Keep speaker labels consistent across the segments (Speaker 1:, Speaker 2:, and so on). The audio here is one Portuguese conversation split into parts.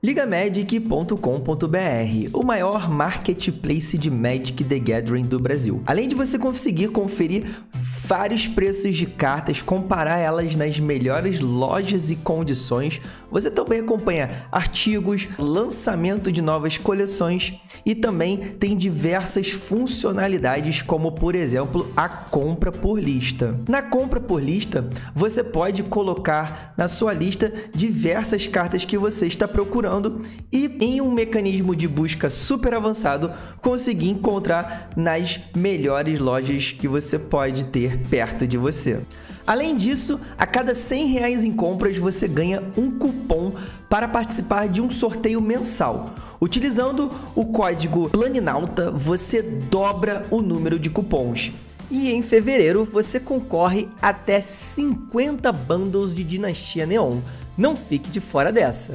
Speaker 1: Ligamagic.com.br, o maior marketplace de Magic the Gathering do Brasil. Além de você conseguir conferir vários preços de cartas, comparar elas nas melhores lojas e condições, você também acompanha artigos, lançamento de novas coleções e também tem diversas funcionalidades, como por exemplo a compra por lista. Na compra por lista, você pode colocar na sua lista diversas cartas que você está procurando e, em um mecanismo de busca super avançado, conseguir encontrar nas melhores lojas que você pode ter perto de você. Além disso, a cada R$100 em compras você ganha um cupom para participar de um sorteio mensal. Utilizando o código PLANINAUTA, você dobra o número de cupons. E em fevereiro você concorre até 50 bundles de Dinastia Neon. Não fique de fora dessa!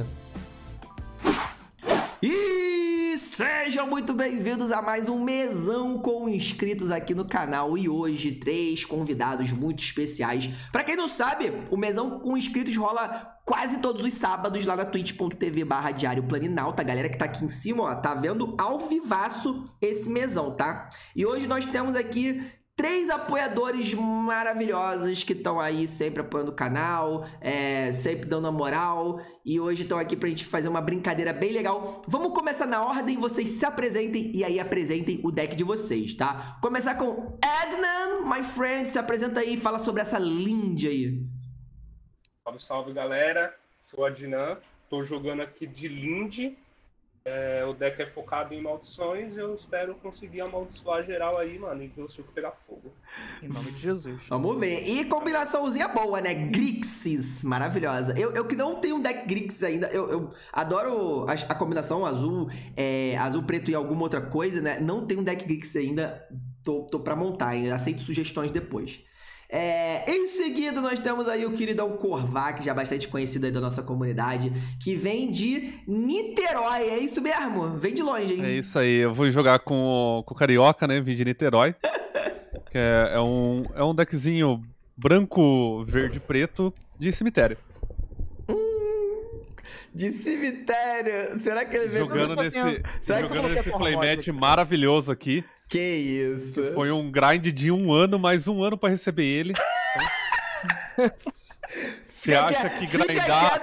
Speaker 1: E sejam muito bem-vindos a mais um Mesão com inscritos aqui no canal. E hoje 3 convidados muito especiais. Pra quem não sabe, o Mesão com inscritos rola quase todos os sábados lá na twitch.tv/Diário Planinauta. A galera que tá aqui em cima, ó, tá vendo ao vivaço esse Mesão, tá? E hoje nós temos aqui 3 apoiadores maravilhosos que estão aí sempre apoiando o canal, sempre dando a moral. E hoje estão aqui pra gente fazer uma brincadeira bem legal. Vamos começar na ordem, vocês se apresentem e aí apresentem o deck de vocês, tá? Começar com Adnan, my friend, se apresenta aí e fala sobre essa Lindy aí.
Speaker 2: Salve, salve, galera. Sou Adnan, tô jogando aqui de Lindy. O deck é focado em maldições e eu espero conseguir amaldiçoar geral aí, mano, e ver o circo pegar fogo.
Speaker 3: Em nome de Jesus.
Speaker 1: Vamos ver. E combinaçãozinha boa, né? Grixis, maravilhosa. Eu que não tenho um deck Grixis ainda, eu adoro a combinação azul, azul, preto e alguma outra coisa, né? Não tenho um deck Grixis ainda, tô pra montar, hein? Aceito sugestões depois. Em seguida nós temos aí o queridão Korvac, já bastante conhecido aí da nossa comunidade, que vem de Niterói, é isso mesmo? Vem de longe, hein?
Speaker 3: É isso aí, eu vou jogar com o Carioca, né, vim de Niterói, que é um deckzinho branco, verde e preto de cemitério.
Speaker 1: De cemitério, será que ele veio...
Speaker 3: Jogando nesse playmat maravilhoso aqui.
Speaker 1: Que isso?
Speaker 3: Que foi um grind de 1 ano, mais 1 ano pra receber ele. Você acha que grindar...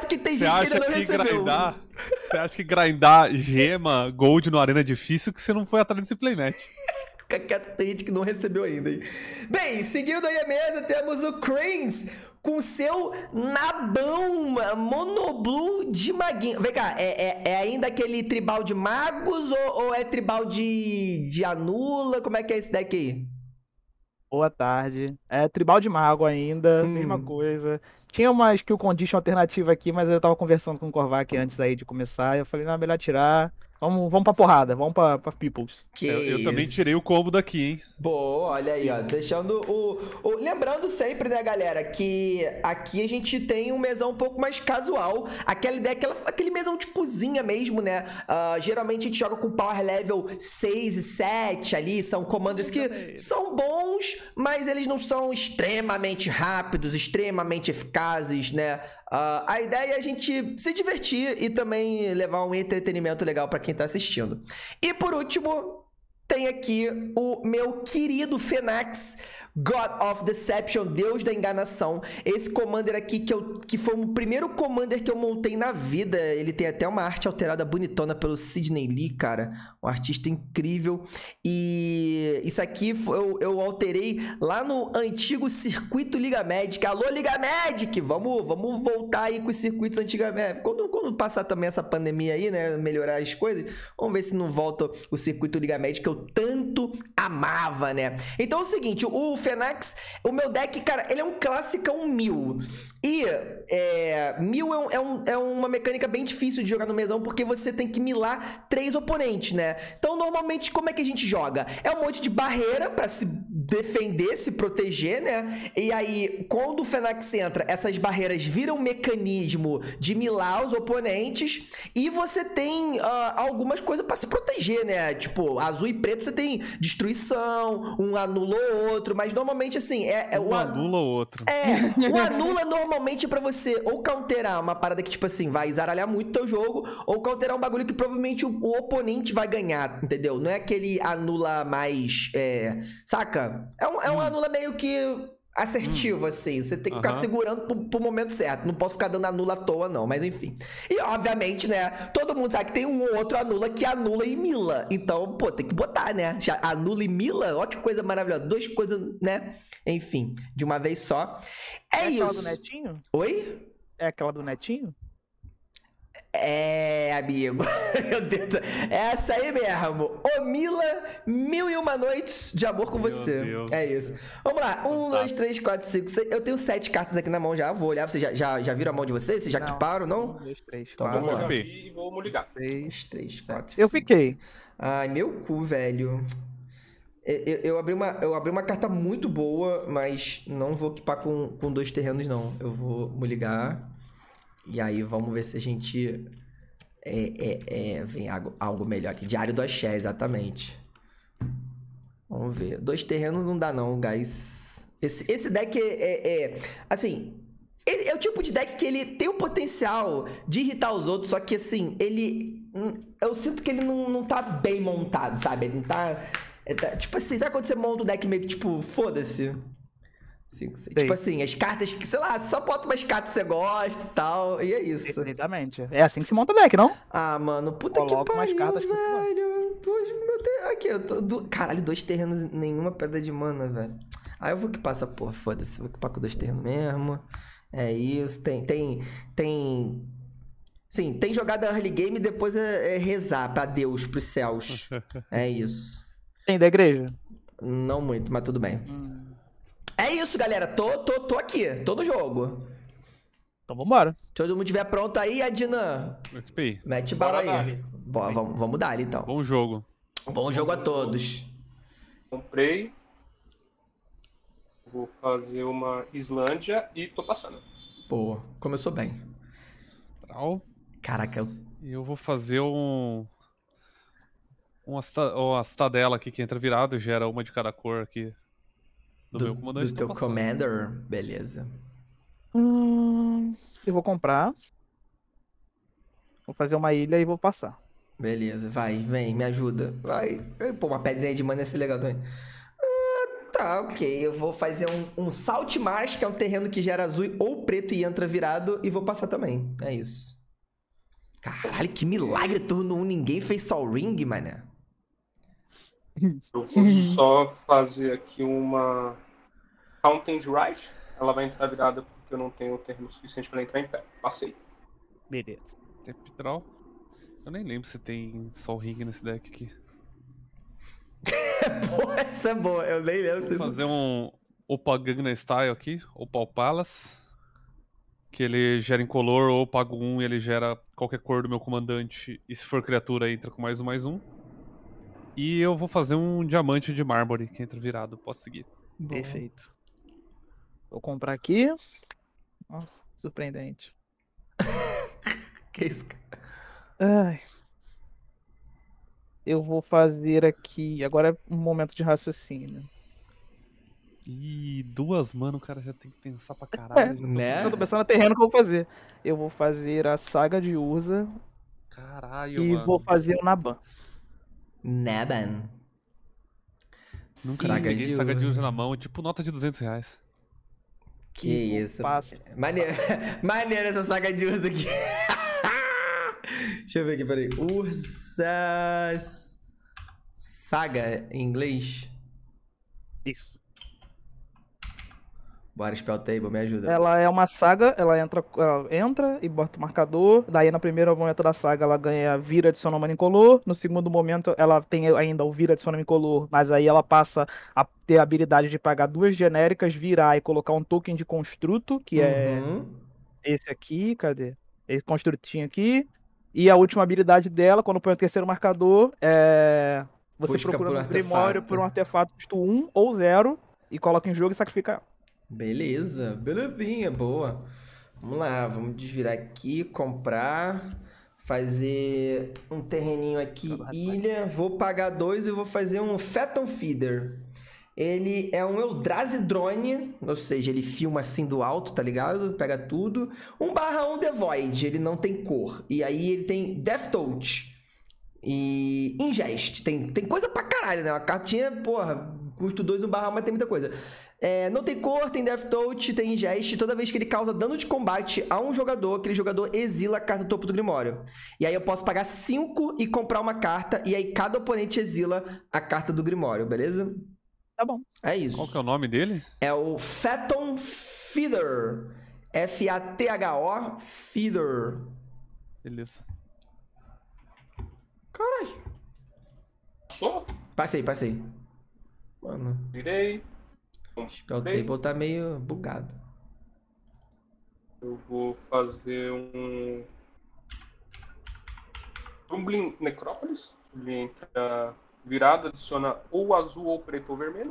Speaker 3: Você acha que grindar gema, gold no Arena é difícil, que você não foi atrás desse playmat.
Speaker 1: Fica quieto, tem gente que não recebeu ainda, hein? Bem, seguindo aí a mesa, temos o Cranes com seu Nabão Monoblue de maguinho. Vem cá, é ainda aquele tribal de magos ou é tribal de anula? Como é que é esse deck aí?
Speaker 4: Boa tarde. É tribal de mago ainda, mesma coisa. Tinha uma skill condition alternativa aqui, mas eu tava conversando com o Korvac antes aí de começar. E eu falei, não, melhor tirar. Vamos pra porrada, vamos pra Peoples.
Speaker 3: Eu também tirei o combo daqui, hein?
Speaker 1: Boa, olha aí, ó. Deixando lembrando sempre, né, galera, que aqui a gente tem um mesão um pouco mais casual. Aquele mesão de cozinha mesmo, né? Geralmente a gente joga com power level 6 e 7 ali. São commanders que são bons, mas eles não são extremamente rápidos, extremamente eficazes, né? A ideia é a gente se divertir e também levar um entretenimento legal para quem tá assistindo. E por último, tem aqui o meu querido Fenax, God of Deception, Deus da Enganação. Esse commander aqui que foi o primeiro commander que eu montei na vida. Ele tem até uma arte alterada bonitona pelo Sidney Lee, cara. Um artista incrível. E isso aqui eu alterei lá no antigo circuito Liga Magic. Alô, Liga Magic! Vamos voltar aí com os circuitos antigamente. Quando passar também essa pandemia aí, né? Melhorar as coisas. Vamos ver se não volta o circuito Liga Magic que eu tanto amava, né? Então é o seguinte, o Fenax, o meu deck, cara, ele é um classicão 1000. E 1000 é uma mecânica bem difícil de jogar no mesão, porque você tem que milar 3 oponentes, né? Então, normalmente, como é que a gente joga? É um monte de barreira pra se defender, se proteger, né? E aí, quando o Fênix entra, essas barreiras viram um mecanismo de milar os oponentes e você tem algumas coisas pra se proteger, né? Tipo, azul e preto você tem destruição, um anula ou outro, mas normalmente assim,
Speaker 3: Um anula o outro.
Speaker 1: o anula normalmente é pra você ou counterar uma parada que, tipo assim, vai zaralhar muito teu jogo, ou counterar um bagulho que provavelmente o oponente vai ganhar, entendeu? Não é aquele anula mais, saca? É um anula meio que assertivo, assim. Você tem que ficar segurando pro momento certo. Não posso ficar dando anula à toa, não. Mas enfim. E, obviamente, né? Todo mundo sabe que tem um ou outro anula que anula e mila. Então, pô, tem que botar, né? Já anula e mila, ó que coisa maravilhosa. Duas coisas, né? Enfim, de uma vez só. É isso.
Speaker 4: Aquela do Netinho?
Speaker 1: Oi?
Speaker 4: É aquela do Netinho?
Speaker 1: Amigo. Meu Deus. É essa aí mesmo. Ô Mila, 1001 noites de amor com você.
Speaker 3: Deus.
Speaker 1: É isso. Vamos lá. 1, 2, 3, 4, 5, 6. Eu tenho 7 cartas aqui na mão já. Vou olhar. Vocês já viram a mão de vocês? Vocês já cliparam, não?
Speaker 4: 1, 2, 3,
Speaker 1: Então
Speaker 4: 4,
Speaker 1: vamos lá.
Speaker 2: E vamos ligar.
Speaker 1: 2, 3, 4,
Speaker 4: Eu fiquei.
Speaker 1: Ai, meu cu, velho. Eu abri uma carta muito boa, mas não vou equipar com 2 terrenos, não. Eu vou me ligar. E aí, vamos ver se a gente vem algo melhor aqui. Diário do Axé, exatamente. Vamos ver. 2 terrenos não dá não, guys. Esse deck assim, é o tipo de deck que ele tem o potencial de irritar os outros, só que assim, eu sinto que ele não tá bem montado, sabe? Ele não tá... tipo assim, sabe quando você monta um deck meio que tipo, foda-se? Tipo assim, as cartas que, sei lá, só bota umas cartas que você gosta e tal, e é isso.
Speaker 4: Definitivamente. É assim que se monta deck, não?
Speaker 1: Ah, mano, puta
Speaker 4: Coloca
Speaker 1: que
Speaker 4: umas
Speaker 1: pariu,
Speaker 4: cartas que você
Speaker 1: velho. Aqui, eu tô... Caralho, 2 terrenos e nenhuma pedra de mana, velho. Ah, eu vou equipar essa porra, foda-se. Vou equipar com 2 terrenos mesmo. É isso, Sim, tem jogada early game e depois rezar pra Deus, pros céus. É isso.
Speaker 4: Tem da igreja?
Speaker 1: Não muito, mas tudo bem. É isso, galera. Tô aqui. Tô no jogo.
Speaker 4: Então vambora.
Speaker 1: Se todo mundo estiver pronto aí, Adnan,
Speaker 3: Equipei.
Speaker 1: mete bala
Speaker 2: Bora
Speaker 1: aí.
Speaker 2: dali.
Speaker 1: Vamos dar então.
Speaker 3: Bom jogo.
Speaker 1: Bom jogo a todos.
Speaker 2: Comprei. Vou fazer uma Islândia e tô passando.
Speaker 1: Pô, começou bem.
Speaker 3: Trau.
Speaker 1: Caraca,
Speaker 3: E eu vou fazer uma citadela aqui que entra virado e gera uma de cada cor aqui do meu comandante.
Speaker 1: do
Speaker 3: tô
Speaker 1: teu
Speaker 3: passando.
Speaker 1: commander, beleza.
Speaker 4: Eu vou comprar. Vou fazer uma ilha e vou passar.
Speaker 1: Beleza, vai, vem, me ajuda. Vai. Pô, uma pedrinha de mana ia ser legal também. Tá, ok. Eu vou fazer um Saltmarsh, que é um terreno que gera azul ou preto e entra virado, e vou passar também. É isso. Caralho, que milagre, turno 1, ninguém fez Sol Ring, mané.
Speaker 2: Eu vou só fazer aqui uma Fountain Right. Ela vai entrar virada porque eu não tenho terreno suficiente para entrar em pé. Passei.
Speaker 4: Beleza.
Speaker 3: Tepidral. Eu nem lembro se tem Sol Ring nesse deck aqui.
Speaker 1: Pô, essa é boa. Eu nem lembro se
Speaker 3: Vou
Speaker 1: tem...
Speaker 3: fazer um Opa Gangnam Style aqui, Opal Palace. Que ele gera incolor, ou pago 1 e ele gera qualquer cor do meu comandante. E se for criatura, entra com mais um. E eu vou fazer um diamante de mármore que entra virado. Posso seguir.
Speaker 4: Perfeito. Vou comprar aqui. Nossa, surpreendente.
Speaker 1: Que isso, cara?
Speaker 4: Ai. Eu vou fazer aqui. Agora é um momento de raciocínio.
Speaker 3: Ih, 2 mana, o cara já tem que pensar pra caralho. Já tô-
Speaker 1: Né?
Speaker 4: Eu tô pensando no terreno que eu vou fazer. Eu vou fazer a Saga de Urza
Speaker 3: Caralho,
Speaker 4: e
Speaker 3: mano.
Speaker 4: vou fazer o Naban.
Speaker 1: Neban.
Speaker 3: Nunca
Speaker 1: Saga
Speaker 3: peguei
Speaker 1: de
Speaker 3: saga de
Speaker 1: Urza.
Speaker 3: uso na mão, tipo nota de R$200.
Speaker 1: Que
Speaker 4: E vou
Speaker 1: isso.
Speaker 4: passar.
Speaker 1: Maneiro essa saga de Urza aqui. Deixa eu ver aqui, peraí. Ursas... Saga em inglês.
Speaker 4: Isso.
Speaker 1: Bora, Spell Table, me ajuda.
Speaker 4: Ela é uma saga, ela entra e bota o marcador. Daí no primeiro momento da saga ela ganha vira, adiciona mana incolor. No segundo momento ela tem ainda o vira, adiciona mana incolor, mas aí ela passa a ter a habilidade de pagar 2 genéricas, virar e colocar um token de construto, que é esse aqui, cadê? Esse construtinho aqui. E a última habilidade dela, quando põe o terceiro marcador, Você
Speaker 1: Busca
Speaker 4: procura
Speaker 1: por
Speaker 4: no Grimório
Speaker 1: artefato.
Speaker 4: por um artefato custo 1 ou 0 e coloca em jogo e sacrifica ela.
Speaker 1: Beleza, belezinha, boa. Vamos lá, vamos desvirar aqui, comprar, fazer um terreninho aqui, ilha. Vou pagar 2 e vou fazer um Phaeton Feeder. Ele é um Eldrazi Drone, ou seja, ele filma assim do alto, tá ligado? Pega tudo. 1/1 The Void, ele não tem cor. E aí ele tem Death Touch. E Ingest. Tem coisa pra caralho, né? Uma cartinha, porra, custo 2, 1/1, mas tem muita coisa. Não tem cor, tem Death Touch, tem Ingest. Toda vez que ele causa dano de combate a um jogador, aquele jogador exila a carta do topo do Grimório. E aí eu posso pagar 5 e comprar uma carta, e aí cada oponente exila a carta do Grimório, beleza?
Speaker 4: Tá bom.
Speaker 1: É isso.
Speaker 3: Qual que é o nome dele?
Speaker 1: É o Phaeton Feeder. F-A-T-H-O Feeder.
Speaker 3: Beleza.
Speaker 1: Caralho.
Speaker 2: Passou?
Speaker 1: Passei. Mano,
Speaker 2: Virei.
Speaker 1: o Spell Table tá meio bugado.
Speaker 2: Eu vou fazer um Tumbling Necrópolis. Ele entra virado, adiciona ou azul, ou preto, ou vermelho.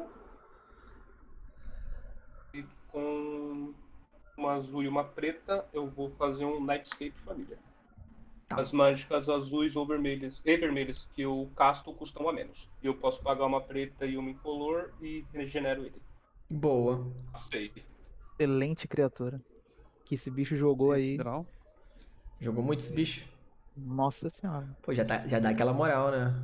Speaker 2: E com uma azul e uma preta, eu vou fazer um Nightscape Família.
Speaker 1: Tá.
Speaker 2: As mágicas azuis ou vermelhas e vermelhas que eu casto custam a menos. E eu posso pagar uma preta e uma incolor e regenero ele.
Speaker 1: Boa.
Speaker 2: Sei.
Speaker 4: Excelente criatura. Que esse bicho jogou aí.
Speaker 3: Draw.
Speaker 1: Jogou muito esse bicho?
Speaker 4: Nossa senhora.
Speaker 1: Pô, já dá aquela moral, né?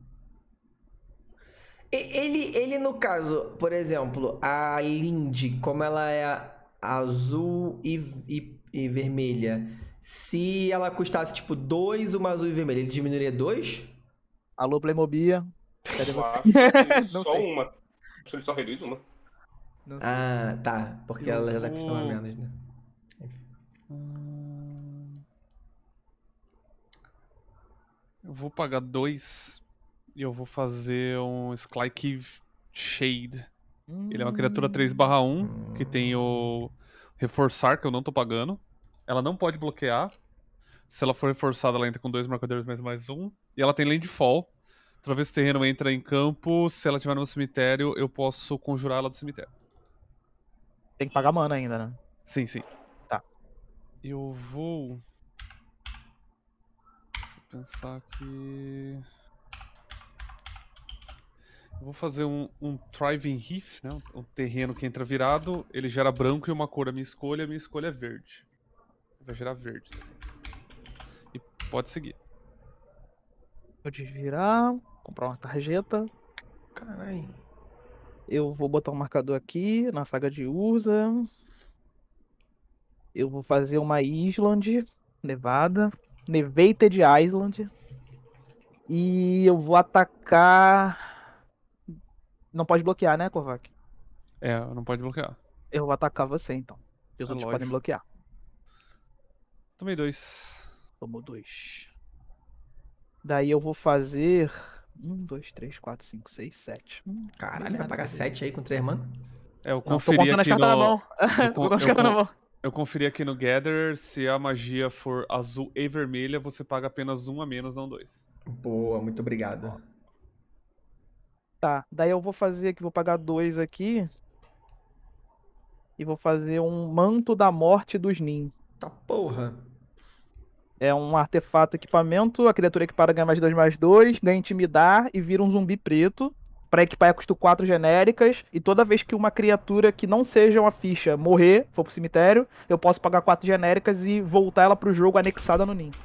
Speaker 1: Ele, no caso, por exemplo, a Lindy, como ela é azul e vermelha, se ela custasse, tipo, 2, uma azul e vermelha, ele diminuiria 2?
Speaker 4: Alô, Playmobil. Cadê
Speaker 2: Eu
Speaker 4: você?
Speaker 2: acho que
Speaker 4: Não
Speaker 2: só
Speaker 4: sei.
Speaker 2: uma. Acho que ele só reduz uma.
Speaker 4: Não sei.
Speaker 1: Ah, tá. Porque
Speaker 3: Eu
Speaker 1: ela já tá
Speaker 3: vou-
Speaker 1: custando a menos, né?
Speaker 3: Eu vou pagar 2 e eu vou fazer um Skycave Shade. Ele é uma criatura 3/1 que tem o reforçar, que eu não tô pagando. Ela não pode bloquear. Se ela for reforçada, ela entra com 2 marcadores mais 1. E ela tem Landfall. Toda vez que o terreno entra em campo, se ela estiver no cemitério, eu posso conjurar ela do cemitério.
Speaker 4: Tem que pagar mana ainda, né?
Speaker 3: Sim.
Speaker 4: Tá.
Speaker 3: Eu vou... Deixa eu pensar aqui... Eu vou fazer um Thriving Heath, né? Um terreno que entra virado, ele gera branco e uma cor a minha escolha é verde. Vai gerar verde também. E pode seguir.
Speaker 4: Vou desvirar, comprar uma tarjeta.
Speaker 1: Caralho.
Speaker 4: Eu vou botar um marcador aqui na saga de Urza. Eu vou fazer uma Island, Nevada. Nevated Island. E eu vou atacar... Não pode bloquear, né, Korvac?
Speaker 3: Não pode bloquear.
Speaker 4: Eu vou atacar você, então. E os outros
Speaker 3: lógico.
Speaker 4: podem bloquear.
Speaker 3: Tomei 2.
Speaker 4: Tomou 2. Daí eu vou fazer... 1, 2, 3, 4, 5, 6, 7.
Speaker 1: Caralho, vai pagar 7 aí com 3 mana?
Speaker 3: Eu
Speaker 4: Não, tô
Speaker 3: conferi
Speaker 4: contando as
Speaker 3: aqui
Speaker 4: cartas na mão.
Speaker 3: Eu
Speaker 4: Tô contando as cartas na mão.
Speaker 3: Eu conferi aqui no Gather, se a magia for azul e vermelha, você paga apenas 1 a menos, não 2.
Speaker 1: Boa, muito obrigado.
Speaker 4: Tá, daí eu vou fazer aqui, vou pagar 2 aqui. E vou fazer um Manto da Morte dos Nin.
Speaker 1: Tá porra.
Speaker 4: É um artefato equipamento, a criatura equipada ganha +2/+2, ganha intimidar e vira um zumbi preto. Pra equipar custo 4 genéricas. E toda vez que uma criatura que não seja uma ficha morrer, for pro cemitério, eu posso pagar 4 genéricas e voltar ela pro jogo anexada no Nin.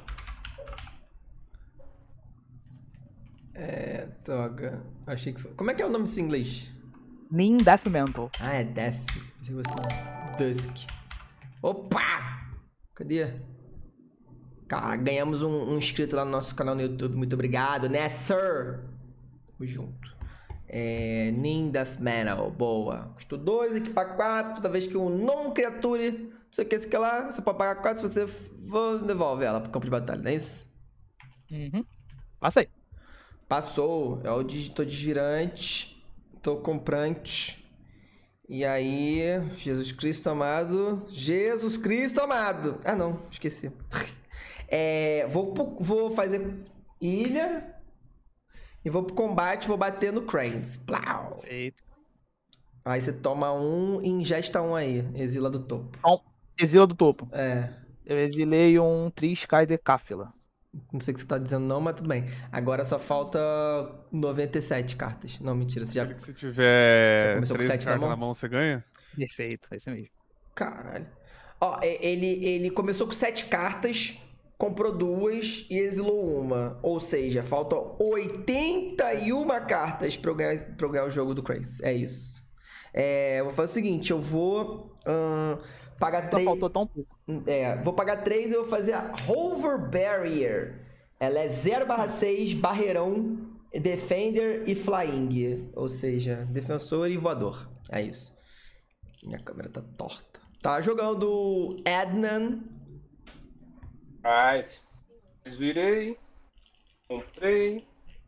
Speaker 1: Droga. Achei que foi... Como é que é o nome disso em inglês?
Speaker 4: Nin Death Mantle.
Speaker 1: Ah, é Death. Pensei que fosse Dusk. Opa! Cadê? Cara, ganhamos um inscrito lá no nosso canal no YouTube. Muito obrigado, né, sir? Tamo junto. Nin Death Mantle. Boa. Custou 2, equipa 4. Toda vez que um non-criature, não sei o que, que lá, você pode pagar 4 se você for, devolve ela pro campo de batalha, não é isso?
Speaker 4: Uhum. Passa aí.
Speaker 1: Passou. Tô desvirante. Tô comprante. E aí, Jesus Cristo amado. Jesus Cristo amado. Ah, não. Esqueci. Vou fazer ilha. E vou pro combate, vou bater no Cranes. Plau.
Speaker 4: Perfeito.
Speaker 1: Aí você toma um e ingesta um aí. Exila do topo.
Speaker 4: Exila do topo.
Speaker 1: É.
Speaker 4: Eu exilei um Triskai de Cáfila.
Speaker 1: Não sei o que você tá dizendo não, mas tudo bem. Agora só falta 97 cartas. Não, mentira. Você já...
Speaker 3: Se você tiver
Speaker 1: começou com
Speaker 3: 3
Speaker 1: sete na
Speaker 3: cartas
Speaker 1: mão?
Speaker 3: na mão, você ganha?
Speaker 4: Perfeito, é isso mesmo.
Speaker 1: Caralho. Ó, ele começou com 7 cartas, comprou 2 e exilou uma. Ou seja, faltam 81 cartas pra eu ganhar o jogo do Crazy. É isso. Eu vou fazer o seguinte, eu vou pagar 3...
Speaker 4: Faltou tão pouco.
Speaker 1: Vou pagar 3 e eu vou fazer a Hover Barrier. Ela é 0/6, barreirão, Defender e Flying. Ou seja, defensor e voador. É isso. Minha câmera tá torta. Tá jogando Adnan.
Speaker 2: Right. Desvirei. Comprei.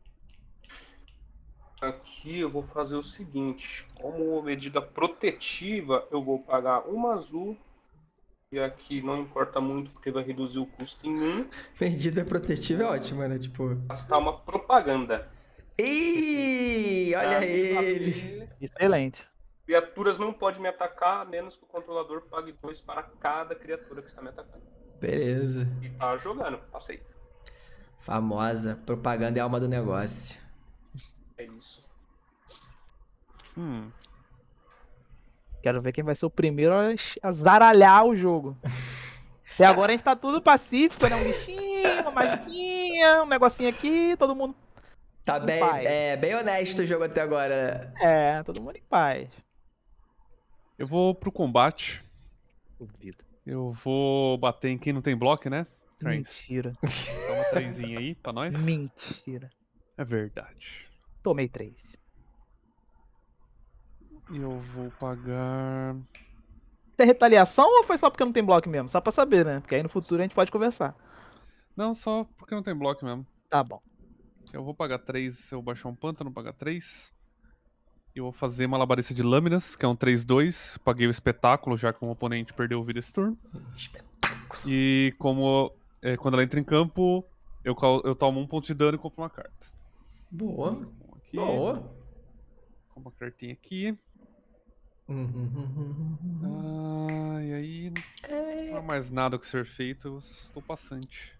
Speaker 2: Aqui eu vou fazer o seguinte. Como medida protetiva, eu vou pagar uma azul. E aqui não importa muito, porque vai reduzir o custo em 1.
Speaker 1: Medida protetiva é ótima, né? Tipo...
Speaker 2: Gastar uma propaganda.
Speaker 1: Ih, olha ele.
Speaker 4: Excelente.
Speaker 2: Criaturas não podem me atacar, a menos que o controlador pague 2 para cada criatura que está me atacando.
Speaker 1: Beleza.
Speaker 2: E tá jogando, passei.
Speaker 1: Famosa. Propaganda é a alma do negócio.
Speaker 2: É isso.
Speaker 4: Quero ver quem vai ser o primeiro a zaralhar o jogo. Até agora a gente tá tudo pacífico, né? Um bichinho, uma magiquinha, um negocinho aqui, todo mundo
Speaker 1: Tá
Speaker 4: em
Speaker 1: bem,
Speaker 4: paz.
Speaker 1: bem honesto o jogo até agora.
Speaker 4: Todo mundo em paz.
Speaker 3: Eu vou pro combate.
Speaker 4: Duvido.
Speaker 3: Eu vou bater em quem não tem bloco, né?
Speaker 4: Mentira.
Speaker 3: Toma 3 aí pra nós.
Speaker 4: Mentira.
Speaker 3: É verdade.
Speaker 4: Tomei 3.
Speaker 3: E eu vou pagar...
Speaker 4: É retaliação ou foi só porque não tem bloco mesmo? Só pra saber, né? Porque aí no futuro a gente pode conversar.
Speaker 3: Não, só porque não tem bloco mesmo.
Speaker 4: Tá bom.
Speaker 3: Eu vou pagar 3 se eu baixar um pântano, pagar 3. Eu vou fazer malabarista de lâminas, que é um 3-2. Paguei o espetáculo, já que o oponente perdeu vida esse turno.
Speaker 1: Espetáculo.
Speaker 3: E como quando ela entra em campo, eu tomo 1 ponto de dano e compro uma carta.
Speaker 1: Boa.
Speaker 3: Aqui,
Speaker 1: Boa.
Speaker 3: compro uma cartinha aqui. E aí, não há mais nada que ser feito, eu estou passante.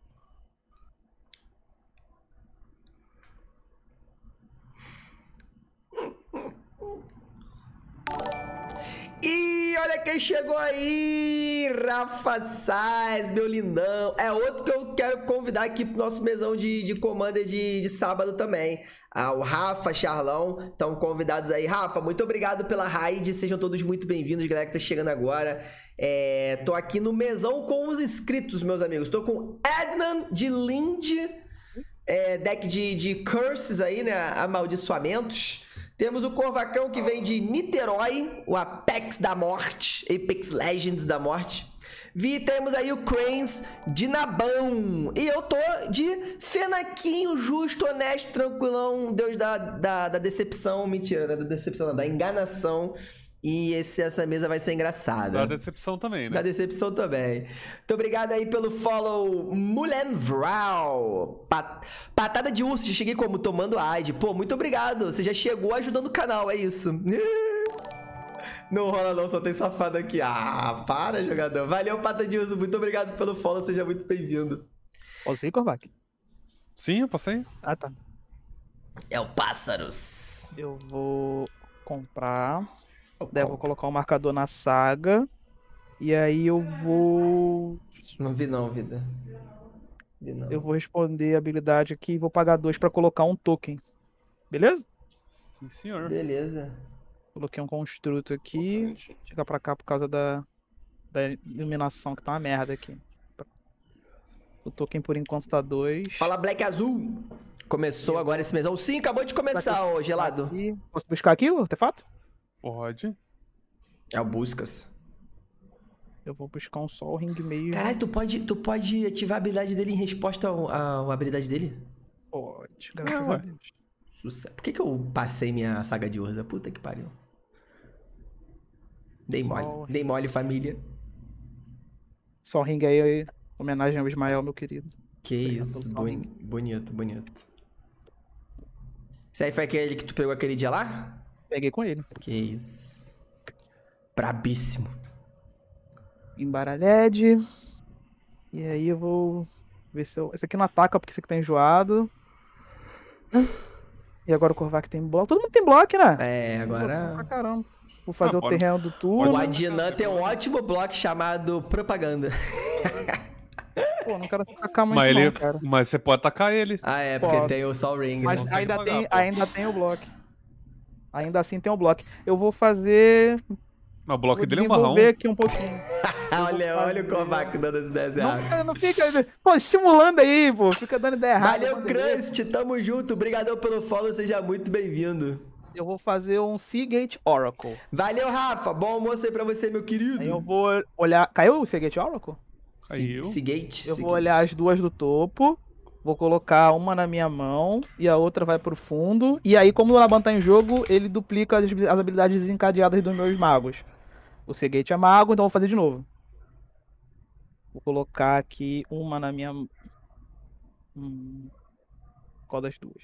Speaker 1: E olha quem chegou aí, Rafa Sais, meu lindão. É outro que eu quero convidar aqui pro nosso mesão de Commander de sábado também. O Rafa, Charlão, estão convidados aí. Rafa, muito obrigado pela raid, sejam todos muito bem-vindos, galera que tá chegando agora. Tô aqui no mesão com os inscritos, meus amigos. Tô com Adnan de Lind, deck de curses aí, né, amaldiçoamentos. Temos o Corvacão que vem de Niterói, o Apex da Morte, Apex Legends da Morte. Temos aí o Cranes de Nabão. E eu tô de Fenaquinho, justo, honesto, tranquilão, Deus da decepção. Mentira, da decepção não, da enganação. E essa mesa vai ser engraçada.
Speaker 3: Da decepção também, né?
Speaker 1: Da decepção também. Muito obrigado aí pelo follow, Mulen Vral. Patada de urso, já cheguei como? Tomando AID. Pô, muito obrigado. Você já chegou ajudando o canal, é isso. Não rola não, só tem safado aqui. Ah, para, jogador. Valeu, Pata de urso. Muito obrigado pelo follow, seja muito bem-vindo.
Speaker 4: Posso ir, Korvac?
Speaker 3: Sim, eu passei.
Speaker 4: Ah, tá.
Speaker 1: É o Pássaros.
Speaker 4: Eu vou comprar... Daí eu vou colocar o marcador na saga. E aí eu vou...
Speaker 1: Não vi não, vida. Vi não.
Speaker 4: Eu vou responder a habilidade aqui e vou pagar 2 pra colocar um token. Beleza?
Speaker 3: Sim, senhor.
Speaker 1: Beleza.
Speaker 4: Coloquei um construto aqui. Chegar pra cá por causa da iluminação, que tá uma merda aqui. O token por enquanto tá 2.
Speaker 1: Fala, Black Azul. Começou agora esse mesão. Sim, acabou de começar, ô gelado.
Speaker 4: Aqui. Posso buscar aqui o artefato?
Speaker 3: Pode.
Speaker 1: É o Buscas.
Speaker 4: Eu vou buscar um sol, ring meio.
Speaker 1: Caralho, tu pode ativar a habilidade dele em resposta à habilidade dele?
Speaker 4: Pode, graças
Speaker 3: ué.
Speaker 4: a Deus.
Speaker 1: Sucesso. Por que eu passei minha saga de Urza? Puta que pariu. Dei mole. Dei mole, família.
Speaker 4: Sol ring aí, homenagem ao Ismael, meu querido.
Speaker 1: Que
Speaker 4: Obrigado
Speaker 1: isso.
Speaker 4: pelo sol ring.
Speaker 1: Bonito, bonito. Esse aí foi aquele que tu pegou aquele dia lá?
Speaker 4: Peguei com ele.
Speaker 1: Que isso. Brabíssimo.
Speaker 4: Embaralhede. E aí eu vou ver se eu... Esse aqui não ataca porque esse aqui tá enjoado. E agora o Korvac tem bloco. Todo mundo tem bloco, né?
Speaker 1: É, agora...
Speaker 4: Pra caramba. Vou fazer o
Speaker 3: Agora-
Speaker 4: terreno do
Speaker 1: O
Speaker 4: turno.
Speaker 1: Adnan tem um ótimo bloco chamado Propaganda.
Speaker 4: Pô, não quero atacar muito
Speaker 3: Mas,
Speaker 4: não, cara.
Speaker 3: mas você pode atacar ele.
Speaker 1: Ah, é, porque
Speaker 4: Pode.
Speaker 1: tem o Sol Ring.
Speaker 4: Mas
Speaker 1: né?
Speaker 3: consegue
Speaker 4: ainda,
Speaker 3: pagar, pô.
Speaker 4: ainda tem o bloco. Ainda assim tem o bloco. Eu vou fazer...
Speaker 3: Mas o bloco
Speaker 4: Vou
Speaker 3: dele é um barrão.
Speaker 4: desenvolver aqui um pouquinho.
Speaker 1: olha o Kovac dando as ideias erradas.
Speaker 4: Não fica... Pô, estimulando aí, pô. Fica dando ideia errada.
Speaker 1: Valeu,
Speaker 4: manda ver.
Speaker 1: Crust, tamo junto. Obrigadão pelo follow, seja muito bem-vindo.
Speaker 4: Eu vou fazer um Seagate Oracle.
Speaker 1: Valeu, Rafa. Bom almoço aí pra você, meu querido.
Speaker 4: Aí eu vou olhar... Caiu o Seagate Oracle?
Speaker 3: Caiu.
Speaker 1: Seagate.
Speaker 4: Eu vou olhar as duas do topo. Vou colocar uma na minha mão e a outra vai pro fundo. E aí, como o Laban tá em jogo, ele duplica as habilidades desencadeadas dos meus magos. O Seagate é mago, então eu vou fazer de novo. Vou colocar aqui uma na minha... Qual das duas?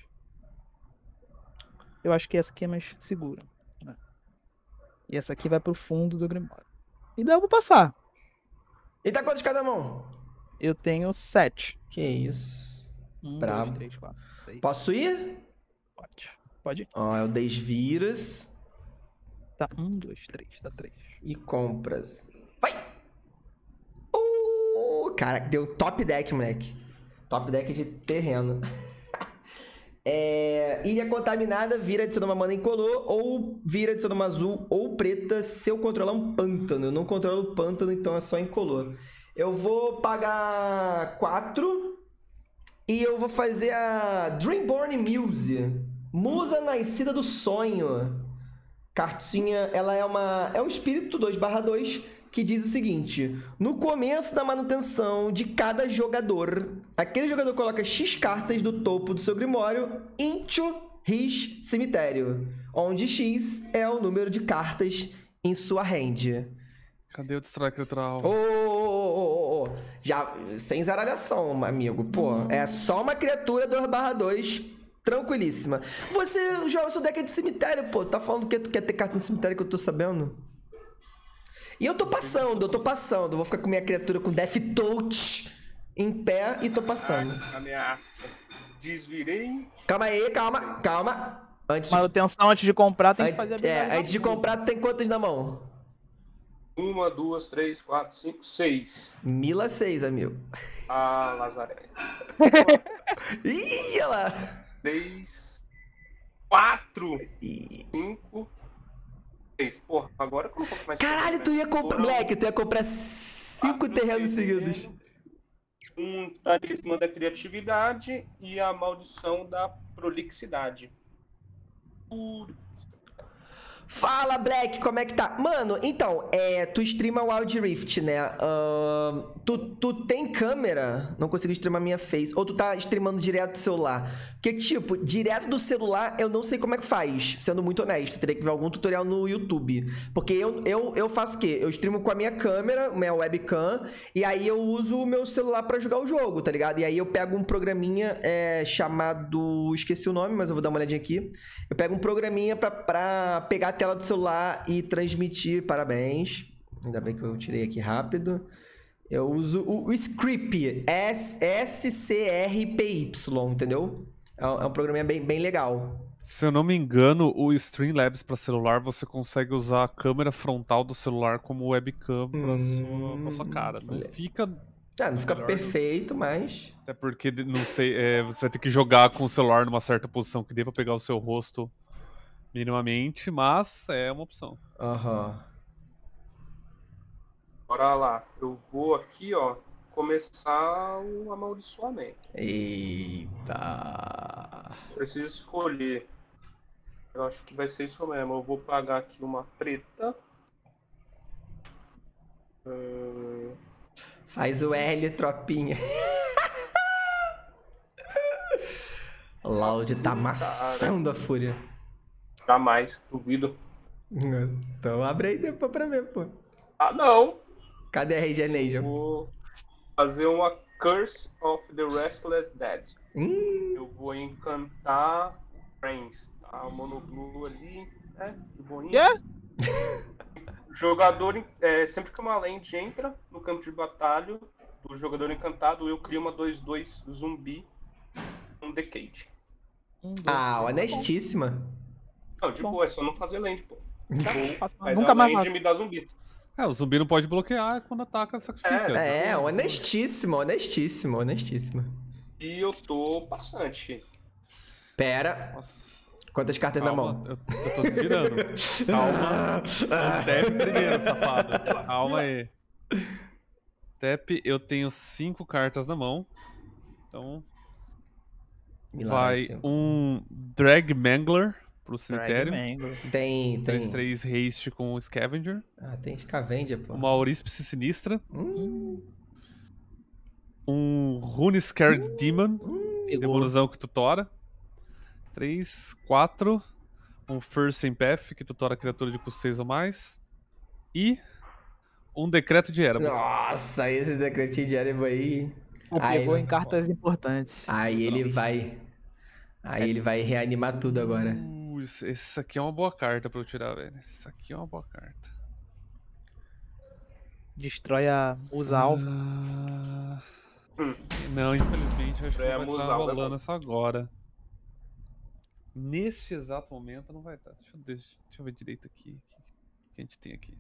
Speaker 4: Eu acho que essa aqui é mais segura, né? E essa aqui vai pro fundo do Grimório. E daí eu vou passar.
Speaker 1: E tá quantos cada mão?
Speaker 4: Eu tenho 7.
Speaker 1: Que isso.
Speaker 4: 1,
Speaker 1: Brabo.
Speaker 4: 2, 3, 4, 6.
Speaker 1: Posso ir?
Speaker 4: Pode. Pode ir.
Speaker 1: Ó, é o Desviras
Speaker 4: Tá, 1, 2, 3, tá 3.
Speaker 1: e compras. Vai! Cara, deu top deck, moleque. Top deck de terreno. Ilha contaminada, vira adicionar uma mana incolor, ou vira adicionar uma azul ou preta se eu controlar um pântano. Eu não controlo o pântano, então é só incolor. Eu vou pagar 4 e eu vou fazer a Dreamborn Muse. Musa Nascida do Sonho. Cartinha, ela é um espírito 2/2 que diz o seguinte: no começo da manutenção de cada jogador, aquele jogador coloca X cartas do topo do seu grimório into his cemitério, onde X é o número de cartas em sua hand.
Speaker 3: Cadê o destrói criatural?
Speaker 1: Ô, já sem zaralhação, amigo. Pô, é só uma criatura 2/2, tranquilíssima. Você joga seu deck de cemitério, pô. Tá falando que tu quer ter carta no cemitério que eu tô sabendo? E eu tô passando. Vou ficar com minha criatura com Death Touch em pé e tô passando.
Speaker 2: Ameaça. Desvirei.
Speaker 1: Calma aí, calma. Antes de,
Speaker 4: Manutenção antes de comprar tem que fazer a habilidade.
Speaker 1: antes de comprar, tu tem quantas na mão?
Speaker 2: 1, 2, 3, 4, 5, 6.
Speaker 1: Mila 6, amigo.
Speaker 2: Ah, Lazaré.
Speaker 1: Ih, olha lá.
Speaker 2: 3, 4,
Speaker 1: Ih.
Speaker 2: 5, 6. Porra, agora que eu não compro mais.
Speaker 1: Caralho, tu ia comprar. Moleque, tu ia comprar 5 terrenos seguidos.
Speaker 2: Um talismã da criatividade e a maldição da prolixidade.
Speaker 1: Fala, Black, como é que tá? Mano, então, tu streama o Wild Rift, né? Tu tem câmera? Não consigo streamar minha face. Ou tu tá streamando direto do celular? Porque, tipo, direto do celular eu não sei como é que faz. Sendo muito honesto, teria que ver algum tutorial no YouTube. Porque eu faço o quê? Eu streamo com a minha câmera, minha webcam, e aí eu uso o meu celular pra jogar o jogo, tá ligado? E aí eu pego um programinha chamado... Esqueci o nome, mas eu vou dar uma olhadinha aqui. Eu pego um programinha pra pegar a tela do celular e transmitir. Parabéns. Ainda bem que eu tirei aqui rápido. Eu uso o Script, SCRPY, entendeu? É um programinha bem legal.
Speaker 3: Se eu não me engano, o Streamlabs para celular você consegue usar a câmera frontal do celular como webcam pra sua cara. Não fica.
Speaker 1: Não fica
Speaker 3: melhor,
Speaker 1: perfeito, mas.
Speaker 3: Até porque, não sei, você vai ter que jogar com o celular numa certa posição que dê pra pegar o seu rosto minimamente, mas é uma opção.
Speaker 1: Aham.
Speaker 2: Bora lá. Eu vou aqui, ó, começar o amaldiçoamento.
Speaker 1: Eita.
Speaker 2: Preciso escolher. Eu acho que vai ser isso mesmo. Eu vou pagar aqui uma preta.
Speaker 1: Faz o L, tropinha. Loud tá amassando a fúria.
Speaker 2: Jamais, duvido.
Speaker 1: Então abre aí depois pra ver, pô.
Speaker 2: Ah, não!
Speaker 1: Cadê a Regeneration?
Speaker 2: Vou fazer uma Curse of the Restless Dead. Eu vou encantar Frames. Tá, o Monoblue ali, de boinha.
Speaker 4: Quê?
Speaker 2: Jogador, sempre que uma land entra no campo de batalha do jogador encantado, eu crio uma 2/2 zumbi com Decade.
Speaker 1: Ah, honestíssima.
Speaker 2: Não, de boa, é só não fazer land, pô. Mas
Speaker 4: Nunca
Speaker 2: a
Speaker 4: mais
Speaker 2: land
Speaker 4: faço.
Speaker 2: me dá zumbi.
Speaker 3: O zumbi não pode bloquear quando ataca, sacrifica.
Speaker 1: Honestíssima, honestíssima, honestíssima.
Speaker 2: E eu tô bastante.
Speaker 1: Pera,
Speaker 3: Nossa,
Speaker 1: quantas cartas na
Speaker 3: calma,
Speaker 1: mão?
Speaker 3: eu tô desvirando. Calma. Tep primeiro, safado. Calma aí. Tep, eu tenho 5 cartas na mão. Então, vai um Drag Mangler pro cemitério.
Speaker 1: Tem.
Speaker 3: 3/3 haste com Scavenger.
Speaker 1: Ah, tem Scavenger, pô.
Speaker 3: Uma Auríspice Sinistra. Um Rune Scared Demon. Demonozão que tutora. 3, 4. Um First Path que tutora criatura de custo 6 ou mais. E um Decreto de Erebor.
Speaker 1: Nossa, esse decretinho de Erebor aí.
Speaker 4: Pegou em cartas importantes.
Speaker 1: Aí ele vai. Aí ele vai reanimar tudo agora.
Speaker 3: Esse aqui é uma boa carta pra eu tirar, velho. Esse aqui é uma boa carta.
Speaker 4: Destrói a musa alfa.
Speaker 3: Não, infelizmente, eu acho que
Speaker 2: É,
Speaker 3: não vai
Speaker 2: musa
Speaker 3: estar
Speaker 2: alfa,
Speaker 3: rolando essa agora. Neste exato momento não vai estar. Deixa eu ver direito aqui. O que a gente tem aqui?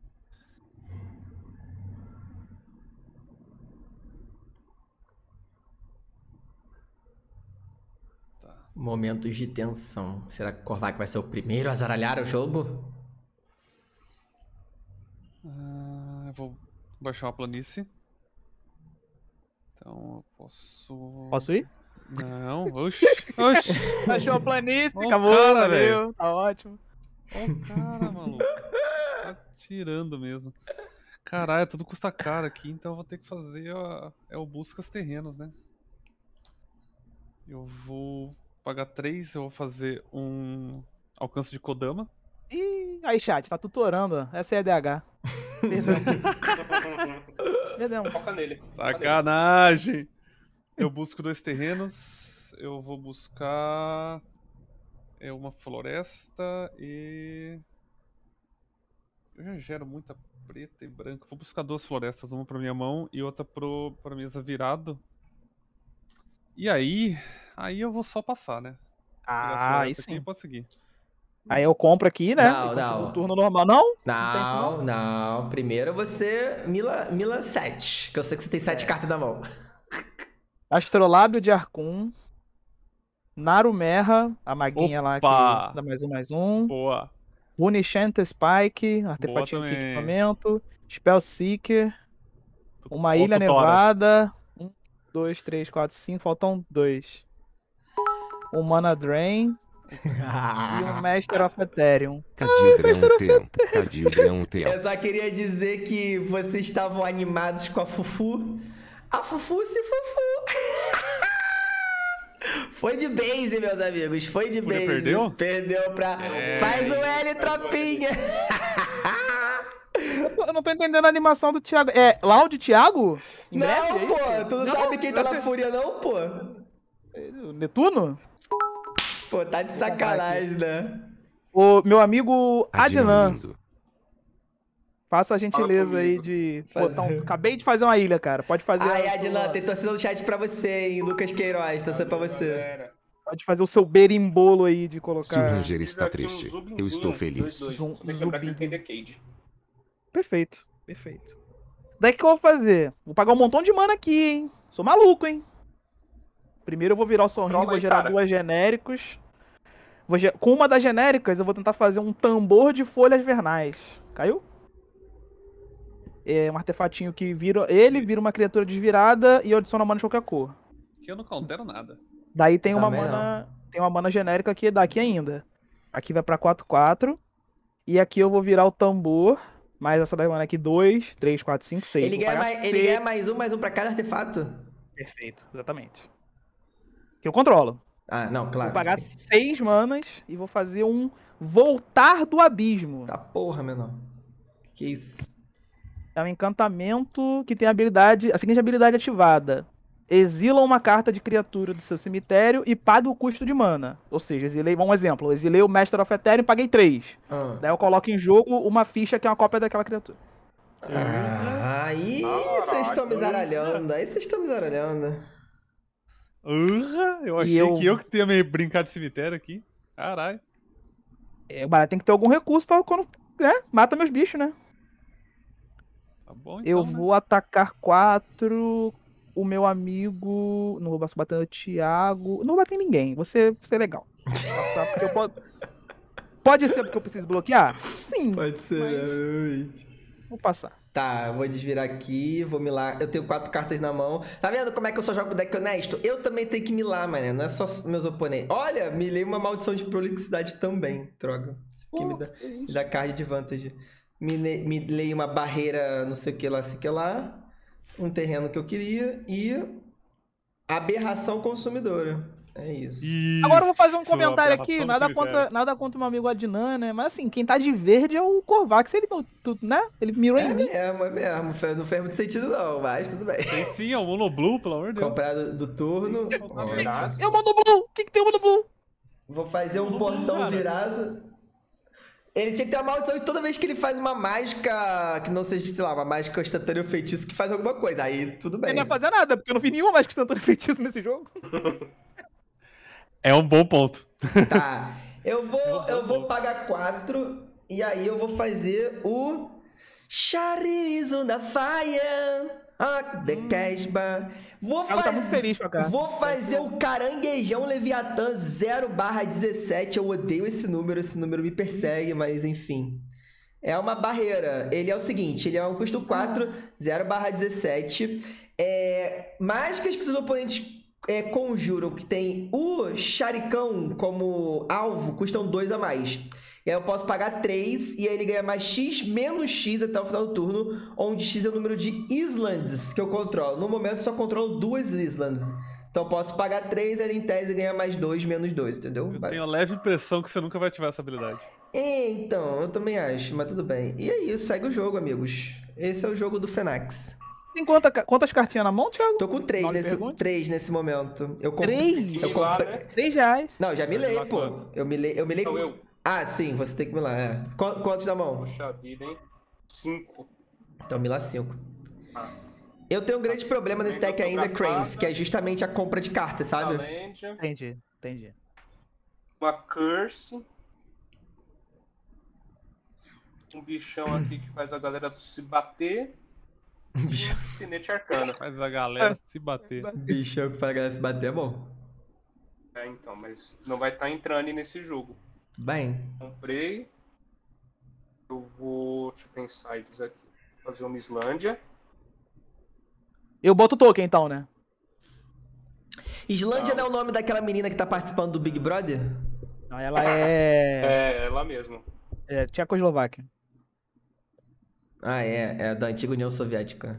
Speaker 1: Momentos de tensão. Será que o Korvac vai ser o primeiro a zaralhar o jogo?
Speaker 3: Eu vou baixar uma planície. Então eu posso...
Speaker 4: Posso ir?
Speaker 3: Não, oxi.
Speaker 4: Achou a planície,
Speaker 3: Ó o
Speaker 4: acabou,
Speaker 3: cara,
Speaker 4: valeu,
Speaker 3: velho.
Speaker 4: tá ótimo.
Speaker 3: Ó o cara, maluco. Tá tirando mesmo. Caralho, tudo custa caro aqui, então eu vou ter que fazer o Buscas Terrenos, né? Eu vou pagar 3, eu vou fazer um alcance de Kodama.
Speaker 4: Ih, aí chat, tá tutorando, essa é a DH. Perdão.
Speaker 2: Foca nele.
Speaker 3: Sacanagem! Eu busco 2 terrenos, eu vou buscar uma floresta e... Eu já gero muita preta e branca. Vou buscar 2 florestas, uma pra minha mão e outra pra mesa virado. E aí eu vou só passar, né?
Speaker 4: Aí
Speaker 3: Aqui
Speaker 4: sim.
Speaker 3: eu posso seguir.
Speaker 4: Aí eu compro aqui, né?
Speaker 1: Não,
Speaker 4: E continuo
Speaker 1: não.
Speaker 4: o turno normal. Não?
Speaker 1: Não. Primeiro você mila 7. Que eu sei que você tem 7 cartas na mão.
Speaker 4: Astrolábio de Arcum. Narumerra, a maguinha lá que
Speaker 3: Opa!
Speaker 4: dá mais um.
Speaker 3: Boa!
Speaker 4: Runishanta Spike, artefatinho aqui,
Speaker 3: também.
Speaker 4: equipamento. Spell Seeker. Uma
Speaker 3: Ó,
Speaker 4: ilha
Speaker 3: tutoras.
Speaker 4: nevada. 1, 2, 3, 4, 5. Faltam 2. Um Mana Drain. E um Master of Ethereum.
Speaker 5: Cadildre é um tempo.
Speaker 1: Eu só queria dizer que vocês estavam animados com a Fufu. A Fufu se Fufu. Foi de base, meus amigos. Foi de
Speaker 3: Fúria
Speaker 1: base.
Speaker 3: perdeu?
Speaker 1: Perdeu pra... Faz o L, tropinha.
Speaker 4: Eu não tô entendendo a animação do Thiago. É Loud Thiago? Em breve, é
Speaker 1: Não,
Speaker 4: isso?
Speaker 1: pô. Tu não sabe quem tá na Fúria, não, pô?
Speaker 4: O Netuno?
Speaker 1: Pô, tá de sacanagem, né?
Speaker 4: O meu amigo Adnan.
Speaker 5: Adinando.
Speaker 4: Faça a gentileza aí
Speaker 2: comigo.
Speaker 4: de botar um... Acabei de fazer uma ilha, cara. Pode fazer.
Speaker 1: Ai,
Speaker 4: a
Speaker 1: Adnan,
Speaker 4: sua-
Speaker 1: tem torcida no chat pra você, hein? Lucas Queiroz, torcendo pra você.
Speaker 2: Galera.
Speaker 4: Pode fazer o seu berimbolo aí de
Speaker 5: Se o
Speaker 4: colocar.
Speaker 5: Ranger está
Speaker 2: Fiz aqui um
Speaker 5: triste,
Speaker 2: zubinzinho,
Speaker 5: eu estou feliz.
Speaker 2: 2/2.
Speaker 4: Zum-
Speaker 2: Tem que lembrar que ele tem
Speaker 4: zubinho.
Speaker 2: Decade.
Speaker 4: Perfeito, perfeito. Daí o que eu vou fazer? Vou pagar um montão de mana aqui, hein? Sou maluco, hein? Primeiro eu vou virar o Sol Ring,
Speaker 2: Droga
Speaker 4: vou
Speaker 2: aí,
Speaker 4: gerar
Speaker 2: cara.
Speaker 4: 2 genéricos. Com uma das genéricas, eu vou tentar fazer um tambor de folhas vernais. Caiu? É um artefatinho que vira uma criatura desvirada e eu adiciono a mana de qualquer cor.
Speaker 3: Aqui eu não countero nada.
Speaker 4: Daí tem uma
Speaker 1: Também
Speaker 4: mana. Tem uma mana genérica que daqui ainda. Aqui vai pra 4/4. E aqui eu vou virar o tambor. Mais essa daí mana aqui, 2, 3, 4, 5, 6.
Speaker 1: Ele ganha mais um pra cada artefato?
Speaker 4: Perfeito, exatamente. Que eu controlo.
Speaker 1: Ah, não, claro.
Speaker 4: Vou pagar 6 manas e vou fazer um Voltar do Abismo.
Speaker 1: Tá porra, menor. Que isso?
Speaker 4: É um encantamento que tem a seguinte habilidade ativada. exila uma carta de criatura do seu cemitério e paga o custo de mana. Ou seja, um exemplo, exilei o Master of Ethereum e paguei 3.
Speaker 1: Ah.
Speaker 4: Daí eu coloco em jogo uma ficha que é uma cópia daquela criatura.
Speaker 1: Aí vocês estão me zaralhando.
Speaker 3: Eu achei que eu tinha meio brincar de cemitério aqui. Caralho.
Speaker 4: Mas tem que ter algum recurso pra quando, né? Mata meus bichos, né?
Speaker 3: Tá bom, então,
Speaker 4: Eu vou atacar 4. O meu amigo. Não vou bater no Thiago. Não vou bater em ninguém. Vou ser legal. Passar porque eu posso. Pode ser porque eu preciso bloquear? Sim.
Speaker 1: Pode ser,
Speaker 4: Vou passar.
Speaker 1: Tá, eu vou desvirar aqui, vou milar. Eu tenho 4 cartas na mão. Tá vendo como é que eu só jogo deck honesto? Eu também tenho que milar, mané. Não é só meus oponentes. Olha, milei uma maldição de prolixidade também. Droga. Isso aqui me dá card de vantagem. Milei uma barreira, não sei o que lá, sei o que lá. Um terreno que eu queria. E aberração consumidora. É isso.
Speaker 4: Agora eu vou fazer um comentário aqui, nada contra o meu amigo Adnan, né? Mas assim, quem tá de verde é o Korvax, ele não, né? Ele mirou em mim.
Speaker 1: É mesmo, não fez muito sentido não, mas tudo bem.
Speaker 3: Tem sim, é o Monoblue, pelo amor de Deus.
Speaker 1: Comprado do turno.
Speaker 4: É o Monoblue! O que tem o Monoblue?
Speaker 1: Vou fazer um portão virado. Ele tinha que ter uma maldição e toda vez que ele faz uma mágica, que não seja, sei lá, uma mágica instantânea ou feitiço que faz alguma coisa, aí tudo bem.
Speaker 4: Ele não ia fazer nada, porque eu não vi nenhuma mágica instantânea ou feitiço nesse jogo.
Speaker 3: É um bom ponto.
Speaker 1: Tá. Eu vou pagar 4 e aí eu vou fazer o Charisse on the Fire. The Casbah.
Speaker 4: Tá muito feliz pra cá.
Speaker 1: Vou fazer o Caranguejão Leviatã 0/17. Eu odeio esse número me persegue, mas enfim. É uma barreira. Ele é o seguinte, ele é um custo 4, 0/17. Mágicas que seus oponentes conjuram que tem o Charicão como alvo custam 2 a mais. E aí eu posso pagar 3 e aí ele ganha mais X menos X até o final do turno, onde X é o número de Islands que eu controlo. No momento só controlo 2 Islands. Então eu posso pagar 3, ele em tese ganha mais 2 menos 2, entendeu?
Speaker 3: Eu tenho a leve impressão que você nunca vai ativar essa habilidade.
Speaker 1: Então, eu também acho, mas tudo bem. E é isso, segue o jogo, amigos. Esse é o jogo do Fenax.
Speaker 4: Tem quantas cartinhas na mão, Thiago?
Speaker 1: Tô com 3 nesse momento. Eu
Speaker 4: comprei. 3 reais.
Speaker 1: Não, já milei, pô. Eu milei.
Speaker 2: Então eu.
Speaker 1: Ah, sim, você tem que milar, Quantos na mão?
Speaker 2: Poxa vida, hein? 5.
Speaker 1: Então milar 5. Eu tenho um grande problema nesse deck ainda, Cranes, que é justamente a compra de cartas, sabe?
Speaker 4: Entendi.
Speaker 2: Uma Curse. Um bichão aqui que faz a galera se bater. E um Sinete Arcana.
Speaker 3: Faz a galera se bater.
Speaker 1: Bichão que faz a galera se bater é bom.
Speaker 2: Então, mas não vai estar entrando nesse jogo.
Speaker 1: Bem.
Speaker 2: Comprei. Eu vou, deixa eu pensar isso aqui. Fazer uma Islândia.
Speaker 4: Eu boto o token então, né?
Speaker 1: Islândia não é o nome daquela menina que tá participando do Big Brother?
Speaker 4: Não, ela é...
Speaker 2: É, ela mesma.
Speaker 4: É Tchecoslováquia.
Speaker 1: Ah, é da antiga União Soviética.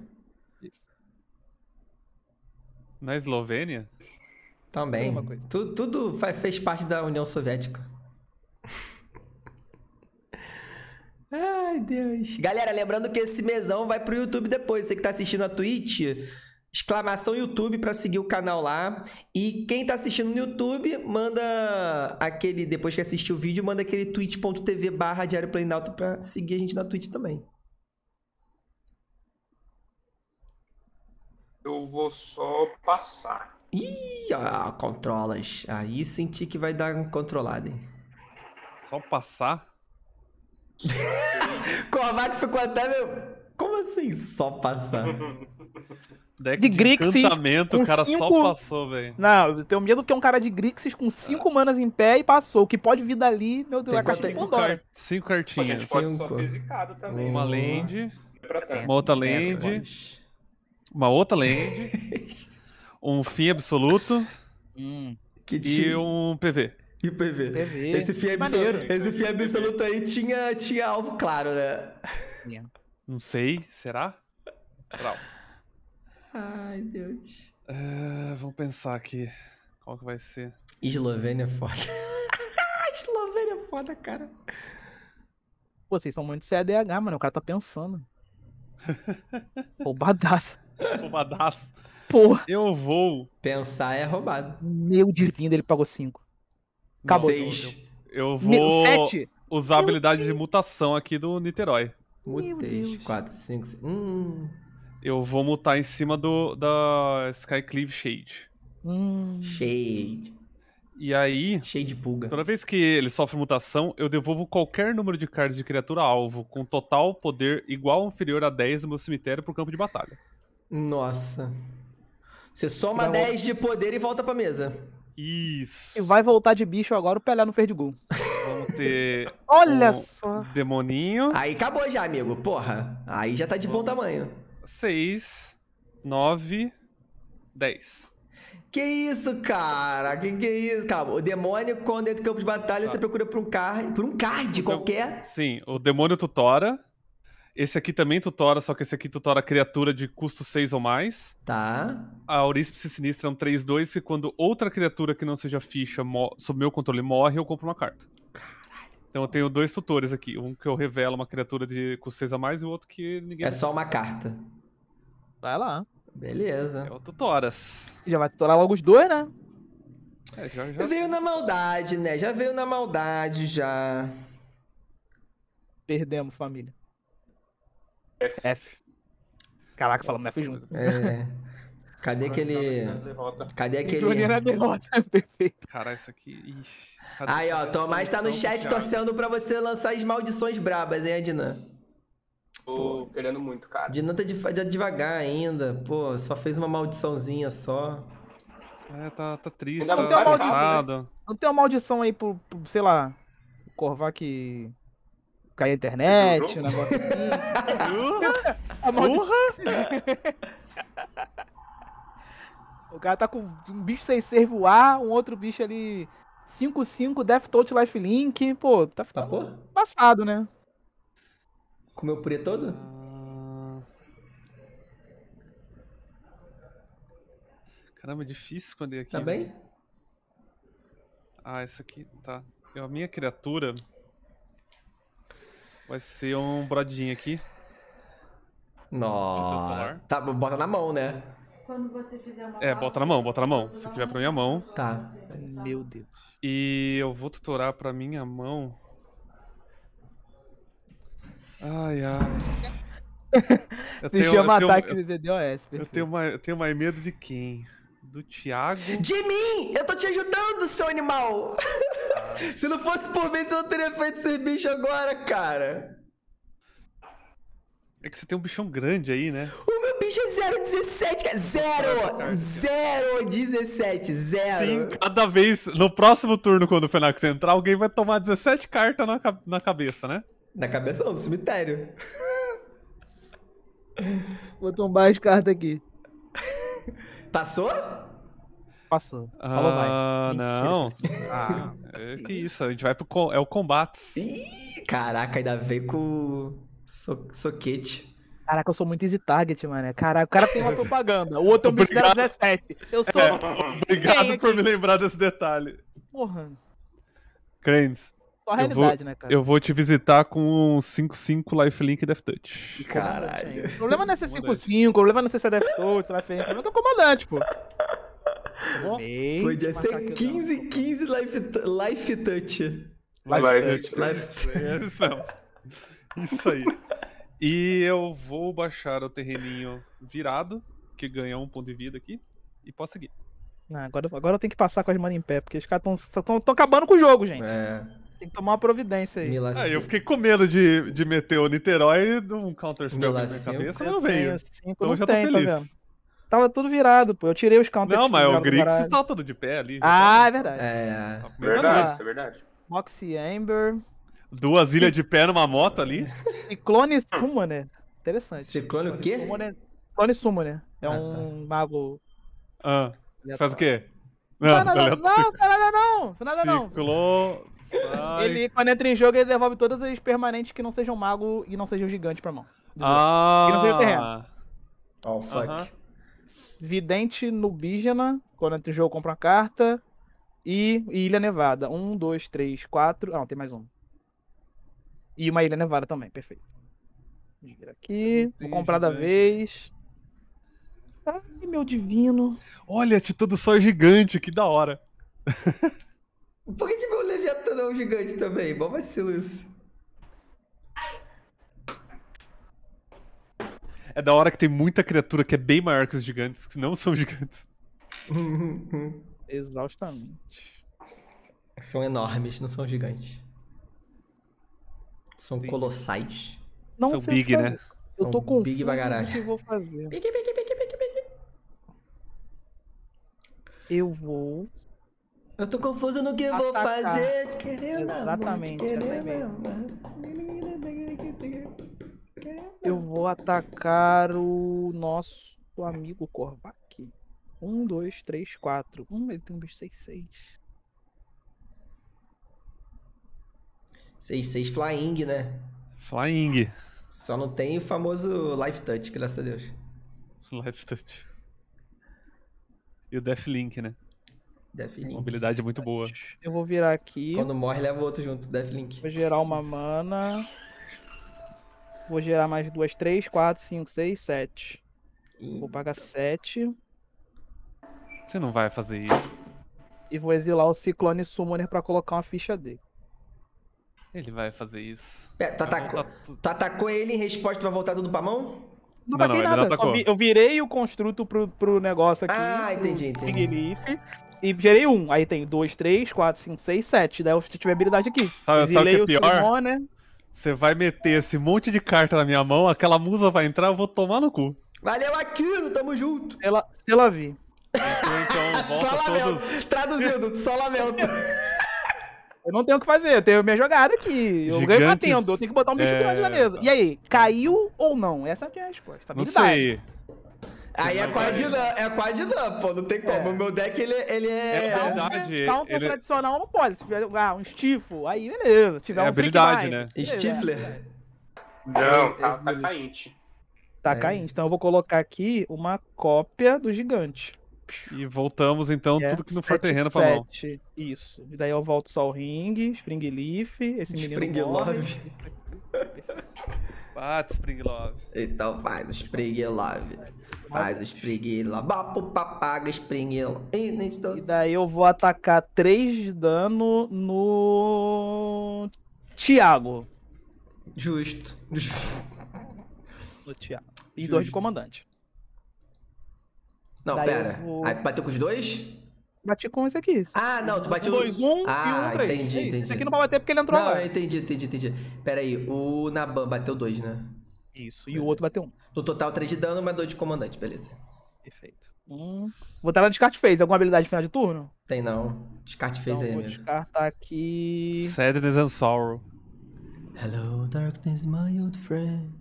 Speaker 3: Na Eslovênia?
Speaker 1: Também. Tudo fez parte da União Soviética. Ai, Deus. Galera, lembrando que esse mesão vai pro YouTube depois. Você que tá assistindo a Twitch, exclamação YouTube pra seguir o canal lá. E quem tá assistindo no YouTube, manda aquele, depois que assistir o vídeo, manda aquele twitch.tv/Diário Planalto pra seguir a gente na Twitch também.
Speaker 2: Eu vou só passar.
Speaker 1: Ih, ó, controlas. Aí senti que vai dar um controlado, hein?
Speaker 3: Só passar?
Speaker 1: Korvac ficou até meu... Como assim, só passar?
Speaker 3: Deck
Speaker 4: de Grixis
Speaker 3: encantamento, o cara só passou, velho.
Speaker 4: Não, eu tenho medo que é um cara de Grixis com 5 manas em pé e passou. O que pode vir dali, meu Deus, a caixa tem
Speaker 3: 5 cartinhas.
Speaker 2: A gente pode só ter zicado também.
Speaker 3: Uma land,
Speaker 2: uma
Speaker 3: outra land, uma outra land, um fim absoluto e um PV.
Speaker 1: E o PV. Esse fim absoluto aí tinha alvo claro, né?
Speaker 3: Não sei, será? Brau.
Speaker 1: Ai, Deus.
Speaker 3: Vamos pensar aqui. Qual que vai ser?
Speaker 1: Eslovênia é foda. Eslovênia é foda, cara.
Speaker 4: Pô, vocês são muito CADH, mano. O cara tá pensando. Roubadaço.
Speaker 3: Roubadaço.
Speaker 4: Porra.
Speaker 3: Eu vou.
Speaker 1: Pensar é roubado.
Speaker 4: Meu divino, ele pagou 5. Acabou.
Speaker 1: 6.
Speaker 3: Eu vou
Speaker 4: 7?
Speaker 3: usar a habilidade de mutação aqui do Niterói.
Speaker 4: Meu
Speaker 1: Mutei.
Speaker 4: Deus.
Speaker 1: 4, 5, 6.
Speaker 3: Eu vou mutar em cima da Skycleave Shade.
Speaker 1: Shade.
Speaker 3: E aí,
Speaker 1: Cheio de pulga.
Speaker 3: toda vez que ele sofre mutação, eu devolvo qualquer número de cards de criatura alvo com total poder igual ou inferior a 10 do meu cemitério pro campo de batalha.
Speaker 1: Nossa. Você soma
Speaker 4: Vai
Speaker 1: 10 de poder e volta pra mesa.
Speaker 3: Isso.
Speaker 4: E vai voltar de bicho agora, o Pelé não fez de gol.
Speaker 3: Vamos ter
Speaker 4: Olha
Speaker 3: um
Speaker 4: só.
Speaker 3: demoninho.
Speaker 1: Aí acabou já, amigo. Porra. Aí já tá de bom tamanho.
Speaker 3: 6, 9, 10.
Speaker 1: Que isso, cara? Que é isso? Calma. O demônio, quando entra em campo de batalha,
Speaker 3: Tá.
Speaker 1: você procura por um card qualquer.
Speaker 3: Sim, o demônio tutora. Esse aqui também tutora, só que esse aqui tutora criatura de custo 6 ou mais.
Speaker 1: Tá.
Speaker 3: A Auríspice Sinistra é um 3/2 e quando outra criatura que não seja ficha sob meu controle morre, eu compro uma carta. Então eu tenho 2 tutores aqui. Um que eu revelo uma criatura de custo 6 a mais e o outro que ninguém...
Speaker 1: É só uma carta.
Speaker 4: Vai lá.
Speaker 1: Beleza.
Speaker 3: É o Tutoras.
Speaker 4: Já vai tutorar logo os 2, né?
Speaker 3: É, já...
Speaker 1: Veio na maldade, né? Já veio na maldade, já.
Speaker 4: Perdemos, família. F. Caraca, falamos F junto.
Speaker 1: É. Cadê aquele.
Speaker 2: Derrota.
Speaker 1: Cadê aquele.
Speaker 4: Johnny na derrota. Perfeito.
Speaker 3: Caralho, isso aqui... Ixi, cadê
Speaker 1: Aí, ó,
Speaker 3: essa
Speaker 1: Tomás tá no
Speaker 3: solução
Speaker 1: chat
Speaker 3: pro Thiago?
Speaker 1: torcendo pra você lançar as maldições brabas, hein, Adnan?
Speaker 2: Tô querendo muito, cara.
Speaker 1: Adnan tá devagar ainda. Pô, só fez uma maldiçãozinha só.
Speaker 3: É, tá triste,
Speaker 2: Ainda
Speaker 3: tá
Speaker 2: não tem uma maldição,
Speaker 3: frustrado.
Speaker 4: Não tem uma maldição aí pro sei lá, o Korvac cair a internet, um negócio assim. A maldição. O cara tá com um bicho sem ser voar, um outro bicho ali 5/5, Death Touch Lifelink. Pô, tá ficando
Speaker 1: Pô?
Speaker 4: passado, né?
Speaker 1: Comeu o purê todo?
Speaker 3: Caramba, é difícil esconder aqui.
Speaker 1: Tá
Speaker 3: né?
Speaker 1: bem?
Speaker 3: Ah, esse aqui, tá. A minha criatura vai ser um brodinho aqui.
Speaker 1: Nossa.
Speaker 3: solar.
Speaker 1: Tá, bota na mão, né?
Speaker 6: Quando você fizer uma
Speaker 3: É, bota na mão, bota na mão. Se tiver pra minha mão.
Speaker 1: Tá.
Speaker 4: Meu Deus.
Speaker 3: E eu vou tutorar pra minha mão. Ai, ai.
Speaker 4: Se chama ataque de DDoS.
Speaker 3: eu tenho mais medo de quem? Do Thiago.
Speaker 1: De mim! Eu tô te ajudando, seu animal! Se não fosse por mim, você não teria feito esse bicho agora, cara.
Speaker 3: É que você tem um bichão grande aí, né?
Speaker 1: O meu bicho é 0,17, cara. Zero 17, zero.
Speaker 3: Sim, cada vez. No próximo turno, quando o Fenax entrar, alguém vai tomar 17 cartas na cabeça, né?
Speaker 1: Na cabeça não, no cemitério.
Speaker 4: Vou tomar as cartas aqui.
Speaker 1: Passou?
Speaker 4: Passou. Falou vai.
Speaker 3: Ah,
Speaker 4: Mentira.
Speaker 3: não. Ah, que isso, a gente vai pro. É o combates.
Speaker 1: Ih, caraca, ainda veio com soquete.
Speaker 4: Caraca, eu sou muito easy target, mano. Caraca, o cara tem uma propaganda. O outro é um bicho
Speaker 3: Obrigado.
Speaker 4: 17. Eu sou.
Speaker 3: Obrigado
Speaker 4: Quem
Speaker 3: por
Speaker 4: aqui?
Speaker 3: me lembrar desse detalhe.
Speaker 4: Porra.
Speaker 3: Cranes,
Speaker 4: Só a realidade, né, cara?
Speaker 3: eu vou te visitar com um 5/5 Lifelink e Death Touch.
Speaker 1: Caralho.
Speaker 4: O problema não é ser 5/5, o problema não é ser Death Touch, sei lá, o problema é que é o comandante, pô.
Speaker 1: Podia ser 15 life touch.
Speaker 4: Life Touch.
Speaker 1: Life...
Speaker 3: Isso mesmo. Isso aí. E eu vou baixar o terreninho virado, que ganha 1 ponto de vida aqui, e posso seguir.
Speaker 4: Não, agora eu tenho que passar com as manas em pé, porque os caras estão acabando com o jogo, gente.
Speaker 1: É.
Speaker 4: Tem que tomar uma providência aí.
Speaker 1: Mila...
Speaker 3: Ah, eu fiquei com medo de meter o Niterói de um counter spell na minha
Speaker 1: Milacento.
Speaker 3: cabeça, mas não veio.
Speaker 4: Cinco,
Speaker 3: Então
Speaker 4: não
Speaker 3: eu já tô
Speaker 4: tem, tá
Speaker 3: feliz.
Speaker 4: vendo? Tava tudo virado, pô. Eu tirei os counters.
Speaker 3: Não,
Speaker 4: que
Speaker 3: mas
Speaker 4: tinham
Speaker 3: o
Speaker 4: virado do
Speaker 3: Grix
Speaker 4: baralho.
Speaker 3: está todo de pé ali. já
Speaker 4: Ah,
Speaker 3: tá-
Speaker 4: é verdade.
Speaker 1: É.
Speaker 3: tá comendo ali.
Speaker 2: Verdade, isso é verdade.
Speaker 4: Moxie Amber.
Speaker 3: 2 ilhas de pé numa moto ali.
Speaker 4: Ciclone Summoner. Interessante.
Speaker 1: Ciclone o quê?
Speaker 4: Summoner. Clone Summoner. É
Speaker 1: Ah,
Speaker 4: um mago.
Speaker 3: Ah, faz o quê?
Speaker 4: Não, não,
Speaker 3: aleatório.
Speaker 4: nada não.
Speaker 3: Ciclo... sai.
Speaker 4: Ele, quando entra em jogo, ele devolve todas as permanentes que não sejam mago e não sejam gigante pra mão.
Speaker 3: Ah,
Speaker 4: Que não seja terreno.
Speaker 1: Oh, fuck.
Speaker 3: Aham.
Speaker 4: Vidente Nubígena, quando entra em jogo, compra uma carta. E Ilha Nevada. 1, 2, 3, 4. Ah, não, tem mais um. E uma Ilha Nevada também, perfeito. Gira aqui.
Speaker 3: Não tem
Speaker 4: Vou comprar da
Speaker 3: gigante.
Speaker 4: vez. Ai, meu divino.
Speaker 3: Olha, Titã do Sol gigante, que da hora.
Speaker 1: Por que meu Leviatã não é um gigante também? Bom vacilo isso.
Speaker 3: É da hora que tem muita criatura que é bem maior que os gigantes, que não são gigantes.
Speaker 4: Exaustamente.
Speaker 1: São enormes, não são gigantes. São
Speaker 3: Sim.
Speaker 1: colossais.
Speaker 4: Não
Speaker 3: São
Speaker 4: sei o que
Speaker 3: big, né?
Speaker 4: fazer. Eu tô
Speaker 1: São
Speaker 4: confuso
Speaker 1: big pra
Speaker 4: do
Speaker 1: caralho.
Speaker 4: que eu vou fazer.
Speaker 1: Big.
Speaker 4: Eu vou...
Speaker 1: Eu tô confuso no que eu vou
Speaker 4: Atacar.
Speaker 1: fazer. Te querendo,
Speaker 4: Exatamente,
Speaker 1: amor, te
Speaker 4: essa é
Speaker 1: querendo,
Speaker 4: mesmo. Eu vou atacar o nosso amigo Korvac. 1, 2, 3, 4. Ele tem um bicho 6, 6.
Speaker 1: 6 flying, né?
Speaker 3: Flying.
Speaker 1: Só não tem o famoso Life Touch, graças a Deus.
Speaker 3: Life Touch. E o Deathlink, né?
Speaker 1: Deathlink.
Speaker 3: Uma habilidade muito boa.
Speaker 4: Eu vou virar aqui.
Speaker 1: Quando morre, leva o outro junto, Deathlink.
Speaker 4: Vou gerar uma mana. Vou gerar mais 2, 3, 4, 5, 6, 7. Vou pagar 7.
Speaker 3: Você não vai fazer isso.
Speaker 4: E vou exilar o Ciclone Summoner pra colocar uma ficha dele.
Speaker 3: Ele vai fazer isso.
Speaker 1: Pera, tu atacou ele em resposta, vai voltar tudo pra mão?
Speaker 4: Não
Speaker 3: Não,
Speaker 4: taquei
Speaker 3: ele não
Speaker 4: nada.
Speaker 3: atacou.
Speaker 4: Eu virei o construto pro negócio aqui.
Speaker 1: Ah, entendi.
Speaker 4: Big Leaf. E gerei 1. Aí tem 2, 3, 4, 5, 6, 7. Daí eu tive habilidade aqui.
Speaker 3: Sabe o
Speaker 4: Exilei
Speaker 3: que é pior?
Speaker 4: Summoner.
Speaker 3: Você vai meter esse monte de carta na minha mão, aquela musa vai entrar, eu vou tomar no cu.
Speaker 1: Valeu, Aquilo, tamo junto.
Speaker 4: Se ela vi.
Speaker 3: Então
Speaker 1: Só
Speaker 3: volta
Speaker 1: lamento.
Speaker 3: todos.
Speaker 1: Traduzindo, só lamento.
Speaker 4: Eu não tenho o que fazer, eu tenho minha jogada aqui. Eu ganho batendo, eu tenho que botar um bicho grande na mesa. E aí, caiu ou não? Essa é a minha resposta.
Speaker 3: Não sei.
Speaker 1: Aí é Quadinam, pô, não tem como. O meu deck, ele é...
Speaker 3: É habilidade.
Speaker 4: Counter tradicional não pode. Se tiver um Stifle, aí beleza. Se tiver
Speaker 3: É
Speaker 4: um
Speaker 3: habilidade,
Speaker 4: Trick
Speaker 3: né?
Speaker 4: Knight, beleza.
Speaker 1: Stifler.
Speaker 2: Não, tá cainte.
Speaker 4: Tá caindo. Então eu vou colocar aqui uma cópia do gigante.
Speaker 3: E voltamos então,
Speaker 4: Que é
Speaker 3: tudo que não for
Speaker 4: 7,
Speaker 3: terreno pra mão.
Speaker 4: 7. Isso. E daí eu volto só o ring, Spring Leaf, esse menino
Speaker 1: Spring
Speaker 4: morre.
Speaker 1: Love.
Speaker 3: Bate, Spring Love.
Speaker 1: Então faz o Spring Love. Faz o Spring Love. Bapo, papaga, Spring Love.
Speaker 4: E daí eu vou atacar 3 de dano no Thiago.
Speaker 1: Justo.
Speaker 4: No Thiago. E
Speaker 1: Justo.
Speaker 4: 2 de comandante.
Speaker 1: Não,
Speaker 4: Daí
Speaker 1: pera.
Speaker 4: eu vou-
Speaker 1: Aí tu bateu com os dois?
Speaker 4: Bati com esse aqui.
Speaker 1: Ah, não, tu bateu...
Speaker 4: 2, 1
Speaker 1: Ah,
Speaker 4: e 1, 3.
Speaker 1: entendi.
Speaker 4: Esse aqui não vai bater porque ele entrou
Speaker 1: Não,
Speaker 4: agora.
Speaker 1: eu entendi. Pera aí, o Naban bateu 2, né?
Speaker 4: Isso. E o outro bateu 1.
Speaker 1: No total 3 de dano, mas 2 de comandante, beleza.
Speaker 4: Perfeito. Vou botar na descarte phase. Alguma habilidade final de turno?
Speaker 1: Tem não. Descarte fez
Speaker 4: Então
Speaker 1: aí
Speaker 4: vou
Speaker 1: mesmo.
Speaker 4: descartar aqui.
Speaker 3: Sadness and Sorrow.
Speaker 1: Hello, darkness, my old friend.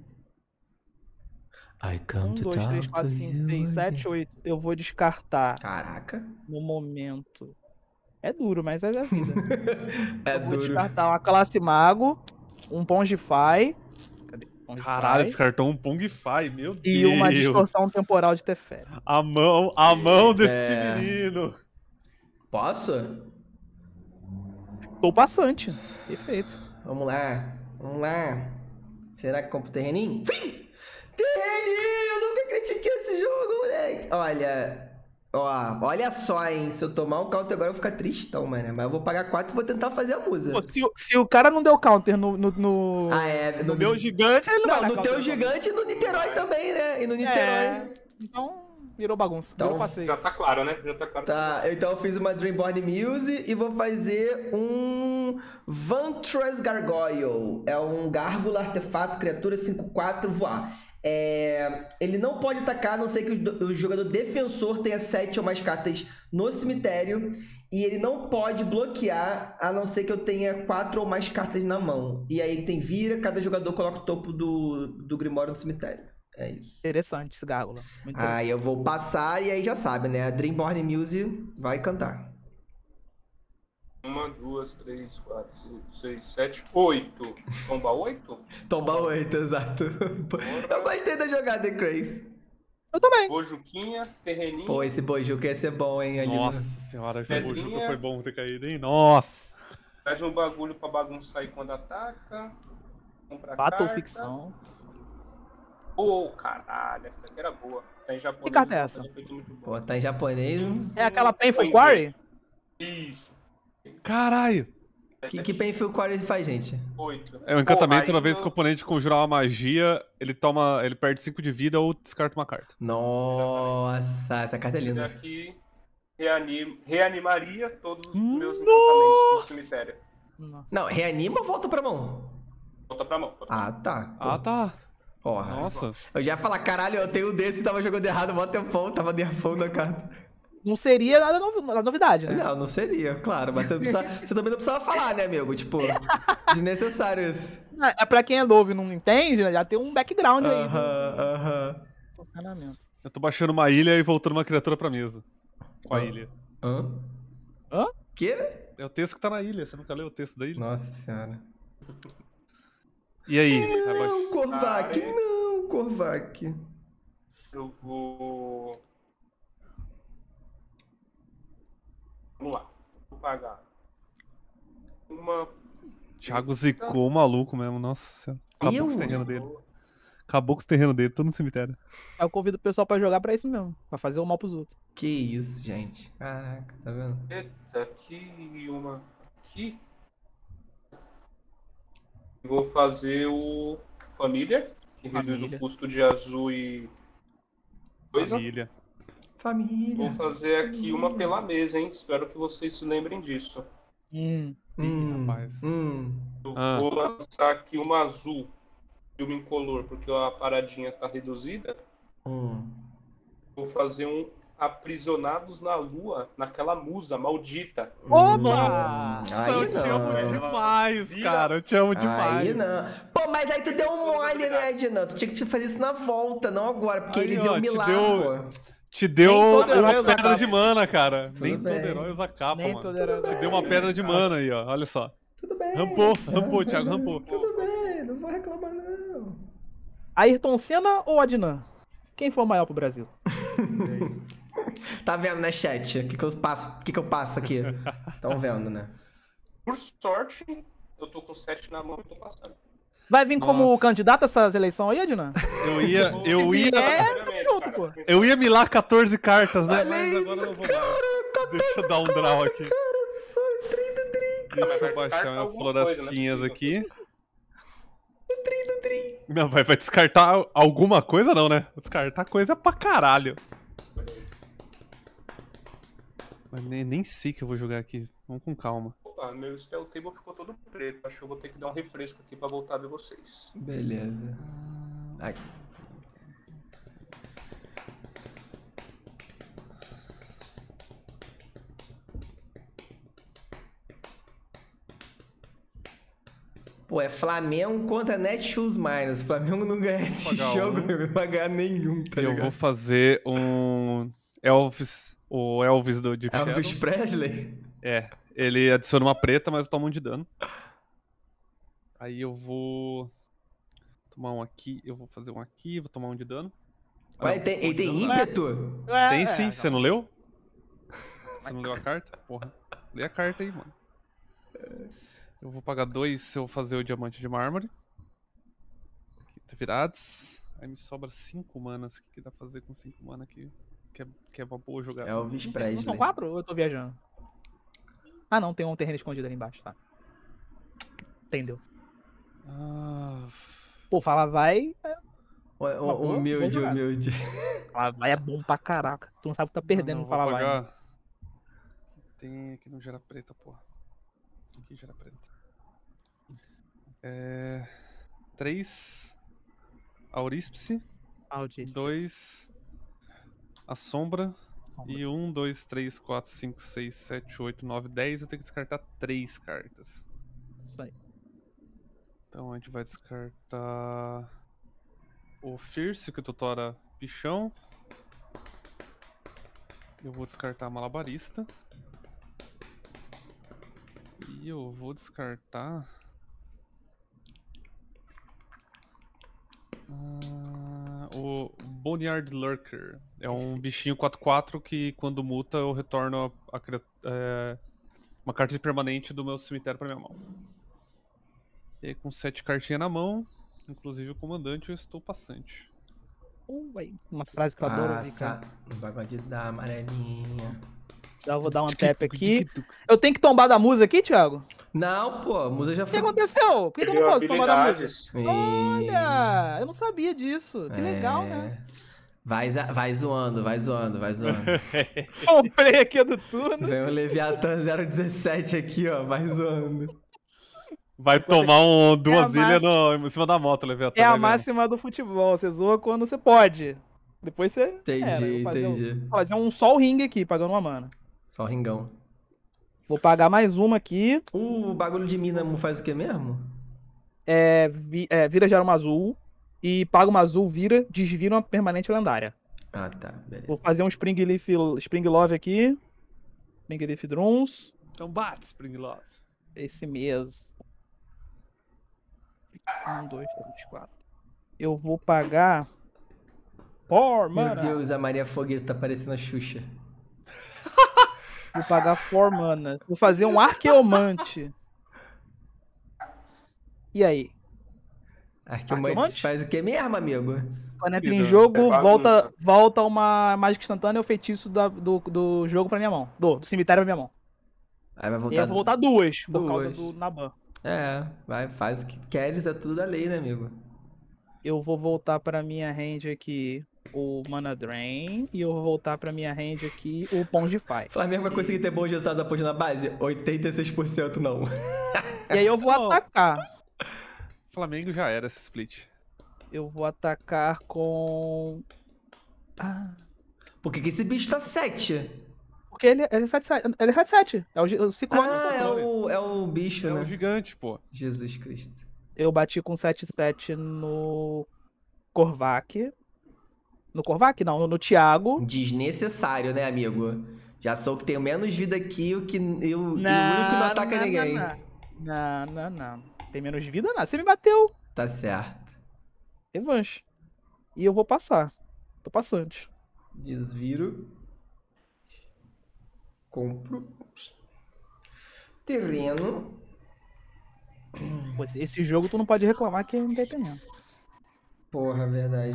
Speaker 1: I
Speaker 4: 1,
Speaker 1: come to
Speaker 4: 2, 3,
Speaker 1: talk
Speaker 4: 4,
Speaker 1: to
Speaker 4: 5,
Speaker 1: you
Speaker 4: 6, 7,
Speaker 1: again.
Speaker 4: 8. Eu vou descartar
Speaker 1: Caraca.
Speaker 4: no momento. É duro, mas é da vida.
Speaker 1: É
Speaker 4: Eu vou
Speaker 1: duro.
Speaker 4: descartar uma classe mago, um Pongify. Cadê? Pongify.
Speaker 3: Caralho, descartou um Pongify, meu Deus.
Speaker 4: E uma distorção temporal de Teferi.
Speaker 3: A mão desse menino.
Speaker 1: Posso?
Speaker 4: Tô passante. Perfeito.
Speaker 1: Vamos lá. Será que compra o terreninho? Fim! Terreninho! Eu nunca critiquei esse jogo, moleque. Olha só, hein. Se eu tomar um counter agora, eu vou ficar tristão, mano. Mas eu vou pagar 4 e vou tentar fazer a musa.
Speaker 4: Pô, se o cara não deu counter no
Speaker 1: No
Speaker 4: meu gigante, ele não vai
Speaker 1: Não,
Speaker 4: dar
Speaker 1: no
Speaker 4: counter
Speaker 1: teu gigante e no Niterói também, né? E no Niterói.
Speaker 4: Então, virou bagunça.
Speaker 1: Então,
Speaker 4: Virou passeio.
Speaker 2: Já tá claro, né? Já tá claro.
Speaker 1: Tá, então eu fiz uma Dreamborn Muse e vou fazer um Vantress Gargoyle. É um gárgula, artefato, criatura 5/4 voar. Ele não pode atacar, a não ser que o jogador defensor tenha 7 ou mais cartas no cemitério. E ele não pode bloquear, a não ser que eu tenha 4 ou mais cartas na mão. E aí ele tem vira, cada jogador coloca o topo do Grimório no cemitério. É isso.
Speaker 4: Interessante esse gárgula. Muito
Speaker 1: Aí eu vou passar e aí já sabe, né? A Dreamborn Muse vai cantar.
Speaker 2: 1, 2, 3, 4, 5, 6, 7, 8. Tomba 8?
Speaker 1: Tomba 8, exato. Eu gostei da jogada, hein, Crazy?
Speaker 4: Eu também.
Speaker 2: Bojuquinha, terreninho.
Speaker 1: Pô, esse Bojuca ia ser bom, hein? Ali
Speaker 3: Nossa senhora, esse
Speaker 2: Pedrinha.
Speaker 3: Bojuca foi bom ter caído, hein? Nossa.
Speaker 2: Faz um bagulho pra bagunçar aí quando ataca. Compra
Speaker 4: Fato ou
Speaker 2: carta.
Speaker 4: ficção?
Speaker 2: Ô, caralho, essa daqui era boa. Tá em japonês.
Speaker 4: Que carta é
Speaker 2: então
Speaker 4: essa?
Speaker 2: tá feito muito bom.
Speaker 1: Pô, tá em japonês.
Speaker 4: É aquela Painful Quarry?
Speaker 2: Isso.
Speaker 3: Caralho!
Speaker 1: Que Painful Quarry ele faz, gente?
Speaker 2: 8.
Speaker 3: É um encantamento,
Speaker 2: Pô,
Speaker 3: toda vez
Speaker 2: aí
Speaker 3: que o oponente conjurar uma magia, ele perde 5 de vida ou descarta uma carta.
Speaker 1: Nossa, essa carta é
Speaker 2: Esse
Speaker 1: linda.
Speaker 2: daqui reanimaria todos os meus encantamentos no cemitério.
Speaker 4: Nossa.
Speaker 1: Não, reanima ou volta pra mão?
Speaker 2: Volta pra mão.
Speaker 1: Ah, tá.
Speaker 3: Ah, tá.
Speaker 1: Porra.
Speaker 3: Nossa.
Speaker 1: Eu já ia falar, caralho, eu tenho desse, tava jogando errado, mó tempão, tava nerfando na carta.
Speaker 4: Não seria nada novidade, né?
Speaker 1: Não seria, claro, mas você também não precisava falar, né, amigo? Tipo, desnecessário isso.
Speaker 4: É pra quem é novo e não entende, né? Já tem um background aí
Speaker 1: Aham.
Speaker 4: do funcionamento.
Speaker 3: Eu tô baixando uma ilha e voltando uma criatura pra mesa. Com a ilha.
Speaker 4: Hã?
Speaker 1: Quê?
Speaker 3: É o texto que tá na ilha, você nunca leu o texto da ilha?
Speaker 1: Nossa senhora.
Speaker 3: E aí?
Speaker 1: Não, Korvac,
Speaker 2: Ai.
Speaker 1: não, Korvac.
Speaker 2: Eu vou... Vamos lá. Vou pagar uma...
Speaker 3: Thiago zicou o maluco mesmo, nossa senhora. Acabou com os terrenos dele. Acabou com os terrenos dele, tudo no cemitério.
Speaker 4: Eu convido o pessoal pra jogar pra isso mesmo. Pra fazer o mal pros outros.
Speaker 1: Que isso, gente. Caraca, tá vendo?
Speaker 2: Eita, aqui uma... Aqui. Vou fazer o Família, que reduz
Speaker 4: Família.
Speaker 2: o custo de azul e... Coisa.
Speaker 3: Família.
Speaker 1: Família.
Speaker 2: Vou fazer aqui uma pela mesa, hein? Espero que vocês se lembrem disso.
Speaker 3: Ih, rapaz.
Speaker 2: Eu
Speaker 3: Ah.
Speaker 2: vou lançar aqui uma azul e uma incolor, porque a paradinha tá reduzida. Vou fazer um Aprisionados na Lua, naquela musa maldita.
Speaker 4: Opa!
Speaker 1: Aí
Speaker 3: eu te amo
Speaker 1: não.
Speaker 3: demais, cara. Eu te amo demais.
Speaker 1: Aí não. Pô, mas aí tu deu um mole, né, Dinan? Tu tinha que fazer isso na volta, não agora, porque
Speaker 3: Aí,
Speaker 1: eles
Speaker 3: ó,
Speaker 1: iam
Speaker 3: te
Speaker 1: me lá,
Speaker 3: deu-
Speaker 1: pô.
Speaker 3: Te deu
Speaker 4: Nem todo herói
Speaker 3: uma
Speaker 4: usa
Speaker 3: pedra
Speaker 4: capa.
Speaker 3: de mana, cara. Nem
Speaker 1: Tudo
Speaker 3: todo
Speaker 1: bem.
Speaker 3: herói usa capa,
Speaker 4: Nem
Speaker 3: mano.
Speaker 4: todo herói
Speaker 3: Te
Speaker 4: usa
Speaker 3: deu uma pedra de mana aí, ó. Olha só.
Speaker 1: Tudo bem.
Speaker 3: Rampou, Thiago, rampou.
Speaker 1: Tudo bem, não vou reclamar, não.
Speaker 4: Ayrton Senna ou Adnan? Quem foi o maior pro Brasil?
Speaker 1: Tá vendo, né, chat? O que eu passo aqui? Tão vendo, né?
Speaker 2: Por sorte, eu tô com 7 na mão e tô passando.
Speaker 4: Vai vir como
Speaker 3: Nossa.
Speaker 4: candidato essas eleições aí, Adnan?
Speaker 3: Eu ia
Speaker 4: tamo junto, pô.
Speaker 3: Eu ia milar 14 cartas, né?
Speaker 1: Olha
Speaker 3: Mas
Speaker 1: isso,
Speaker 3: agora eu não vou
Speaker 1: cara,
Speaker 3: mais. Deixa eu dar um draw aqui.
Speaker 1: Só tri do tri.
Speaker 3: Deixa eu baixar minhas florestinhas aqui.
Speaker 1: Do tri.
Speaker 3: Não, vai descartar alguma coisa não, né? Descartar coisa pra caralho. Mas nem sei que eu vou jogar aqui. Vamos com calma.
Speaker 2: Opa, meu spell table ficou todo preto. Acho que eu vou ter que dar um refresco aqui pra voltar a ver vocês.
Speaker 1: Beleza. Ai. Pô, é Flamengo contra Netshoes Miners. O Flamengo não ganha esse
Speaker 3: pagar
Speaker 1: jogo,
Speaker 3: um.
Speaker 1: não vai ganhar nenhum, tá
Speaker 3: Eu
Speaker 1: ligado?
Speaker 3: vou fazer um o Elvis do Deep
Speaker 1: Elvis
Speaker 3: Shadow.
Speaker 1: Presley?
Speaker 3: É, ele adiciona uma preta, mas eu tomo um de dano. Aí eu vou tomar um aqui, eu vou fazer um aqui, vou tomar um de dano. Ah,
Speaker 1: Ué,
Speaker 3: não,
Speaker 1: tem,
Speaker 3: um
Speaker 1: ele
Speaker 3: de
Speaker 1: tem
Speaker 3: dano.
Speaker 1: ímpeto?
Speaker 3: Tem sim, você não leu? Você não leu a carta? Porra, lê a carta aí, mano. Eu vou pagar 2 se eu fazer o diamante de mármore. Aqui tá virados. Aí me sobra 5 manas. O que dá pra fazer com 5 manas aqui? Que é uma boa jogada.
Speaker 1: Elvis
Speaker 4: Não
Speaker 1: Presley.
Speaker 4: são 4 ou eu tô viajando? Ah, não, tem um terreno escondido ali embaixo, tá. Entendeu.
Speaker 3: Ah,
Speaker 4: Pô, fala vai. boa,
Speaker 1: Humilde,
Speaker 4: boa jogada.
Speaker 1: humilde.
Speaker 4: Fala vai é bom pra caraca. Tu não sabe o que tá perdendo
Speaker 3: não,
Speaker 4: no fala
Speaker 3: vou
Speaker 4: vai. né?
Speaker 3: pagar. Tem aqui não gera preta, porra. Aqui gera preta. 3 Auríspice,
Speaker 4: Audi.
Speaker 3: 2 a sombra. E 1, 2, 3, 4, 5, 6, 7, 8, 9, 10. Eu tenho que descartar 3 cartas.
Speaker 4: Isso aí.
Speaker 3: Então a gente vai descartar o Fierce, que tutora bichão. Eu vou descartar a Malabarista. E eu vou descartar... o Boneyard Lurker. É um bichinho 4/4 que quando muta eu retorno uma carta de permanente do meu cemitério pra minha mão. E aí com 7 cartinhas na mão, inclusive o comandante, eu estou passante.
Speaker 4: Aí, uma frase que eu adoro ouvir,
Speaker 1: Passa
Speaker 4: cara.
Speaker 1: no pagode da amarelinha.
Speaker 4: Então eu vou dar um tap aqui. Eu tenho que tombar da musa aqui, Thiago?
Speaker 1: Não, pô, a musa já
Speaker 4: O que
Speaker 1: foi.
Speaker 4: aconteceu? Por que eu não posso tombar da musa?
Speaker 2: habilidades.
Speaker 4: Olha, eu não sabia disso. Que legal, né?
Speaker 1: Vai zoando, vai zoando, vai zoando.
Speaker 4: Comprei aqui do turno.
Speaker 1: Vem o Leviathan 017 aqui, ó, vai zoando.
Speaker 3: Vai tomar duas ilhas em cima da moto, Leviathan.
Speaker 4: É a
Speaker 3: vai ganhar.
Speaker 4: máxima do futebol. Você zoa quando você pode. Depois você.
Speaker 1: Entendi,
Speaker 4: vou
Speaker 1: entendi.
Speaker 4: fazer um só o ringue aqui, pagando uma mana.
Speaker 1: Só ringão.
Speaker 4: Vou pagar mais uma aqui.
Speaker 1: O bagulho de mina faz o que mesmo?
Speaker 4: Vira gera uma azul. E paga uma azul, vira, desvira uma permanente lendária.
Speaker 1: Ah, tá, beleza.
Speaker 4: Vou fazer um Spring Love aqui. Spring Leaf Drums.
Speaker 3: Então bate, Spring Love.
Speaker 4: Esse mês. 1, 2, 3, 4. Eu vou pagar.
Speaker 1: Meu Deus, a Maria Fogueta tá parecendo a Xuxa.
Speaker 4: Vou pagar 4 mana. Vou fazer um Arqueomante. E aí?
Speaker 1: Arqueomante faz o que mesmo, amigo?
Speaker 4: Quando entra em
Speaker 3: Então,
Speaker 4: jogo,
Speaker 2: bagunça.
Speaker 4: volta uma mágica instantânea ou feitiço do jogo pra minha mão. Do cemitério pra minha mão.
Speaker 1: Aí vai
Speaker 4: E
Speaker 1: voltar.
Speaker 4: eu vou voltar duas, por causa
Speaker 1: Duas.
Speaker 4: do Naban.
Speaker 1: Faz o que queres, é tudo da lei, né, amigo?
Speaker 4: Eu vou voltar pra minha hand aqui o Mana Drain. E eu vou voltar pra minha hand aqui o Pondify.
Speaker 1: Flamengo vai conseguir ter bons resultados após na base? 86% não.
Speaker 4: E aí eu vou atacar.
Speaker 3: Flamengo já era esse split.
Speaker 4: Eu vou atacar com...
Speaker 1: Por que esse bicho tá 7?
Speaker 4: Porque ele é 7-7. Ele é 7-7. É o Ciclone.
Speaker 1: É o bicho,
Speaker 3: É
Speaker 1: né?
Speaker 3: um gigante, pô.
Speaker 1: Jesus Cristo.
Speaker 4: Eu bati com 7-7 no Korvac. No Korvac? Não, no Thiago.
Speaker 1: Desnecessário, né, amigo? Já sou que tenho menos vida aqui e o único que não ataca ninguém.
Speaker 4: Não. Tem menos vida, não. Você me bateu.
Speaker 1: Tá certo.
Speaker 4: Revanche. E eu vou passar. Tô passante.
Speaker 1: Desviro. Compro. Terreno.
Speaker 4: Pô, esse jogo tu não pode reclamar que não tem terreno.
Speaker 1: Porra, verdade.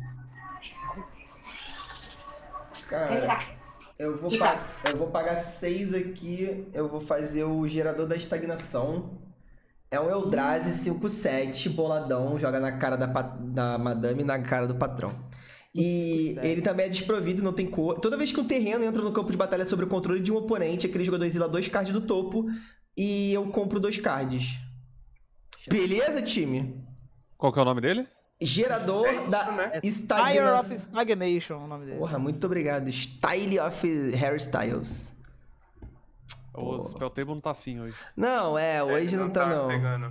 Speaker 1: Cara, eu vou pagar 6 aqui. Eu vou fazer o gerador da estagnação. É um Eldrazi 5/7, boladão. Joga na cara da madame e na cara do patrão. E
Speaker 4: 5/7.
Speaker 1: ele também é desprovido, não tem cor. Toda vez que um terreno entra no campo de batalha sob o controle de um oponente, aquele jogador exila 2 cards do topo e eu compro 2 cards. Beleza, time?
Speaker 3: Qual que é o nome dele?
Speaker 1: Gerador
Speaker 2: É isso,
Speaker 1: da
Speaker 2: né?
Speaker 4: Fire of
Speaker 1: estagnação.
Speaker 4: Stagnation, o nome dele.
Speaker 1: Porra, muito obrigado. Style of Hairstyles.
Speaker 3: O Spell Table não tá afim hoje.
Speaker 1: Não, hoje não tá não.
Speaker 2: Pegando.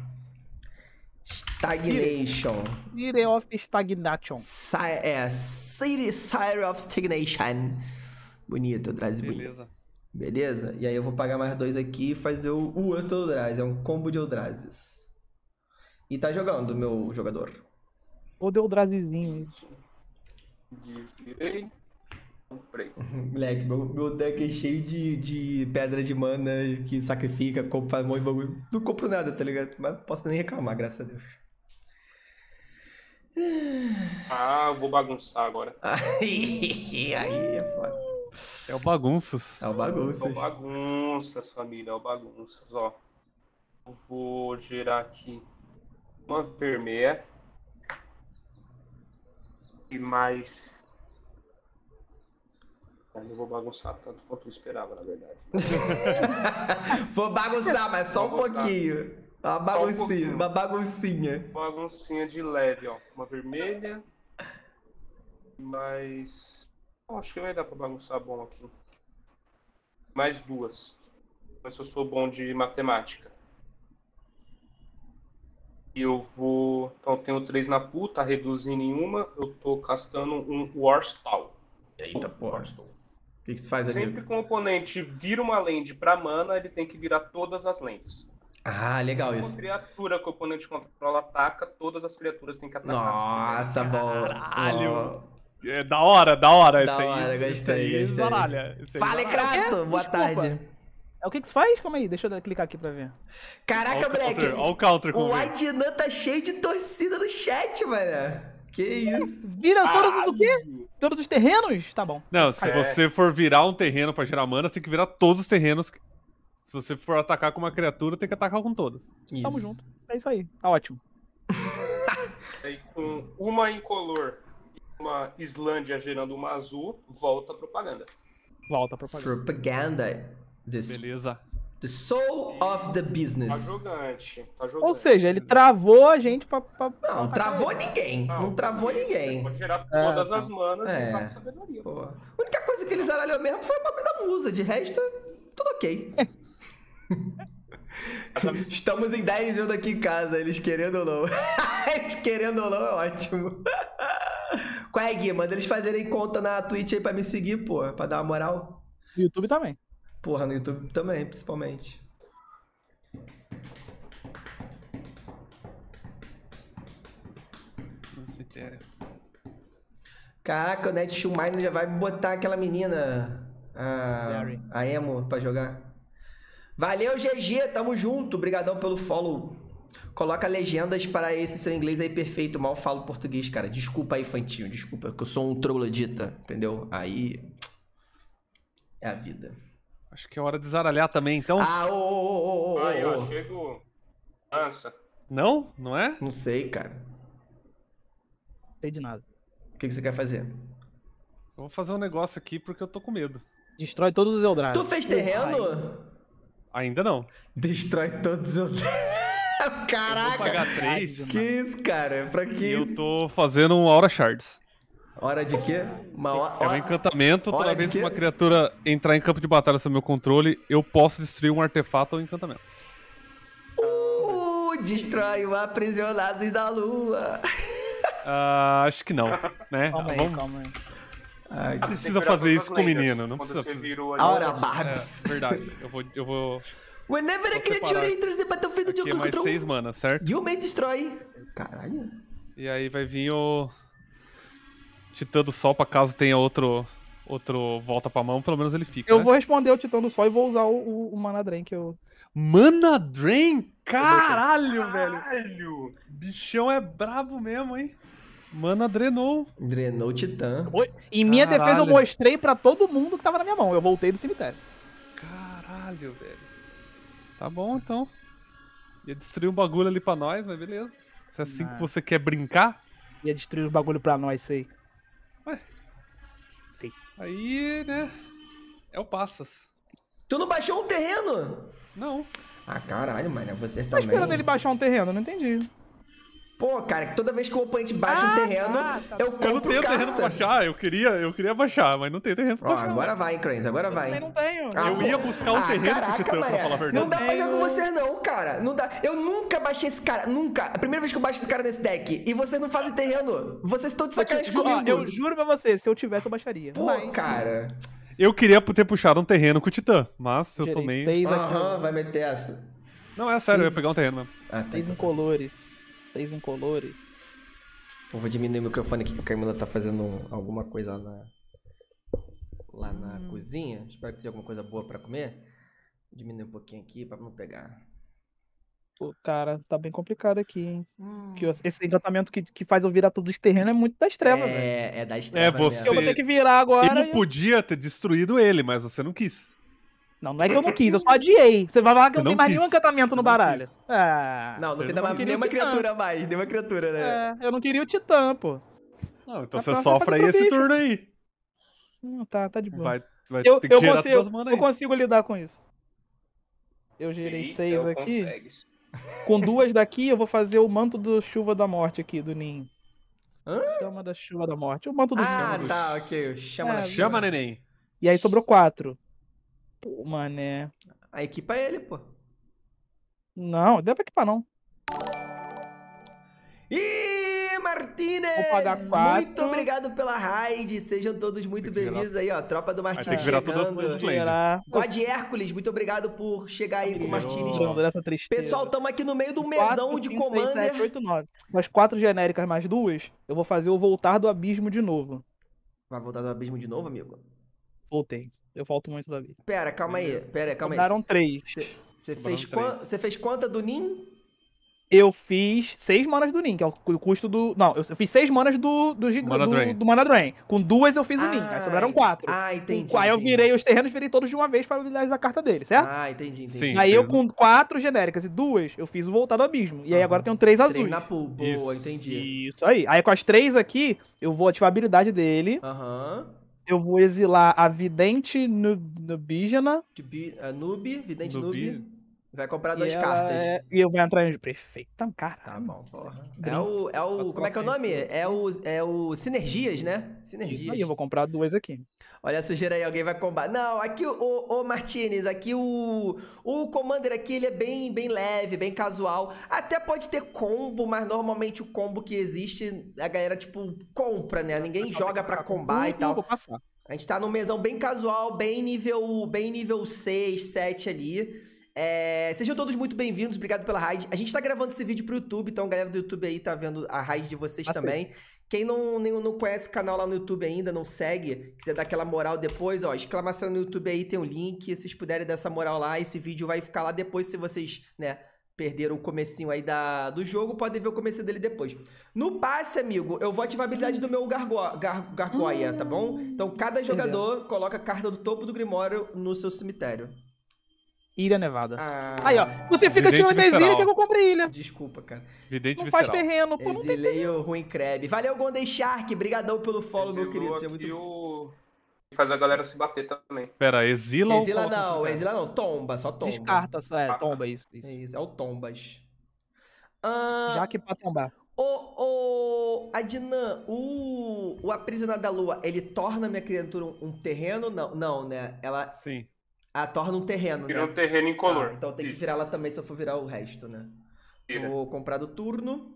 Speaker 1: Stagnation.
Speaker 4: Fire of Stagnation.
Speaker 1: Sire of Stagnation. Bonito, Eldrazi bonito.
Speaker 3: Beleza.
Speaker 1: Beleza? E aí eu vou pagar mais 2 aqui e fazer o outro Eldrazi. É um combo de Eldrazes. E tá jogando, meu jogador.
Speaker 4: Ou deu o Drazizinho.
Speaker 2: Desvirei. Comprei.
Speaker 1: Moleque, meu deck é cheio de pedra de mana que sacrifica, faz um monte de bagulho. Não compro nada, tá ligado? Mas posso nem reclamar, graças a Deus.
Speaker 2: Eu vou bagunçar agora.
Speaker 1: Aí é foda.
Speaker 3: É o Bagunças.
Speaker 1: É o bagunça.
Speaker 2: É o bagunças, família, é o bagunças, ó. Eu vou gerar aqui uma vermelha. E mais... Eu não vou bagunçar tanto quanto eu esperava, na verdade.
Speaker 1: Vou bagunçar, mas só um pouquinho. Uma baguncinha, uma baguncinha.
Speaker 2: Baguncinha de leve, ó. Uma vermelha. Mais... acho que vai dar pra bagunçar bom aqui. Mais 2. Mas eu sou bom de matemática. E eu vou... então eu tenho 3 na pool, tá reduzindo em uma. Eu tô castando um Warstall.
Speaker 1: Eita porra.
Speaker 2: Warstall.
Speaker 1: O que você faz,
Speaker 2: Sempre
Speaker 1: amigo?
Speaker 2: que o oponente vira uma land pra mana, ele tem que virar todas as lands.
Speaker 1: Ah, legal
Speaker 2: Uma
Speaker 1: isso.
Speaker 2: criatura que o oponente controla ataca, todas as criaturas têm que atacar.
Speaker 1: Nossa, bom.
Speaker 3: Caralho. É da hora esse
Speaker 1: Da
Speaker 3: aí.
Speaker 1: hora,
Speaker 3: Esse
Speaker 1: gostei,
Speaker 3: aí
Speaker 1: gostei.
Speaker 3: zaralha. Esse aí
Speaker 1: Fala,
Speaker 3: zaralha.
Speaker 1: Crato! Boa
Speaker 4: Desculpa.
Speaker 1: tarde.
Speaker 4: É o que você faz? Calma aí, deixa eu clicar aqui pra ver.
Speaker 1: Caraca, moleque.
Speaker 3: Olha o counter com
Speaker 1: O
Speaker 3: o
Speaker 1: Adnan tá cheio de torcida no chat, mano. Que isso?
Speaker 4: Vira todos os o quê? Todos os terrenos? Tá bom.
Speaker 3: Não, se você for virar um terreno pra gerar mana, você tem que virar todos os terrenos. Se você for atacar com uma criatura, tem que atacar com todas.
Speaker 4: Tamo junto. É isso aí. Tá ótimo.
Speaker 2: Aí com uma incolor e uma Islândia gerando uma azul, volta a propaganda.
Speaker 4: Volta a propaganda.
Speaker 1: Propaganda.
Speaker 3: Beleza.
Speaker 1: The soul of the
Speaker 2: Tá
Speaker 1: business.
Speaker 2: jogante.
Speaker 4: Ou seja, ele travou a gente pra
Speaker 1: Não travou ninguém. Não travou ninguém.
Speaker 2: Pode gerar todas
Speaker 4: tá.
Speaker 2: as manas
Speaker 1: É.
Speaker 2: e usar com sabedoria.
Speaker 1: Pô. A única coisa que eles zaralhou mesmo foi o bagulho da musa. De resto, tudo ok. Estamos em 10 vendo aqui em casa, eles querendo ou não. Eles querendo ou não é ótimo. Qual é, Gui? Manda eles fazerem conta na Twitch aí pra me seguir, pô. Pra dar uma moral.
Speaker 4: No YouTube também.
Speaker 1: Porra, no YouTube também, principalmente.
Speaker 3: No cemitério.
Speaker 1: Caraca, o Netshoe já vai botar aquela menina,
Speaker 4: Barry.
Speaker 1: a Emo, pra jogar. Valeu, GG, tamo junto. Obrigadão pelo follow. Coloca legendas para esse seu inglês aí perfeito. Mal falo português, cara. Desculpa aí, Fantinho. Desculpa, que eu sou um troglodita, entendeu? Aí... é a vida.
Speaker 3: Acho que é hora de zaralhar também, então.
Speaker 1: Ah, ô.
Speaker 2: Aí, ó, chego. Lança.
Speaker 3: Não? Não é?
Speaker 1: Não sei, cara.
Speaker 4: Não sei de nada.
Speaker 1: O que você quer fazer?
Speaker 3: Eu vou fazer um negócio aqui porque eu tô com medo.
Speaker 4: Destrói todos os Eldrazi.
Speaker 1: Tu fez terreno?
Speaker 3: Ainda não.
Speaker 1: Destrói todos os...
Speaker 3: Eu vou
Speaker 1: Caraca!
Speaker 3: pagar 3
Speaker 1: Que isso, cara? Pra que
Speaker 3: e eu
Speaker 1: isso?
Speaker 3: tô fazendo um Aura Shards.
Speaker 1: Hora de quê? Uma hora...
Speaker 3: É um encantamento,
Speaker 1: hora
Speaker 3: toda
Speaker 1: de
Speaker 3: vez que
Speaker 1: quê?
Speaker 3: uma criatura entrar em campo de batalha sob meu controle, eu posso destruir um artefato ou encantamento.
Speaker 1: Destrói o Aprisionados da Lua.
Speaker 3: Acho que não, né?
Speaker 4: Calma aí,
Speaker 3: Vamos...
Speaker 4: calma aí.
Speaker 1: Ai,
Speaker 3: Não precisa fazer isso com o menino, não
Speaker 2: Quando
Speaker 3: precisa
Speaker 2: você
Speaker 3: fazer.
Speaker 2: virou
Speaker 1: Aura
Speaker 2: ali,
Speaker 1: Barbs.
Speaker 3: Verdade, eu vou...
Speaker 1: Whenever a
Speaker 3: Vou
Speaker 1: creature
Speaker 3: separar.
Speaker 1: enters the battlefield,
Speaker 3: Aqui é
Speaker 1: you
Speaker 3: mais
Speaker 1: control.
Speaker 3: 6 mana, certo?
Speaker 1: You may destroy. Caralho.
Speaker 3: E aí vai vir o... Titã do Sol, pra caso tenha outro volta pra mão, pelo menos ele fica,
Speaker 4: Eu
Speaker 3: né?
Speaker 4: vou responder o Titã do Sol e vou usar o Mana Drain que eu...
Speaker 3: Mana Drain? Caralho, velho!
Speaker 2: Caralho!
Speaker 3: Bichão é brabo mesmo, hein? Mana drenou.
Speaker 1: Drenou o Titã.
Speaker 4: Em minha
Speaker 3: Caralho.
Speaker 4: defesa eu mostrei pra todo mundo que tava na minha mão. Eu voltei do cemitério.
Speaker 3: Caralho, velho. Tá bom, então. Ia destruir um bagulho ali pra nós, mas beleza. Se é assim que você quer brincar,
Speaker 4: Ia destruir os bagulho pra nós, sei.
Speaker 3: aí, né? É o Passas.
Speaker 1: Tu não baixou um terreno?
Speaker 3: Não.
Speaker 1: Ah, caralho, mano. Você
Speaker 4: Tá
Speaker 1: também.
Speaker 4: esperando ele baixar um terreno? Eu não entendi.
Speaker 1: Pô, cara, que toda vez que o oponente baixa um terreno,
Speaker 4: tá.
Speaker 1: eu
Speaker 3: Eu não
Speaker 1: compro
Speaker 3: tenho
Speaker 1: carta.
Speaker 3: terreno pra baixar. Eu queria baixar, mas não tenho terreno pra
Speaker 1: Ó,
Speaker 3: baixar.
Speaker 1: agora vai, hein, Cranes. Agora
Speaker 4: Eu também
Speaker 1: vai.
Speaker 4: não tenho.
Speaker 1: Ah,
Speaker 3: Eu
Speaker 1: pô.
Speaker 3: ia buscar um terreno pro
Speaker 1: caraca,
Speaker 3: Titã, pra
Speaker 1: mané.
Speaker 3: falar a verdade.
Speaker 1: Não dá pra
Speaker 4: Eu
Speaker 1: jogar com
Speaker 4: tenho-
Speaker 1: você, não, cara. Não dá. Eu nunca baixei esse cara. Nunca. A primeira vez que eu baixo esse cara nesse deck. E vocês não fazem terreno. Vocês estão de sacanagem
Speaker 4: Ó,
Speaker 1: comigo.
Speaker 4: eu juro pra você, se eu tivesse, eu baixaria.
Speaker 1: Pô,
Speaker 4: Mas-
Speaker 1: cara.
Speaker 3: Eu queria ter puxado um terreno com o Titã, mas eu
Speaker 4: Gerei
Speaker 3: tomei...
Speaker 4: 6 aqui,
Speaker 1: Aham, vai meter essa.
Speaker 3: Não, é sério, eu ia pegar um terreno mesmo.
Speaker 1: Ah, tá.
Speaker 4: 6 incolores. 6 incolores.
Speaker 1: Pô, vou diminuir o microfone aqui que a Camila tá fazendo alguma coisa lá na cozinha. Espero que seja alguma coisa boa pra comer. Vou diminuir um pouquinho aqui pra não pegar.
Speaker 4: Pô, cara, tá bem complicado aqui, hein? Que esse encantamento que faz eu virar todos os terrenos é muito das trevas, velho.
Speaker 1: É das trevas
Speaker 3: você-
Speaker 4: Eu vou ter que virar agora.
Speaker 3: Eu podia ter destruído ele, mas você não quis.
Speaker 4: Não é que eu não quis, eu só adiei. Você vai falar que
Speaker 3: Eu
Speaker 4: não tem
Speaker 3: não
Speaker 4: mais
Speaker 3: quis.
Speaker 4: nenhum encantamento no
Speaker 3: Eu não
Speaker 4: baralho.
Speaker 3: quis.
Speaker 4: Ah.
Speaker 1: Não, não
Speaker 3: Eu
Speaker 1: tem
Speaker 3: não
Speaker 4: queria
Speaker 1: nenhuma
Speaker 4: o Titã.
Speaker 1: criatura a mais. Nenhuma criatura, né?
Speaker 4: É, eu não queria o Titã, pô.
Speaker 3: Não, então
Speaker 4: A
Speaker 3: você
Speaker 4: próxima
Speaker 3: sofre
Speaker 4: tá
Speaker 3: aí
Speaker 4: pro
Speaker 3: esse
Speaker 4: bicho.
Speaker 3: turno aí.
Speaker 4: Tá de boa.
Speaker 3: Vai
Speaker 4: Eu,
Speaker 3: ter que
Speaker 4: eu,
Speaker 3: gerar
Speaker 4: consigo,
Speaker 3: todas as manas
Speaker 4: eu
Speaker 3: aí.
Speaker 4: consigo lidar com isso. Eu gerei
Speaker 2: Eita,
Speaker 4: 6
Speaker 2: eu
Speaker 4: aqui.
Speaker 2: consegues.
Speaker 4: Com 2 daqui, eu vou fazer o manto do Chuva da Morte aqui, do Ninho.
Speaker 1: Hã?
Speaker 4: Chama da Chuva da Morte. O manto do
Speaker 1: Ah,
Speaker 4: Ninho.
Speaker 1: tá, ok. Chama
Speaker 4: É,
Speaker 1: na
Speaker 3: Chama, neném.
Speaker 4: E aí sobrou 4. Pô, mané.
Speaker 1: A equipa é ele, pô.
Speaker 4: Não, não dá pra equipar, não.
Speaker 1: Ih, Martínez!
Speaker 4: Vou pagar 4.
Speaker 1: Muito obrigado pela raid. Sejam todos muito
Speaker 3: Tem que virar-
Speaker 1: bem-vindos aí, ó. Tropa do
Speaker 3: Vai
Speaker 1: Martínez
Speaker 3: ter que virar todas
Speaker 1: chegando.
Speaker 3: as Land.
Speaker 4: Gerar.
Speaker 1: God Hércules, muito obrigado por chegar aí com o Martínez.
Speaker 4: Tirando dessa tristeza.
Speaker 1: Pessoal, estamos aqui no meio do mesão
Speaker 4: 4,
Speaker 1: de
Speaker 4: 5, 6,
Speaker 1: Commander.
Speaker 4: 7, 8, 9. Das 4 genéricas mais 2, eu vou fazer o Voltar do Abismo de novo.
Speaker 1: Vai voltar do abismo de novo, amigo?
Speaker 4: Voltei. Eu falto muito do abismo.
Speaker 1: Pera, calma aí. Calma aí.
Speaker 4: Sobraram 3.
Speaker 1: Você
Speaker 3: Sobraram
Speaker 1: fez,
Speaker 3: três.
Speaker 1: você fez quanta do Nin?
Speaker 4: Eu fiz 6 manas do Nin, que é o custo do... Não, eu fiz 6 manas do
Speaker 3: Mana Drain.
Speaker 4: do Mana Drain. Com 2 eu fiz o Nin, aí sobraram 4.
Speaker 1: Entendi.
Speaker 4: Aí eu virei os terrenos, virei todos de uma vez para habilidades da carta dele, certo?
Speaker 1: Entendi.
Speaker 3: Sim.
Speaker 4: Aí eu
Speaker 3: fez-
Speaker 4: com 4 genéricas e 2, eu fiz o Voltado ao Abismo. E aí agora eu tenho 3 azuis.
Speaker 1: Três na pool. Boa,
Speaker 3: Isso.
Speaker 1: entendi.
Speaker 4: Isso aí. Aí com as 3 aqui, eu vou ativar a habilidade dele.
Speaker 1: Aham.
Speaker 4: Eu vou exilar a Vidente Nubígena.
Speaker 1: Noob, Vidente
Speaker 3: Nubi.
Speaker 1: Noob. Vai comprar
Speaker 4: E
Speaker 1: 2
Speaker 4: ela
Speaker 1: cartas.
Speaker 4: E eu vou entrar em perfeito. Cara.
Speaker 1: Tá bom, porra.
Speaker 4: Brinco.
Speaker 1: Como é que é o nome? É o Sinergias, né?
Speaker 4: Isso
Speaker 1: Sinergias.
Speaker 4: aí, eu vou comprar 2 aqui.
Speaker 1: Olha a sujeira aí, alguém vai combar. Não, aqui o Martinez, aqui o Commander aqui, ele é bem leve, bem casual. Até pode ter combo, mas normalmente o combo que existe, a galera, tipo, compra, né? Ninguém joga pra combar e tal.
Speaker 4: Vou passar.
Speaker 1: A gente tá num mesão bem casual, bem nível 6, 7 ali. Sejam todos muito bem-vindos, obrigado pela raid. A gente tá gravando esse vídeo pro YouTube, então a galera do YouTube aí tá vendo a raid de vocês também. Quem não conhece o canal lá no YouTube ainda, não segue, quiser dar aquela moral depois, ó, exclamação no YouTube aí, tem o link, se vocês puderem dar essa moral lá, esse vídeo vai ficar lá depois, se vocês, né, perderam o comecinho aí do jogo, podem ver o começo dele depois. No passe, amigo, eu vou ativar a habilidade do meu Gargoyle, tá bom? Então cada jogador coloca a carta do topo do Grimório no seu cemitério.
Speaker 4: Ilha Nevada.
Speaker 1: Ah,
Speaker 4: Aí, ó. Você fica
Speaker 3: Vidente
Speaker 4: tirando das ilhas
Speaker 3: visceral.
Speaker 4: que eu comprei ilha.
Speaker 1: Desculpa, cara.
Speaker 3: Vidente
Speaker 4: Não faz
Speaker 3: visceral.
Speaker 4: terreno, pô. Não tem
Speaker 1: Exilei o Ruim Crab. Valeu, Golden Shark. Brigadão pelo follow, meu
Speaker 2: Exilou
Speaker 1: querido. Você é
Speaker 2: aqui
Speaker 1: muito...
Speaker 2: faz a galera se bater também.
Speaker 3: Pera, exila ou
Speaker 1: Exila
Speaker 3: coloca no
Speaker 1: não,
Speaker 3: cemitério?
Speaker 1: exila não. Tomba, só tomba.
Speaker 4: Descarta, só tomba isso.
Speaker 1: É isso, é o Tombas.
Speaker 4: Já que pra tombar.
Speaker 1: Adnan, o Aprisionado da Lua, ele torna a minha criatura um terreno? Não, né? Ela
Speaker 3: Sim.
Speaker 1: torna um terreno,
Speaker 2: Vira
Speaker 1: né?
Speaker 2: um terreno incolor.
Speaker 1: Tá, então tem que
Speaker 2: Isso.
Speaker 1: virar ela também se eu for virar o resto, né?
Speaker 2: Vira.
Speaker 1: Vou comprar do turno.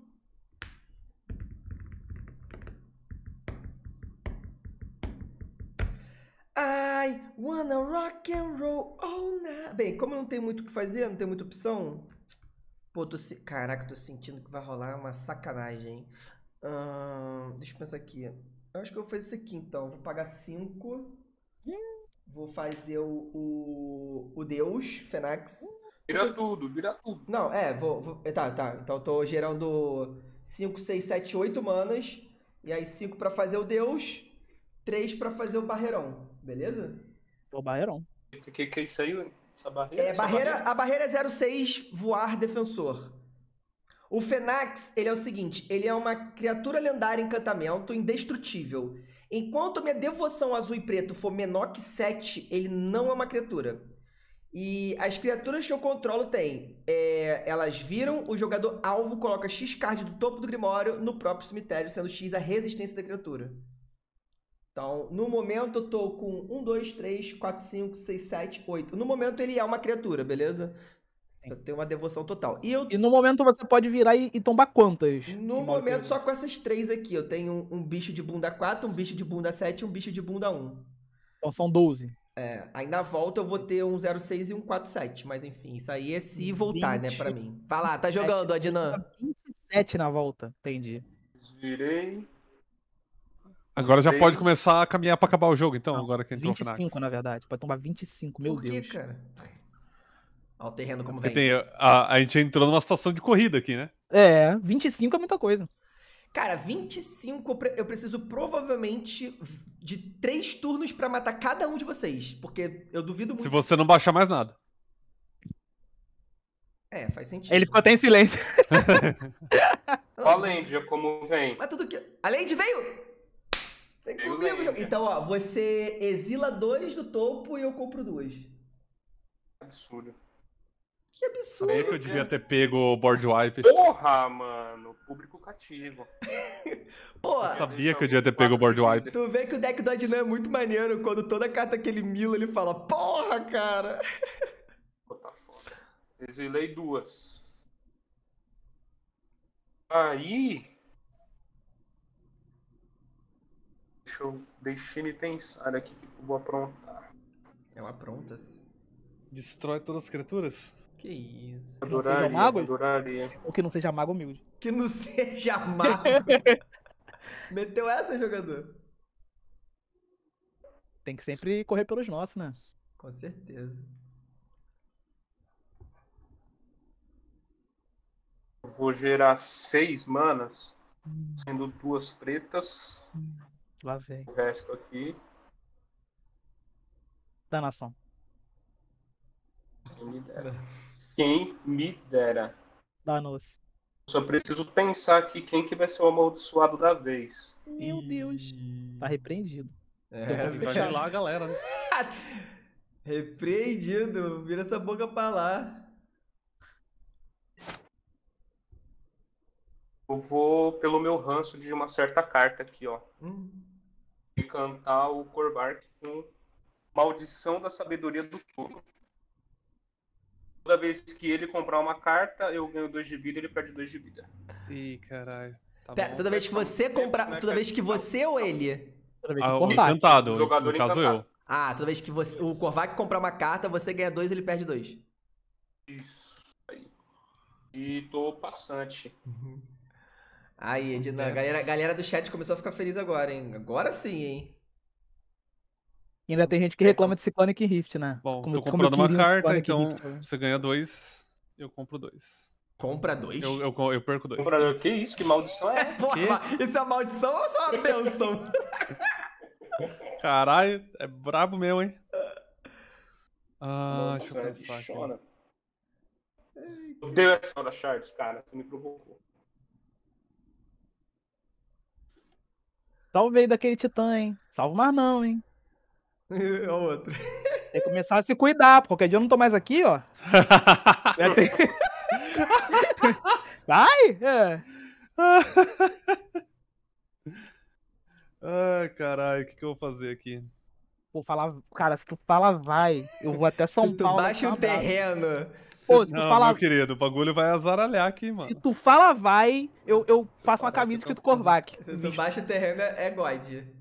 Speaker 1: I wanna rock and roll all night. Bem, como eu não tenho muito o que fazer, não tenho muita opção. Pô, caraca, tô sentindo que vai rolar uma sacanagem, hein? Deixa eu pensar aqui. Eu acho que eu vou fazer isso aqui, então. Vou pagar 5. Vou fazer o Deus, Fenax.
Speaker 2: Vira tudo.
Speaker 1: Não, Tá. Então eu tô gerando 5, 6, 7, 8 manas. E aí 5 pra fazer o Deus, 3 pra fazer o Barreirão. Beleza?
Speaker 4: O Barreirão.
Speaker 2: O que é isso aí? Essa barreira?
Speaker 1: A barreira é 0,6 voar defensor. O Fenax, ele é o seguinte, ele é uma criatura lendária encantamento indestrutível. Enquanto minha devoção azul e preto for menor que 7, ele não é uma criatura. E as criaturas que eu controlo têm, elas viram, o jogador alvo coloca X card do topo do Grimório no próprio cemitério, sendo X a resistência da criatura. Então, no momento eu tô com 1, 2, 3, 4, 5, 6, 7, 8. No momento ele é uma criatura, beleza? Eu tenho uma devoção total.
Speaker 4: E no momento você pode virar e tombar quantas?
Speaker 1: No momento só com essas 3 aqui. Eu tenho um bicho de bunda 4, um bicho de bunda 7 e um bicho de bunda 1.
Speaker 4: Então são 12.
Speaker 1: Aí na volta eu vou ter um 06 e um 47. Mas enfim, isso aí é se voltar, né, pra mim. Vai lá, tá jogando, Adnan.
Speaker 4: 27 na volta, entendi.
Speaker 2: Virei.
Speaker 3: Agora já pode começar a caminhar pra acabar o jogo, então, agora que entrou o
Speaker 4: 25,
Speaker 3: Finax.
Speaker 4: na verdade. Pode tomar 25, meu
Speaker 1: Por quê,
Speaker 4: Deus.
Speaker 1: cara? Olha o terreno como
Speaker 3: Porque
Speaker 1: vem.
Speaker 3: a gente entrou numa situação de corrida aqui, né?
Speaker 4: 25 é muita coisa.
Speaker 1: Cara, 25 eu preciso provavelmente de 3 turnos pra matar cada um de vocês. Porque eu duvido muito.
Speaker 3: Se você não baixar mais nada.
Speaker 1: Faz sentido.
Speaker 4: Ele ficou até em silêncio.
Speaker 2: Olha a Lendia como vem.
Speaker 1: Mas tudo que... A Lady veio! Vem comigo, jogo. Então, ó, você exila 2 do topo e eu compro 2.
Speaker 2: Absurdo.
Speaker 1: Que absurdo.
Speaker 3: Falei que eu devia ter pego o board wipe.
Speaker 2: Porra, mano. Público cativo.
Speaker 1: Pô,
Speaker 3: Eu sabia que eu devia ter pego o board wipe.
Speaker 1: tu vê que o deck do Adnan é muito maneiro. Quando toda carta que ele mila, ele fala, porra, cara.
Speaker 2: Tá foda. Exilei 2. Aí... Deixa me pensar aqui o que eu vou aprontar.
Speaker 1: Ela apronta-se.
Speaker 3: Destrói todas as criaturas?
Speaker 1: Que isso.
Speaker 4: Que não seja mago?
Speaker 2: Adoraria.
Speaker 4: Ou que não seja mago humilde.
Speaker 1: Que não seja mago. Meteu essa, jogador?
Speaker 4: Tem que sempre correr pelos nossos, né?
Speaker 1: Com certeza.
Speaker 2: vou gerar 6 manas, sendo 2 pretas.
Speaker 4: Lá vem.
Speaker 2: O resto aqui.
Speaker 4: Danação.
Speaker 2: Quem me dera. Quem me dera.
Speaker 4: Danos.
Speaker 2: Só preciso pensar aqui quem que vai ser o amaldiçoado da vez.
Speaker 4: Meu Deus. Tá repreendido.
Speaker 3: Vai gelar a galera, né?
Speaker 1: Repreendido. Vira essa boca pra lá.
Speaker 2: Eu vou pelo meu ranço de uma certa carta aqui, ó. Encantar o Korvac com Maldição da Sabedoria do Fogo. Toda vez que ele comprar uma carta, eu ganho 2 de vida e ele perde 2 de vida.
Speaker 3: Ih, caralho. Tá
Speaker 1: Pera,
Speaker 3: bom.
Speaker 1: toda vez que você comprar. Toda vez que você ou ele?
Speaker 4: Toda vez que
Speaker 3: O
Speaker 4: combate.
Speaker 3: encantado,
Speaker 2: O jogador
Speaker 3: no caso
Speaker 2: encantado.
Speaker 3: eu.
Speaker 1: Ah, toda vez que você, o Korvac comprar uma carta, você ganha 2 e ele perde 2.
Speaker 2: Isso aí. E tô passante.
Speaker 1: Aí, Edna, galera do chat começou a ficar feliz agora, hein? Agora sim, hein?
Speaker 4: E ainda tem gente que reclama de Cyclonic Rift, né?
Speaker 3: Bom,
Speaker 4: Como-
Speaker 3: tô
Speaker 4: como
Speaker 3: comprando
Speaker 4: eu
Speaker 3: uma
Speaker 4: queria um
Speaker 3: carta,
Speaker 4: Cyclonic
Speaker 3: então
Speaker 4: Rift, né?
Speaker 3: você ganha 2, eu compro 2.
Speaker 1: Compra 2?
Speaker 3: Eu perco 2.
Speaker 2: Que isso? Que maldição é?
Speaker 1: Porra, isso é uma maldição ou só uma benção?
Speaker 3: Caralho, é brabo mesmo, hein? Ah, deixa eu
Speaker 2: Maldição é
Speaker 3: pensar aqui.
Speaker 2: bichona. Eu dei essa hora, Charles, cara. Você me provocou.
Speaker 4: Salve aí daquele titã, hein? Salvo mais não, hein?
Speaker 1: É o outro.
Speaker 4: Tem que começar a se cuidar, porque qualquer dia eu não tô mais aqui, ó. Já tem- Vai? É.
Speaker 3: Ai, caralho, o que eu vou fazer aqui?
Speaker 4: Vou falar, cara, se tu fala vai, eu vou até São
Speaker 1: Se tu
Speaker 4: Paulo.
Speaker 1: baixa
Speaker 4: dar um
Speaker 1: o
Speaker 4: abraço.
Speaker 1: terreno.
Speaker 4: Pô, se tu
Speaker 3: Não,
Speaker 4: fala,
Speaker 3: meu querido, o bagulho vai azaralhar aqui,
Speaker 4: se
Speaker 3: mano.
Speaker 4: tu fala vai, eu faço uma
Speaker 3: Parar
Speaker 4: camisa
Speaker 3: aqui
Speaker 4: escrito
Speaker 3: pra-
Speaker 4: Korvac.
Speaker 1: Se tu baixa o terreno, é God.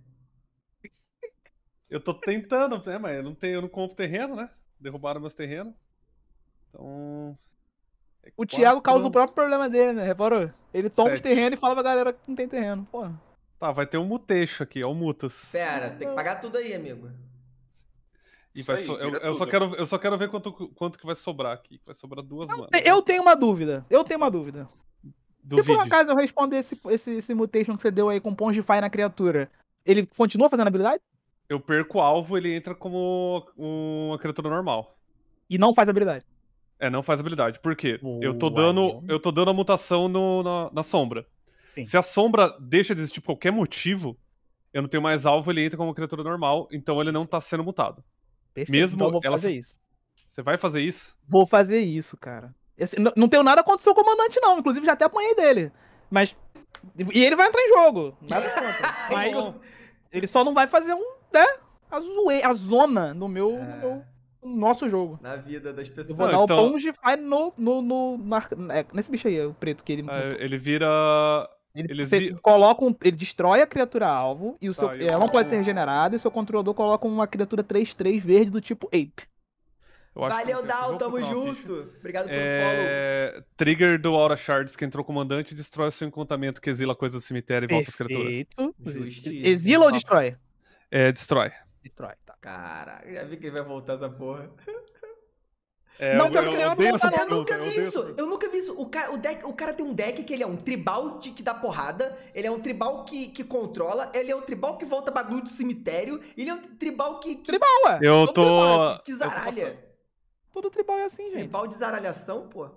Speaker 3: Eu tô tentando, né, mas eu não compro terreno, né? Derrubaram meus terrenos. Então. é
Speaker 4: O Thiago
Speaker 3: 4.
Speaker 4: causa o próprio problema dele, né? Reparou? Ele toma os
Speaker 3: 7.
Speaker 4: terrenos e fala pra galera que não tem terreno. Pô.
Speaker 3: Tá, vai ter um muteixo aqui, ó, o Mutas.
Speaker 1: Pera, tem que pagar tudo aí, amigo.
Speaker 3: E
Speaker 2: Isso
Speaker 3: vai
Speaker 2: aí,
Speaker 3: so-
Speaker 2: vira
Speaker 3: eu só
Speaker 2: tudo.
Speaker 3: quero ver quanto que vai sobrar aqui. Vai sobrar 2 manas.
Speaker 4: Eu tenho uma dúvida.
Speaker 3: Do
Speaker 4: Se por
Speaker 3: vídeo.
Speaker 4: acaso eu responder esse mutation que você deu aí com Pong de Fire na criatura, ele continua fazendo habilidade?
Speaker 3: Eu perco o alvo, ele entra como uma criatura normal.
Speaker 4: E não faz habilidade?
Speaker 3: É, não faz habilidade. Por quê? Eu tô
Speaker 4: Boa,
Speaker 3: dando a mutação na sombra.
Speaker 4: Sim.
Speaker 3: Se a sombra deixa de existir por qualquer motivo, eu não tenho mais alvo, ele entra como criatura normal, então ele não tá sendo mutado.
Speaker 4: Perfeito.
Speaker 3: Mesmo
Speaker 4: Então eu vou
Speaker 3: ela
Speaker 4: fazer
Speaker 3: se-
Speaker 4: isso.
Speaker 3: Você vai fazer isso?
Speaker 4: Vou fazer isso, cara. Não tenho nada contra o seu comandante, não. Inclusive, já até apanhei dele. Mas. E ele vai entrar em jogo. Nada contra. Mas ele só não vai fazer a zona no no nosso jogo.
Speaker 1: Na vida das
Speaker 4: Eu
Speaker 1: pessoas.
Speaker 4: vou
Speaker 3: Não,
Speaker 4: dar
Speaker 3: então-
Speaker 4: o Pong Fire nesse bicho aí, o preto que ele.
Speaker 3: Ele vira.
Speaker 4: Você coloca ele destrói a criatura alvo e o seu,
Speaker 3: Tá, eu
Speaker 4: ela não pode
Speaker 3: coloco-
Speaker 4: ser regenerada e o seu controlador coloca uma criatura 3/3 verde do tipo Ape.
Speaker 3: Eu acho que
Speaker 1: Valeu,
Speaker 3: eu vou
Speaker 1: Dal, tamo
Speaker 3: comprar uma ficha.
Speaker 1: junto. Obrigado pelo follow.
Speaker 3: Trigger do Aura Shards que entrou comandante destrói o seu encantamento que exila coisas do cemitério e volta as criaturas.
Speaker 4: Perfeito.
Speaker 1: Justiça.
Speaker 4: Exila ou destrói?
Speaker 3: Destrói.
Speaker 4: Destrói, tá.
Speaker 1: Caraca, já vi que ele vai voltar essa porra.
Speaker 4: Não, pior que ele não
Speaker 3: odeio
Speaker 4: volta,
Speaker 3: essa
Speaker 4: não.
Speaker 1: Eu nunca
Speaker 3: pergunta,
Speaker 1: vi
Speaker 3: odeio essa
Speaker 1: isso,
Speaker 3: pergunta.
Speaker 1: eu nunca vi isso. O cara tem um deck que ele é um tribal que dá porrada, ele é um tribal que controla, ele é um tribal que volta bagulho do cemitério, ele é um tribal que
Speaker 4: Tribal, ué.
Speaker 3: Eu
Speaker 4: Todo
Speaker 3: tô.
Speaker 4: tribal é assim.
Speaker 1: que
Speaker 3: eu tô
Speaker 1: zaralha.
Speaker 4: Todo tribal é assim, gente.
Speaker 1: Tribal de zaralhação, pô.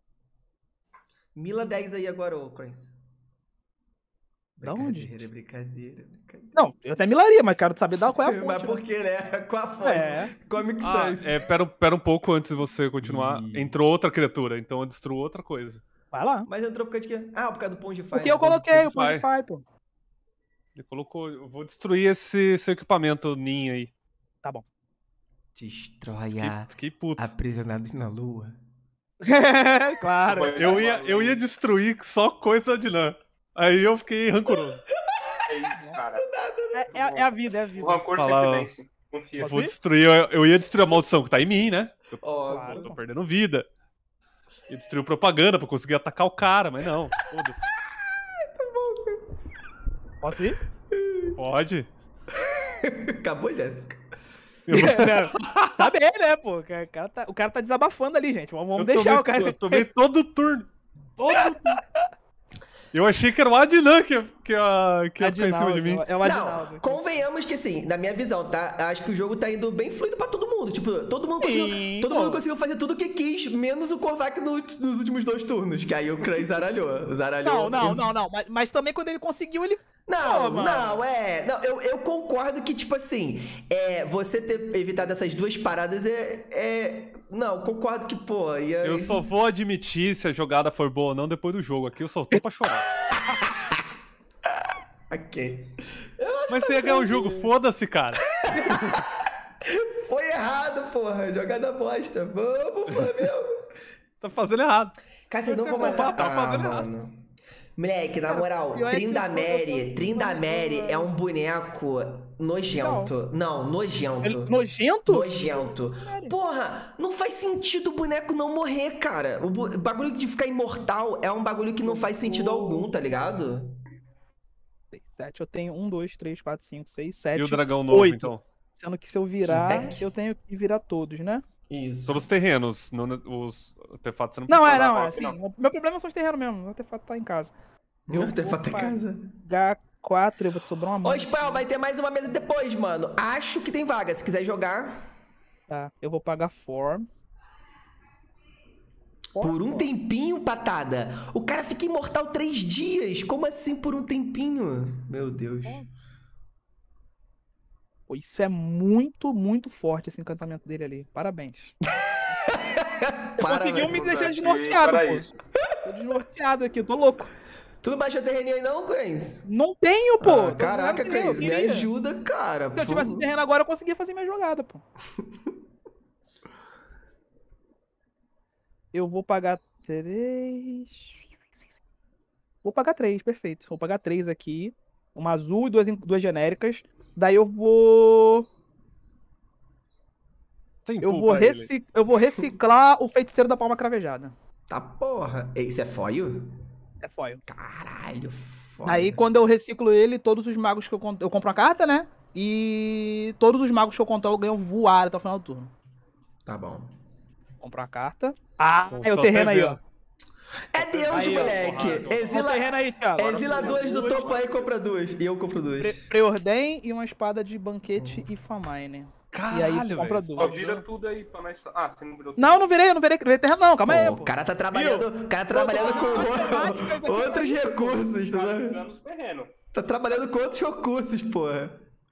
Speaker 1: Mila 10 aí agora, ô Crans.
Speaker 4: Da onde?
Speaker 1: Brincadeira.
Speaker 4: Não, eu até milaria, mas quero saber qual é a fonte.
Speaker 1: Mas
Speaker 4: né?
Speaker 1: por que, né? Qual a fonte?
Speaker 4: É.
Speaker 1: Comic Sans.
Speaker 3: Pera um pouco antes de você continuar.
Speaker 1: Ih.
Speaker 3: Entrou outra criatura, então eu destruo outra coisa.
Speaker 4: Vai lá.
Speaker 1: Mas entrou por causa de quê? Ah, por causa do Pong de Fire.
Speaker 4: Porque eu coloquei o
Speaker 3: Pong
Speaker 4: Pong Fire, pô.
Speaker 3: Ele colocou. Eu vou destruir esse seu equipamento Nin aí.
Speaker 4: Tá bom.
Speaker 1: Destrói
Speaker 3: Fiquei puto.
Speaker 1: Aprisionados na lua.
Speaker 4: Claro.
Speaker 3: Eu ia destruir só coisa de lã. Aí eu fiquei rancoroso.
Speaker 2: É isso, cara.
Speaker 4: É a vida, é a vida.
Speaker 2: O rancor
Speaker 3: Falar-
Speaker 2: sempre vence. Confia.
Speaker 3: Eu
Speaker 4: Posso
Speaker 3: vou
Speaker 4: ir?
Speaker 3: destruir. Eu ia destruir a maldição que tá em mim, né?
Speaker 1: Ó,
Speaker 4: Claro.
Speaker 3: Eu tô perdendo vida. E destruiu propaganda pra conseguir atacar o cara, mas não. Foda-se.
Speaker 4: Posso ir?
Speaker 3: Pode.
Speaker 1: acabou, Jéssica.
Speaker 4: Tá bem, né, pô? O cara tá desabafando ali, gente. Vamos deixar o cara.
Speaker 3: Eu tomei todo o turno.
Speaker 4: Todo
Speaker 3: Eu achei que era o Adnan que ia ficar em cima de mim.
Speaker 4: É o
Speaker 1: Não,
Speaker 4: Adinaldo.
Speaker 1: convenhamos que sim, na minha visão, tá? Acho que o jogo tá indo bem fluido pra todo mundo. Tipo, todo mundo conseguiu fazer tudo o que quis, menos o Korvac nos últimos 2 turnos, que aí o Cruz zaralhou. Zaralhou.
Speaker 4: Não. Mas também quando ele conseguiu, ele...
Speaker 1: Não,
Speaker 4: Pô,
Speaker 1: não, eu concordo que, tipo assim, você ter evitado essas 2 paradas Não, concordo que, pô...
Speaker 3: Eu só vou admitir se a jogada for boa ou não depois do jogo. Aqui eu só tô pra chorar.
Speaker 1: Ok.
Speaker 3: Mas você ia ganhar o jogo, foda-se, cara.
Speaker 1: Foi errado, porra. Jogada bosta. Vamos, Flamengo.
Speaker 3: Tá fazendo errado.
Speaker 1: Cara, vocês não vão matar.
Speaker 3: Tá fazendo errado.
Speaker 1: Mano. Moleque, na moral,
Speaker 4: pior é que
Speaker 1: Trindamere é um boneco nojento. Não, nojento.
Speaker 4: Nojento?
Speaker 1: Nojento. Porra, não faz sentido o boneco não morrer, cara. O bagulho de ficar imortal é um bagulho que não faz sentido algum, tá ligado?
Speaker 4: 7, eu tenho 1, 2, 3, 4, 5, 6, 7,
Speaker 3: E o dragão novo,
Speaker 4: 8.
Speaker 3: então?
Speaker 4: Sendo que se eu virar,
Speaker 1: Deck.
Speaker 4: eu tenho que virar todos, né?
Speaker 1: Isso.
Speaker 3: Todos os terrenos, os artefatos você não
Speaker 4: Não,
Speaker 3: precisa.
Speaker 4: não, assim, meu problema são os terrenos mesmo, o artefato tá em casa.
Speaker 1: Meu artefato em casa.
Speaker 4: H4, eu vou te sobrar uma
Speaker 1: Ô,
Speaker 4: mão.
Speaker 1: Spell, vai ter mais uma mesa depois, mano. Acho que tem vaga, se quiser jogar.
Speaker 4: Tá, eu vou pagar form.
Speaker 1: Por um tempinho, patada. O cara fica imortal 3 dias. Como assim por um tempinho? Meu Deus.
Speaker 4: Pô, isso é muito, muito forte esse encantamento dele ali. Parabéns. Conseguiu me deixar desnorteado, pô. Tô desnorteado aqui, tô louco.
Speaker 1: Tu não baixou terreninho aí não, Grace?
Speaker 4: Não tenho, pô.
Speaker 1: Ah, caraca, Grace, me ajuda, cara.
Speaker 4: Se eu tivesse um terreno agora, eu conseguia fazer minha jogada, pô. Eu vou pagar 3. Vou pagar 3, perfeito. Vou pagar 3 aqui. Uma azul e 2 genéricas. Daí eu vou... Eu vou reciclar o feiticeiro da palma cravejada.
Speaker 1: Tá porra. Isso é foil?
Speaker 4: É foil.
Speaker 1: Caralho, foil.
Speaker 4: Daí quando eu reciclo ele, todos os magos que eu compro uma carta, né? E todos os magos que eu controlo ganham voar até o final do turno.
Speaker 1: Tá bom.
Speaker 4: Compro uma carta. Ah, é o terreno aí, ó.
Speaker 1: É Deus,
Speaker 4: Aí,
Speaker 1: moleque.
Speaker 4: Exila o terreno aí, Thiago.
Speaker 1: Exila 2 do topo aí e compra 2. E eu compro 2.
Speaker 4: Preordem e uma espada de banquete e famine.
Speaker 3: Caralho,
Speaker 4: e aí você compra
Speaker 3: velho.
Speaker 4: 2.
Speaker 2: Vira tudo aí pra nós. Ah, você não virou tudo.
Speaker 4: Não virei terreno não, calma aí,
Speaker 1: O
Speaker 4: pô.
Speaker 1: cara tá trabalhando, com outros recursos, tá vendo?
Speaker 2: Usando os terrenos.
Speaker 1: Tá trabalhando com outros recursos, porra.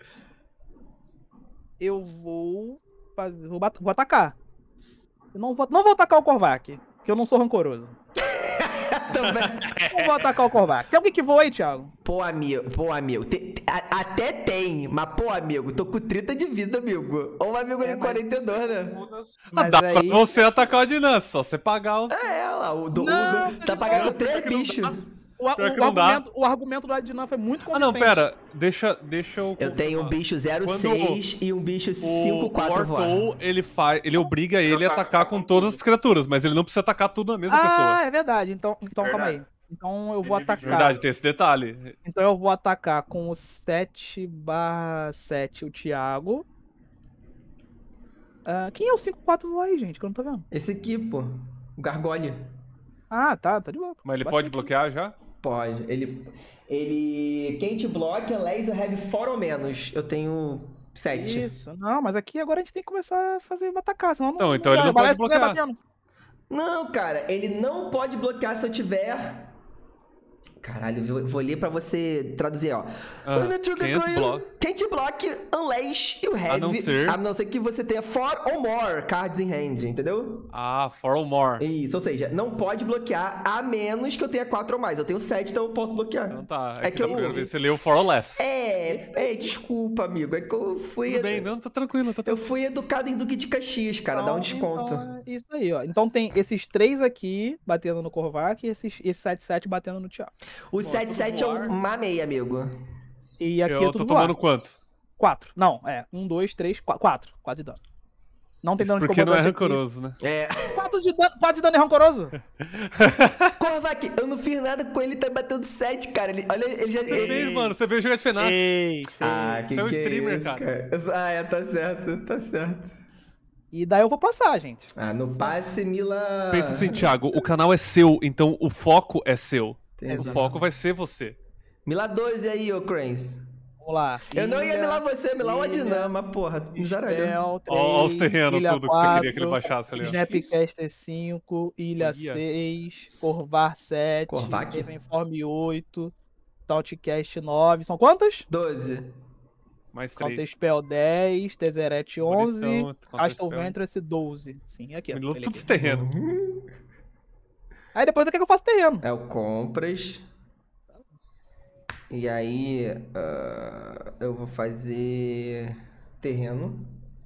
Speaker 4: Eu vou atacar. Eu não vou atacar o Korvac, porque eu não sou rancoroso.
Speaker 1: Também.
Speaker 4: Não vou atacar o Korvac. Tem alguém que voa aí, Thiago?
Speaker 1: Pô, amigo. Até tem, mas, pô, amigo, tô com 30 de vida, amigo. Ou um amigo ali com 42, né?
Speaker 4: Mas
Speaker 3: Dá pra
Speaker 4: aí...
Speaker 3: você atacar o Adnan, só você pagar os...
Speaker 1: Lá,
Speaker 4: Não,
Speaker 1: tá pagando 3 bichos.
Speaker 4: O argumento do Adnan foi muito
Speaker 3: Ah,
Speaker 4: convincente.
Speaker 3: não, pera. Deixa eu...
Speaker 1: Eu tenho um bicho 06 e um bicho
Speaker 3: O
Speaker 1: 5/4 voar.
Speaker 3: Artou, ele obriga ele a atacar com todas as criaturas, mas ele não precisa atacar tudo na mesma pessoa.
Speaker 4: É verdade. Então calma aí. Então eu vou atacar.
Speaker 3: Verdade, tem esse detalhe.
Speaker 4: Então eu vou atacar com o 7/7 o Thiago. Quem é o 5/4 voar aí, gente? Que eu não tô vendo.
Speaker 1: Esse aqui, pô. O Gargolho.
Speaker 4: Ah, tá de boa.
Speaker 3: Mas ele
Speaker 4: Bate
Speaker 3: pode
Speaker 4: aqui.
Speaker 3: bloquear já?
Speaker 1: Pode. Ele... Quem te bloca, unless you have 4 ou menos. Eu tenho 7.
Speaker 4: Isso. Não, mas aqui agora a gente tem que começar a fazer atacar, senão
Speaker 3: Então,
Speaker 4: não
Speaker 3: então ele não pode
Speaker 4: parece que vai
Speaker 3: bloquear.
Speaker 4: batendo.
Speaker 1: Não, cara, ele não pode bloquear se eu tiver... Caralho, eu vou ler pra você traduzir, ó. Quem te bloque, unless you have... A não ser que você tenha 4 ou more cards in hand, entendeu?
Speaker 3: Ah, 4 or more.
Speaker 1: Isso, ou seja, não pode bloquear a menos que eu tenha 4 ou mais. Eu tenho 7, então eu posso bloquear.
Speaker 3: Então tá,
Speaker 1: É que
Speaker 3: da primeira vez você leu 4 or less.
Speaker 1: Desculpa, amigo. É que eu fui...
Speaker 3: Tudo bem, não, tá tranquilo,
Speaker 1: Eu fui educado em Duque de Caxias, cara. Dá um desconto.
Speaker 4: Então, isso aí, ó. Então tem esses 3 aqui batendo no Korvac e esse 7/7 batendo no Thiago.
Speaker 1: O 7/7 eu mamei, amigo.
Speaker 4: E aqui
Speaker 3: Eu tô tomando quanto?
Speaker 4: 4. Não, 1, 2, 3, 4. 4 de dano. Não tem
Speaker 3: Isso
Speaker 4: dano de
Speaker 3: porque não é
Speaker 4: comandante
Speaker 3: rancoroso, né?
Speaker 4: 4 de dano é rancoroso?
Speaker 1: Korvac, eu não fiz nada com ele, tá batendo 7, cara. Olha, ele já...
Speaker 3: Você fez, mano. Você veio jogar de Fnatic.
Speaker 1: Ah,
Speaker 3: Você é um streamer,
Speaker 1: isso,
Speaker 3: cara.
Speaker 1: tá certo, tá certo.
Speaker 4: E daí eu vou passar, gente.
Speaker 1: Ah, no passe, Mila...
Speaker 3: Pensa assim, Thiago, o canal é seu, então o foco é seu.
Speaker 1: Entendi.
Speaker 3: O foco vai ser você.
Speaker 1: Mila 12 aí, ô Cranes.
Speaker 4: Vamos lá.
Speaker 1: Eu não ia milar você, milar o
Speaker 4: Ilha,
Speaker 1: Adnan, mas porra, miserável.
Speaker 4: Spell, 3,
Speaker 3: Ó os terrenos,
Speaker 4: Ilha
Speaker 3: tudo que você queria que ele
Speaker 4: 4,
Speaker 3: baixasse ali, ó.
Speaker 4: Snapcaster 5, Ilha
Speaker 3: Olha.
Speaker 4: 6, Corvar 7,
Speaker 1: Korvac?
Speaker 4: Ravenform 8, Tautcast 9. São quantas?
Speaker 1: 12.
Speaker 3: Mais 3.
Speaker 4: Counterspell 10, Tezzeret 11,
Speaker 3: Bonitão,
Speaker 4: Castle
Speaker 3: Counterspell.
Speaker 4: Ventress 12. Sim, aqui. ó,
Speaker 3: Milou
Speaker 4: ele
Speaker 3: tudo
Speaker 4: aqui.
Speaker 3: os terrenos.
Speaker 4: Aí depois eu quero que eu faça terreno.
Speaker 1: É o compras. E aí, eu vou fazer terreno.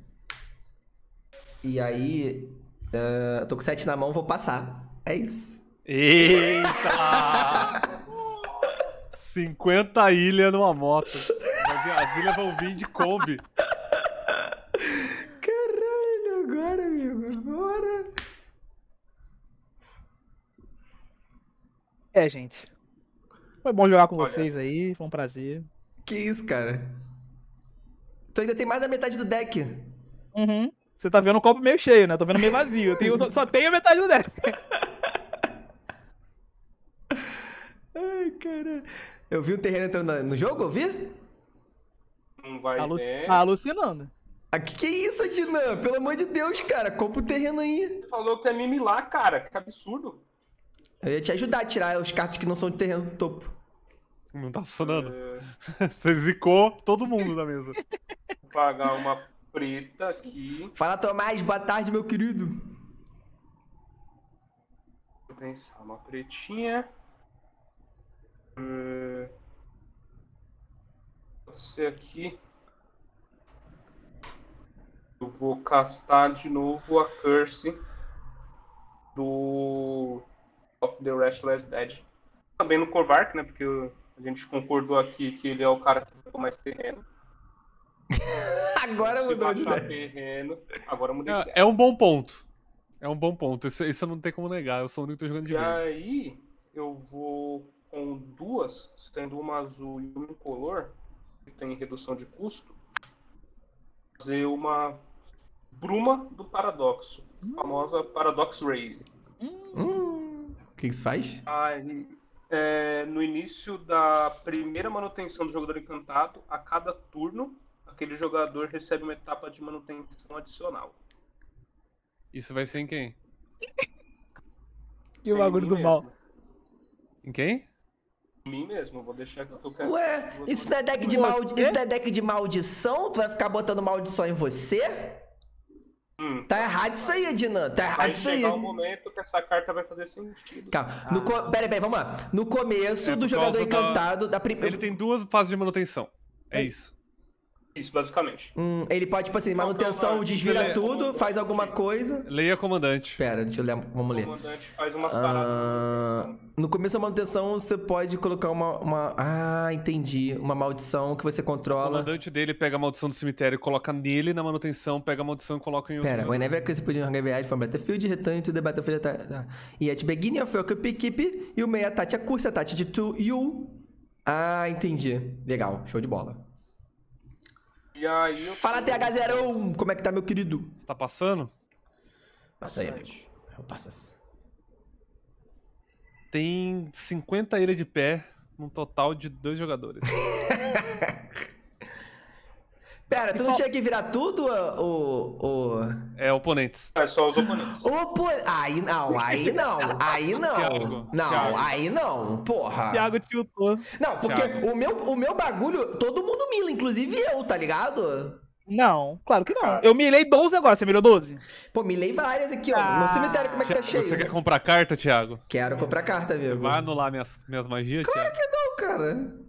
Speaker 1: E aí, eu tô com 7 na mão, vou passar. É isso.
Speaker 3: Eita! 50 ilhas numa moto. As ilhas vão vir de Kombi.
Speaker 1: Caralho, agora, amigo, agora.
Speaker 4: É, gente. Foi bom jogar com
Speaker 2: Olha.
Speaker 4: vocês aí, foi um prazer.
Speaker 1: Que isso, cara? Tu ainda tem mais da metade do deck.
Speaker 4: Uhum. Você tá vendo o copo meio cheio, né? Eu tô vendo meio vazio. Só tenho a metade do deck.
Speaker 1: Ai, cara. Eu vi um terreno entrando no jogo, eu vi?
Speaker 2: Não vai ver.
Speaker 4: Tá alucinando.
Speaker 1: Ah, que é isso, Adnan? Pelo amor de Deus, cara. Compra o terreno aí.
Speaker 2: Você falou que é mimilar, cara. Que absurdo.
Speaker 1: Eu ia te ajudar a tirar os cartas que não são de terreno do topo.
Speaker 3: Não tá funcionando.
Speaker 2: É,
Speaker 3: Você zicou todo mundo da mesa.
Speaker 2: vou pagar uma preta aqui.
Speaker 1: Fala, Tomás. Boa tarde, meu querido.
Speaker 2: Deixa eu pensar. Uma pretinha. Pode ser aqui. Eu vou castar de novo a Curse do of the Restless Dead. Também no Korvac, né? Porque a gente concordou aqui que ele é o cara que ficou mais terreno.
Speaker 1: Agora
Speaker 2: Se
Speaker 1: mudou de
Speaker 2: baixar
Speaker 1: ideia.
Speaker 2: terreno, agora eu mudei de ideia.
Speaker 3: É um bom ponto. É um bom ponto. Isso não tem como negar. Eu sou o único que tô jogando de
Speaker 2: E
Speaker 3: verde.
Speaker 2: aí, eu vou com duas, sendo uma azul e uma incolor, que tem redução de custo, fazer uma Bruma do Paradoxo, a famosa Paradox Raise.
Speaker 1: O que isso faz?
Speaker 2: Aí, no início da primeira manutenção do jogador encantado, a cada turno, aquele jogador recebe uma etapa de manutenção adicional.
Speaker 3: Isso vai ser em quem?
Speaker 4: E o bagulho do mal.
Speaker 3: Em quem?
Speaker 2: Em mim mesmo, vou deixar que eu quero.
Speaker 1: Ué, isso não é deck de isso não é deck de maldição? Tu vai ficar botando maldição em você? Tá errado isso aí, Adnan. Tá errado
Speaker 2: Vai
Speaker 1: isso aí.
Speaker 2: chegar um momento que essa carta vai fazer sentido.
Speaker 1: Calma. Peraí, vamos lá. No começo
Speaker 3: É,
Speaker 1: do
Speaker 3: por
Speaker 1: jogador
Speaker 3: causa
Speaker 1: encantado, da primeira.
Speaker 3: Ele tem 2 fases de manutenção. É isso.
Speaker 2: Isso, basicamente.
Speaker 1: Ele pode, tipo assim, manutenção, desvira
Speaker 3: Ele-
Speaker 1: tudo, faz alguma coisa.
Speaker 3: Leia comandante.
Speaker 1: Pera, deixa eu ler. Vamos
Speaker 2: O
Speaker 1: ler.
Speaker 2: comandante faz umas paradas.
Speaker 1: No começo da manutenção, você pode colocar uma. Ah, entendi. Uma maldição que você
Speaker 3: O
Speaker 1: controla.
Speaker 3: comandante dele pega a maldição do cemitério e coloca nele na manutenção, pega a maldição e coloca em outro.
Speaker 1: Pera, whenever a creature put in graveyard from battlefield, return to the battlefield. E at beginning of your keep, you may attach a curse attached to you. Ah, entendi. Legal, show de bola.
Speaker 2: E aí eu
Speaker 1: Fala, TH01! Como é que tá, meu querido?
Speaker 3: Você tá passando?
Speaker 1: Passa aí, amigo. Eu passo assim.
Speaker 3: Tem 50 ilhas de pé, num total de 2 jogadores.
Speaker 1: Pera, tu não tinha que virar tudo,
Speaker 3: É, oponentes.
Speaker 2: É só os oponentes.
Speaker 1: Aí não, aí não, aí não.
Speaker 3: Thiago,
Speaker 1: Não,
Speaker 3: Thiago.
Speaker 1: aí não, porra.
Speaker 4: Thiago tiltou.
Speaker 1: Não, porque
Speaker 3: Thiago.
Speaker 1: o meu bagulho, todo mundo mila, inclusive eu, tá ligado?
Speaker 4: Não, claro que não. Eu milei 12 agora, você milou 12?
Speaker 1: Pô, milei várias aqui, ó. No cemitério, como é que tá cheio?
Speaker 3: Você quer comprar carta, Thiago?
Speaker 1: Quero comprar carta, amigo.
Speaker 3: Vai anular minhas magias, Thiago?
Speaker 1: Não, cara.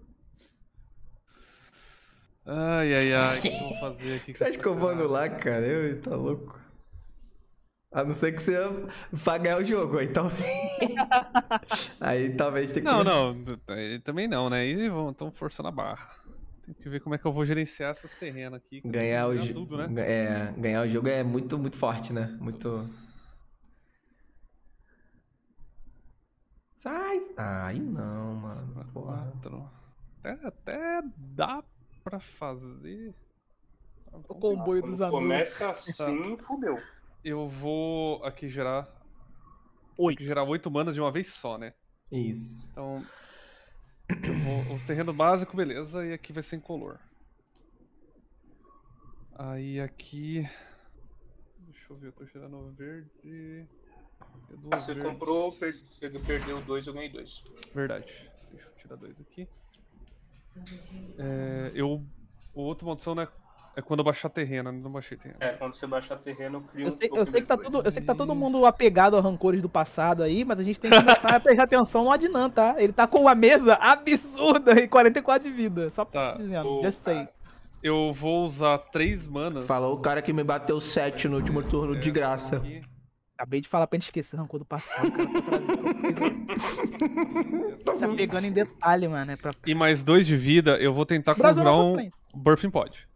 Speaker 3: Ai, o que eu vou fazer aqui?
Speaker 1: Você acha que eu vou anular, cara? Tá louco. A não ser que você vá ganhar o jogo, aí talvez. Aí talvez tenha que.
Speaker 3: Não, também não, né? Aí estão forçando a barra. Tem que ver como é que eu vou gerenciar esses terrenos aqui. que eu
Speaker 1: Ganhar
Speaker 3: tenho
Speaker 1: o
Speaker 3: que
Speaker 1: jogo.
Speaker 3: tudo, né?
Speaker 1: Ganhar o jogo é muito, muito forte, né? Muito. Sai. Ai, não, mano. Porra.
Speaker 3: 4. Até dá pra fazer
Speaker 4: O comboio
Speaker 2: Quando
Speaker 4: dos anões.
Speaker 2: começa assim, fudeu.
Speaker 3: Eu vou aqui gerar. Tem
Speaker 4: 8.
Speaker 3: que gerar 8 manas de uma vez só, né?
Speaker 1: Isso.
Speaker 3: Então. Os terrenos básicos, beleza. E aqui vai ser incolor. Aí aqui. Deixa eu ver, eu tô gerando verde. Tem duas
Speaker 2: Você
Speaker 3: verdes.
Speaker 2: comprou, você perdeu 2, eu ganhei 2.
Speaker 3: Verdade. Deixa eu tirar 2 aqui. O outro maldição, né? É quando eu baixar terreno, eu não baixei terreno.
Speaker 2: É, quando você baixar terreno, cria
Speaker 4: Eu
Speaker 2: um
Speaker 4: sei,
Speaker 2: token
Speaker 4: que tá
Speaker 2: depois.
Speaker 4: tudo, eu sei que tá todo mundo apegado a rancores do passado aí, mas a gente tem que começar a prestar atenção no Adnan, tá? Ele tá com uma mesa absurda e 44 de vida. Só
Speaker 3: Tá.
Speaker 4: dizendo, just say.
Speaker 3: Eu vou usar 3 manas.
Speaker 1: Falou o cara que me bateu 7 no último turno de graça.
Speaker 3: Aqui.
Speaker 4: Acabei de falar pra gente esquecer o rancor do passado, cara. Tô trazendo se apegando em detalhe, mano. É pra...
Speaker 3: E mais 2 de vida, eu vou tentar
Speaker 4: Brasil na
Speaker 3: configurar
Speaker 4: sua
Speaker 3: um
Speaker 4: frente.
Speaker 3: Birthing Pod.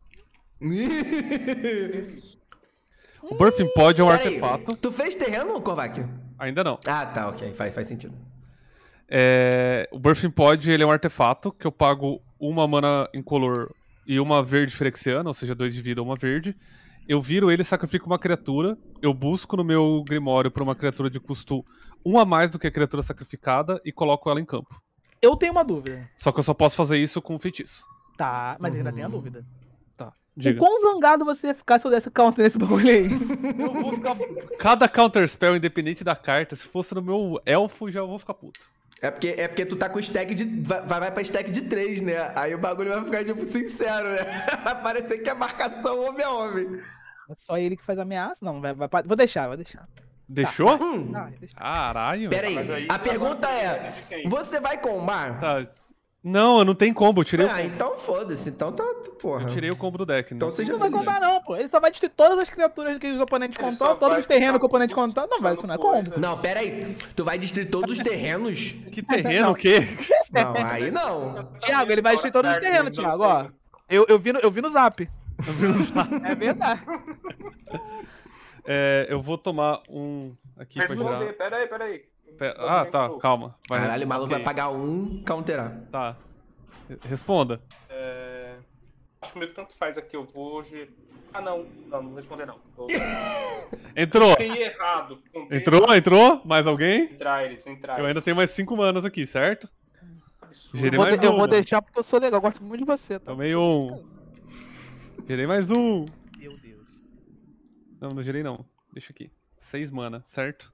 Speaker 3: O Birthing Pod é um
Speaker 1: Pera aí,
Speaker 3: artefato.
Speaker 1: tu fez terreno, Kovac?
Speaker 3: Ainda não.
Speaker 1: Ah, tá, ok. Faz sentido.
Speaker 3: O Birthing Pod, ele é um artefato que eu pago uma mana incolor e uma verde Phyrexiana, ou seja, 2 de vida ou uma verde. Eu viro ele, sacrifico uma criatura, eu busco no meu Grimório por uma criatura de custo 1 a mais do que a criatura sacrificada e coloco ela em campo.
Speaker 4: Eu tenho uma dúvida.
Speaker 3: Só que eu só posso fazer isso com um feitiço.
Speaker 4: Tá, mas ainda tem a dúvida.
Speaker 3: Tá,
Speaker 4: O
Speaker 3: diga.
Speaker 4: quão zangado você ia ficar se eu desse counter nesse bagulho aí?
Speaker 3: Eu vou ficar... Cada counter spell, independente da carta, se fosse no meu elfo, já vou ficar puto.
Speaker 1: É porque tu tá com stack de. Vai pra stack de 3, né? Aí o bagulho vai ficar, tipo, sincero, né? Vai parecer que é marcação homem a homem.
Speaker 4: É só ele que faz ameaça? Não, vou deixar.
Speaker 3: Deixou?
Speaker 4: Tá, deixa.
Speaker 3: Caralho.
Speaker 1: Pera aí,
Speaker 2: Mas aí,
Speaker 1: a pergunta
Speaker 2: agora
Speaker 1: é:
Speaker 2: de quem?
Speaker 1: você vai combar?
Speaker 3: Tá. Não, eu não tenho combo, eu tirei,
Speaker 1: Ah, então foda-se. Então tá, porra.
Speaker 3: eu tirei o combo do deck.
Speaker 1: Então
Speaker 3: Não.
Speaker 1: seja
Speaker 4: Não vai
Speaker 1: feliz.
Speaker 4: contar não, pô. Ele só vai destruir todas as criaturas que os oponentes
Speaker 2: Ele
Speaker 4: controlam,
Speaker 2: só
Speaker 4: todos
Speaker 2: vai
Speaker 4: os terrenos
Speaker 2: ficar
Speaker 4: que o oponente
Speaker 2: buscando
Speaker 4: controla. Não vai, isso não é
Speaker 2: coisa.
Speaker 4: combo.
Speaker 1: Não, pera aí. Tu vai destruir todos os terrenos?
Speaker 3: Que terreno, o quê?
Speaker 1: Não, aí não.
Speaker 4: Thiago, ele vai destruir todos os terrenos, Thiago, ó. Eu vi no zap. É verdade.
Speaker 3: Eu vou tomar um aqui pra
Speaker 2: Responder,
Speaker 3: girar.
Speaker 2: peraí.
Speaker 3: Ah, tá, calma.
Speaker 1: Caralho, o maluco
Speaker 3: ok,
Speaker 1: vai pagar um, counterar.
Speaker 3: Tá. Responda.
Speaker 2: Acho que meio que tanto faz aqui, eu vou... Ah, não vou responder não.
Speaker 3: Entrou?
Speaker 2: Contei errado.
Speaker 3: Entrou? Mais alguém?
Speaker 2: Entrar eles.
Speaker 3: Eu ainda tenho mais 5 manas aqui, certo?
Speaker 2: Absurdo.
Speaker 3: Gerei mais
Speaker 4: Eu
Speaker 3: um.
Speaker 4: vou deixar porque eu sou legal, eu gosto muito de você, tá?
Speaker 3: Tomei um. Gerei mais um.
Speaker 4: Meu Deus.
Speaker 3: Não gerei não. Deixa aqui. 6 mana, certo?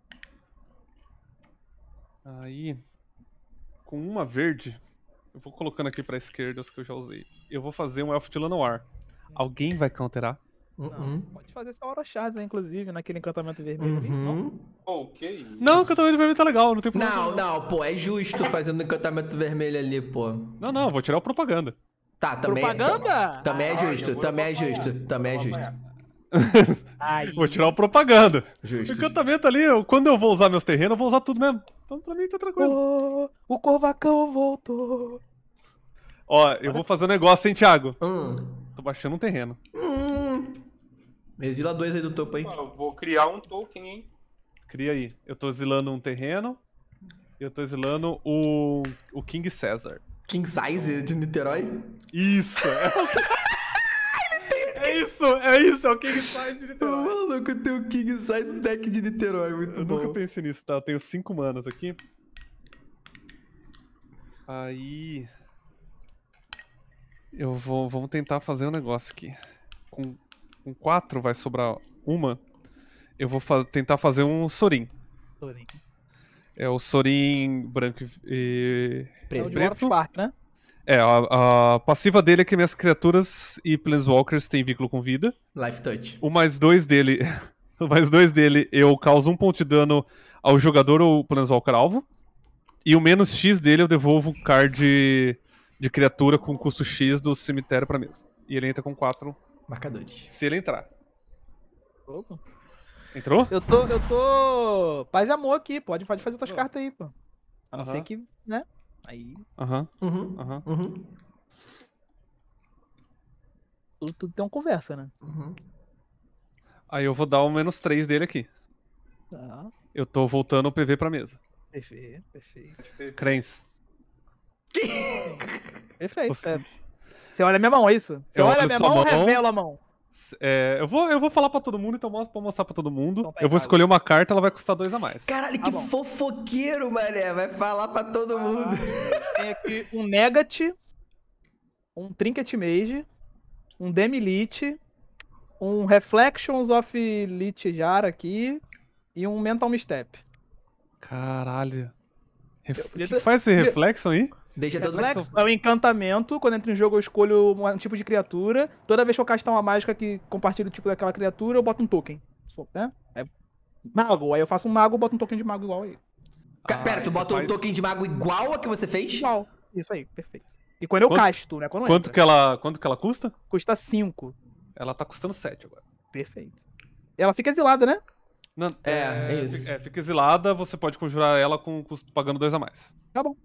Speaker 3: Aí, com uma verde, eu vou colocando aqui pra esquerda os que eu já usei. Eu vou fazer um Elfo de Lanoir. Alguém vai counterar?
Speaker 4: Não, pode fazer essa hora Shards, inclusive, naquele encantamento vermelho ali. Não?
Speaker 1: Uhum.
Speaker 2: Pô, que isso?
Speaker 3: Não, o encantamento vermelho tá legal, não tem problema.
Speaker 1: Não, pô, é justo fazendo encantamento vermelho ali, pô.
Speaker 3: Não, vou tirar o propaganda.
Speaker 1: Tá, também.
Speaker 4: Propaganda?
Speaker 1: Também é
Speaker 2: Ah,
Speaker 1: justo,
Speaker 2: eu vou
Speaker 1: também é
Speaker 2: acompanhar.
Speaker 1: justo, também é
Speaker 2: Vou
Speaker 1: justo.
Speaker 2: acompanhar.
Speaker 4: Aí.
Speaker 3: Vou tirar o propaganda.
Speaker 1: Justo.
Speaker 3: O encantamento ali, quando eu vou usar meus terrenos, eu vou usar tudo mesmo. Então pra mim tá tranquilo.
Speaker 4: Oh, o Corvacão voltou.
Speaker 3: Ó, eu vou fazer um negócio, hein, Thiago?
Speaker 1: Hum.
Speaker 3: Tô baixando um terreno.
Speaker 1: Exila 2 aí do topo aí.
Speaker 2: Eu vou criar um token, hein?
Speaker 3: Cria aí. Eu tô exilando um terreno. E eu tô exilando o King Caesar.
Speaker 1: King Size de Niterói?
Speaker 3: Isso! É isso, é o King Size de
Speaker 1: Ô,
Speaker 3: Niterói.
Speaker 1: maluco, tem o King Size deck de Niterói, muito
Speaker 3: Eu
Speaker 1: bom.
Speaker 3: nunca pensei nisso, tá? Eu tenho 5 manas aqui. Aí... Vamos tentar fazer um negócio aqui. Com 4 vai sobrar uma. Eu vou tentar fazer um Sorin. É o Sorin branco e
Speaker 4: É o de
Speaker 3: preto.
Speaker 4: Warp Spark, né?
Speaker 3: A passiva dele é que minhas criaturas e Planeswalkers têm vínculo com vida.
Speaker 1: Life Touch.
Speaker 3: O mais 2 dele... o mais 2 dele, eu causo 1 ponto de dano ao jogador ou Planeswalker alvo. E o menos X dele, eu devolvo um card de criatura com custo X do cemitério pra mesa. E ele entra com 4,
Speaker 1: Marcadores.
Speaker 3: se ele entrar.
Speaker 4: Opa.
Speaker 3: Entrou?
Speaker 4: Eu tô paz e amor aqui, pode fazer outras cartas aí, pô. A não
Speaker 3: Aham.
Speaker 4: ser que, né? Aí,
Speaker 3: Aham.
Speaker 1: Uhum.
Speaker 4: tudo tem uma conversa, né?
Speaker 3: Aí eu vou dar o menos 3 dele aqui.
Speaker 4: Tá,
Speaker 3: Eu tô voltando o PV pra mesa.
Speaker 4: perfeito.
Speaker 3: Crens.
Speaker 4: Perfeito.
Speaker 3: Você-
Speaker 4: Você olha a minha mão, é isso? Você
Speaker 3: Eu
Speaker 4: olha a
Speaker 3: olho
Speaker 4: minha
Speaker 3: sua
Speaker 4: mão ou
Speaker 3: mão.
Speaker 4: revela a mão?
Speaker 3: Eu vou falar pra todo mundo, então vou mostrar pra todo mundo.
Speaker 4: Então tá
Speaker 3: Eu vou
Speaker 4: errado.
Speaker 3: escolher uma carta, ela vai custar 2 a mais.
Speaker 1: Caralho,
Speaker 4: Tá
Speaker 1: que
Speaker 4: bom.
Speaker 1: fofoqueiro, mané. Vai falar pra todo mundo.
Speaker 4: Tem aqui um Negat, um Trinket Mage, um Demi-Lich, um Reflections of Lich Jar aqui e um Mental Misstep.
Speaker 3: Caralho. O
Speaker 4: podia
Speaker 3: que
Speaker 4: ter-
Speaker 3: faz esse
Speaker 4: podia-
Speaker 3: reflexo aí?
Speaker 1: Deixa todo
Speaker 4: Reflex é um encantamento. Quando entra em jogo, eu escolho um tipo de criatura. Toda vez que eu castar uma mágica que compartilha o tipo daquela criatura, eu boto um token. Se for, né? É mago. Aí eu faço um mago, boto um token de mago igual aí.
Speaker 1: Pera, tu
Speaker 3: você
Speaker 1: bota um
Speaker 3: faz-
Speaker 1: token de mago igual a que você fez?
Speaker 4: Igual. Isso aí, perfeito. E quando eu
Speaker 3: Quanto-
Speaker 4: casto, né? Quando
Speaker 3: Quanto
Speaker 4: entra.
Speaker 3: que ela custa?
Speaker 4: Custa 5.
Speaker 3: Ela tá custando 7 agora.
Speaker 4: Perfeito. Ela fica exilada, né?
Speaker 3: Não,
Speaker 1: É isso.
Speaker 3: Fica exilada, você pode conjurar ela pagando 2 a mais.
Speaker 4: Tá bom.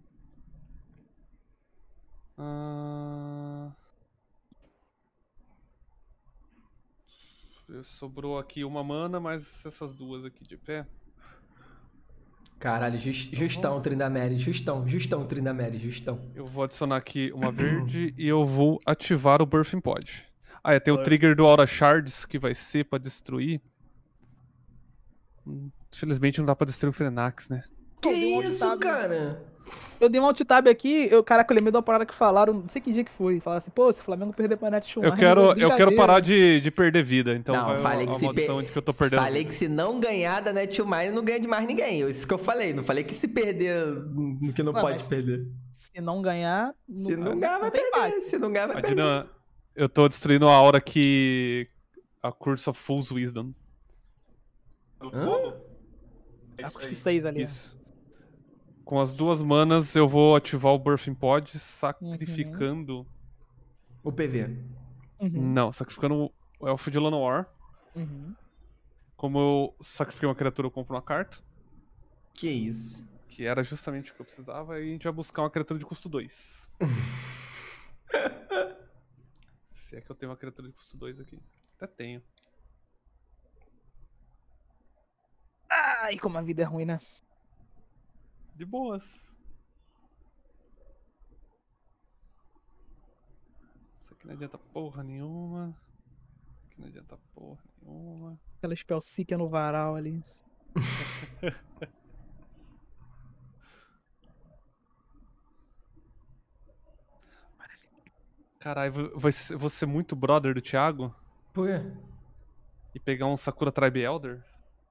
Speaker 3: Sobrou aqui uma mana, mas essas duas aqui de pé.
Speaker 1: Caralho, justão, Trindamere. Justão, Trindamere, justão.
Speaker 3: Eu vou adicionar aqui uma verde e eu vou ativar o Birthing Pod. Tem o trigger do Aura Shards, que vai ser pra destruir. Infelizmente não dá pra destruir o Frenax, né?
Speaker 1: Que
Speaker 4: dei um
Speaker 1: isso,
Speaker 4: alt-tab.
Speaker 1: cara?
Speaker 4: Eu dei um alt tab aqui, caraca, eu lembrei de uma parada que falaram, não sei que dia que foi. Falaram assim, pô, se o Flamengo perder pra Net
Speaker 3: Eu quero parar de perder vida, então
Speaker 1: Não,
Speaker 3: vai
Speaker 1: falei que
Speaker 3: a
Speaker 1: se
Speaker 3: maldição de que eu tô perdendo.
Speaker 1: Falei que se não ganhar da Netmine, não ganha de mais ninguém. Isso que eu falei. Não falei que se perder no que não
Speaker 4: Ué,
Speaker 1: pode
Speaker 4: mas
Speaker 1: perder.
Speaker 4: Se não ganhar...
Speaker 1: Se não ganhar, vai
Speaker 4: tem
Speaker 1: perder.
Speaker 4: empate.
Speaker 1: Se não ganhar, vai perder.
Speaker 3: Adina, eu tô destruindo a aura que... A Curse of Fool's Wisdom.
Speaker 2: No
Speaker 1: Hã?
Speaker 2: todo. É
Speaker 4: Tá
Speaker 2: isso
Speaker 4: custo
Speaker 2: aí.
Speaker 4: 6 ali.
Speaker 3: Isso. Com as 2 manas, eu vou ativar o Birthing Pod, sacrificando...
Speaker 1: O PV.
Speaker 4: Uhum,
Speaker 3: Não, sacrificando o Elfo de Llanowar.
Speaker 4: uhum.
Speaker 3: Como eu sacrifiquei uma criatura, eu compro uma carta.
Speaker 1: Que isso?
Speaker 3: Que era justamente o que eu precisava. E a gente vai buscar uma criatura de custo 2. Se é que eu tenho uma criatura de custo 2 aqui. Até tenho.
Speaker 4: Ai, como a vida é ruim, né?
Speaker 3: De boas. Isso aqui não adianta porra nenhuma. Isso aqui não adianta porra nenhuma.
Speaker 4: Aquela spell seeker no varal ali.
Speaker 3: Caralho, vou ser muito brother do Thiago
Speaker 1: Por quê?
Speaker 3: e pegar um Sakura Tribe Elder.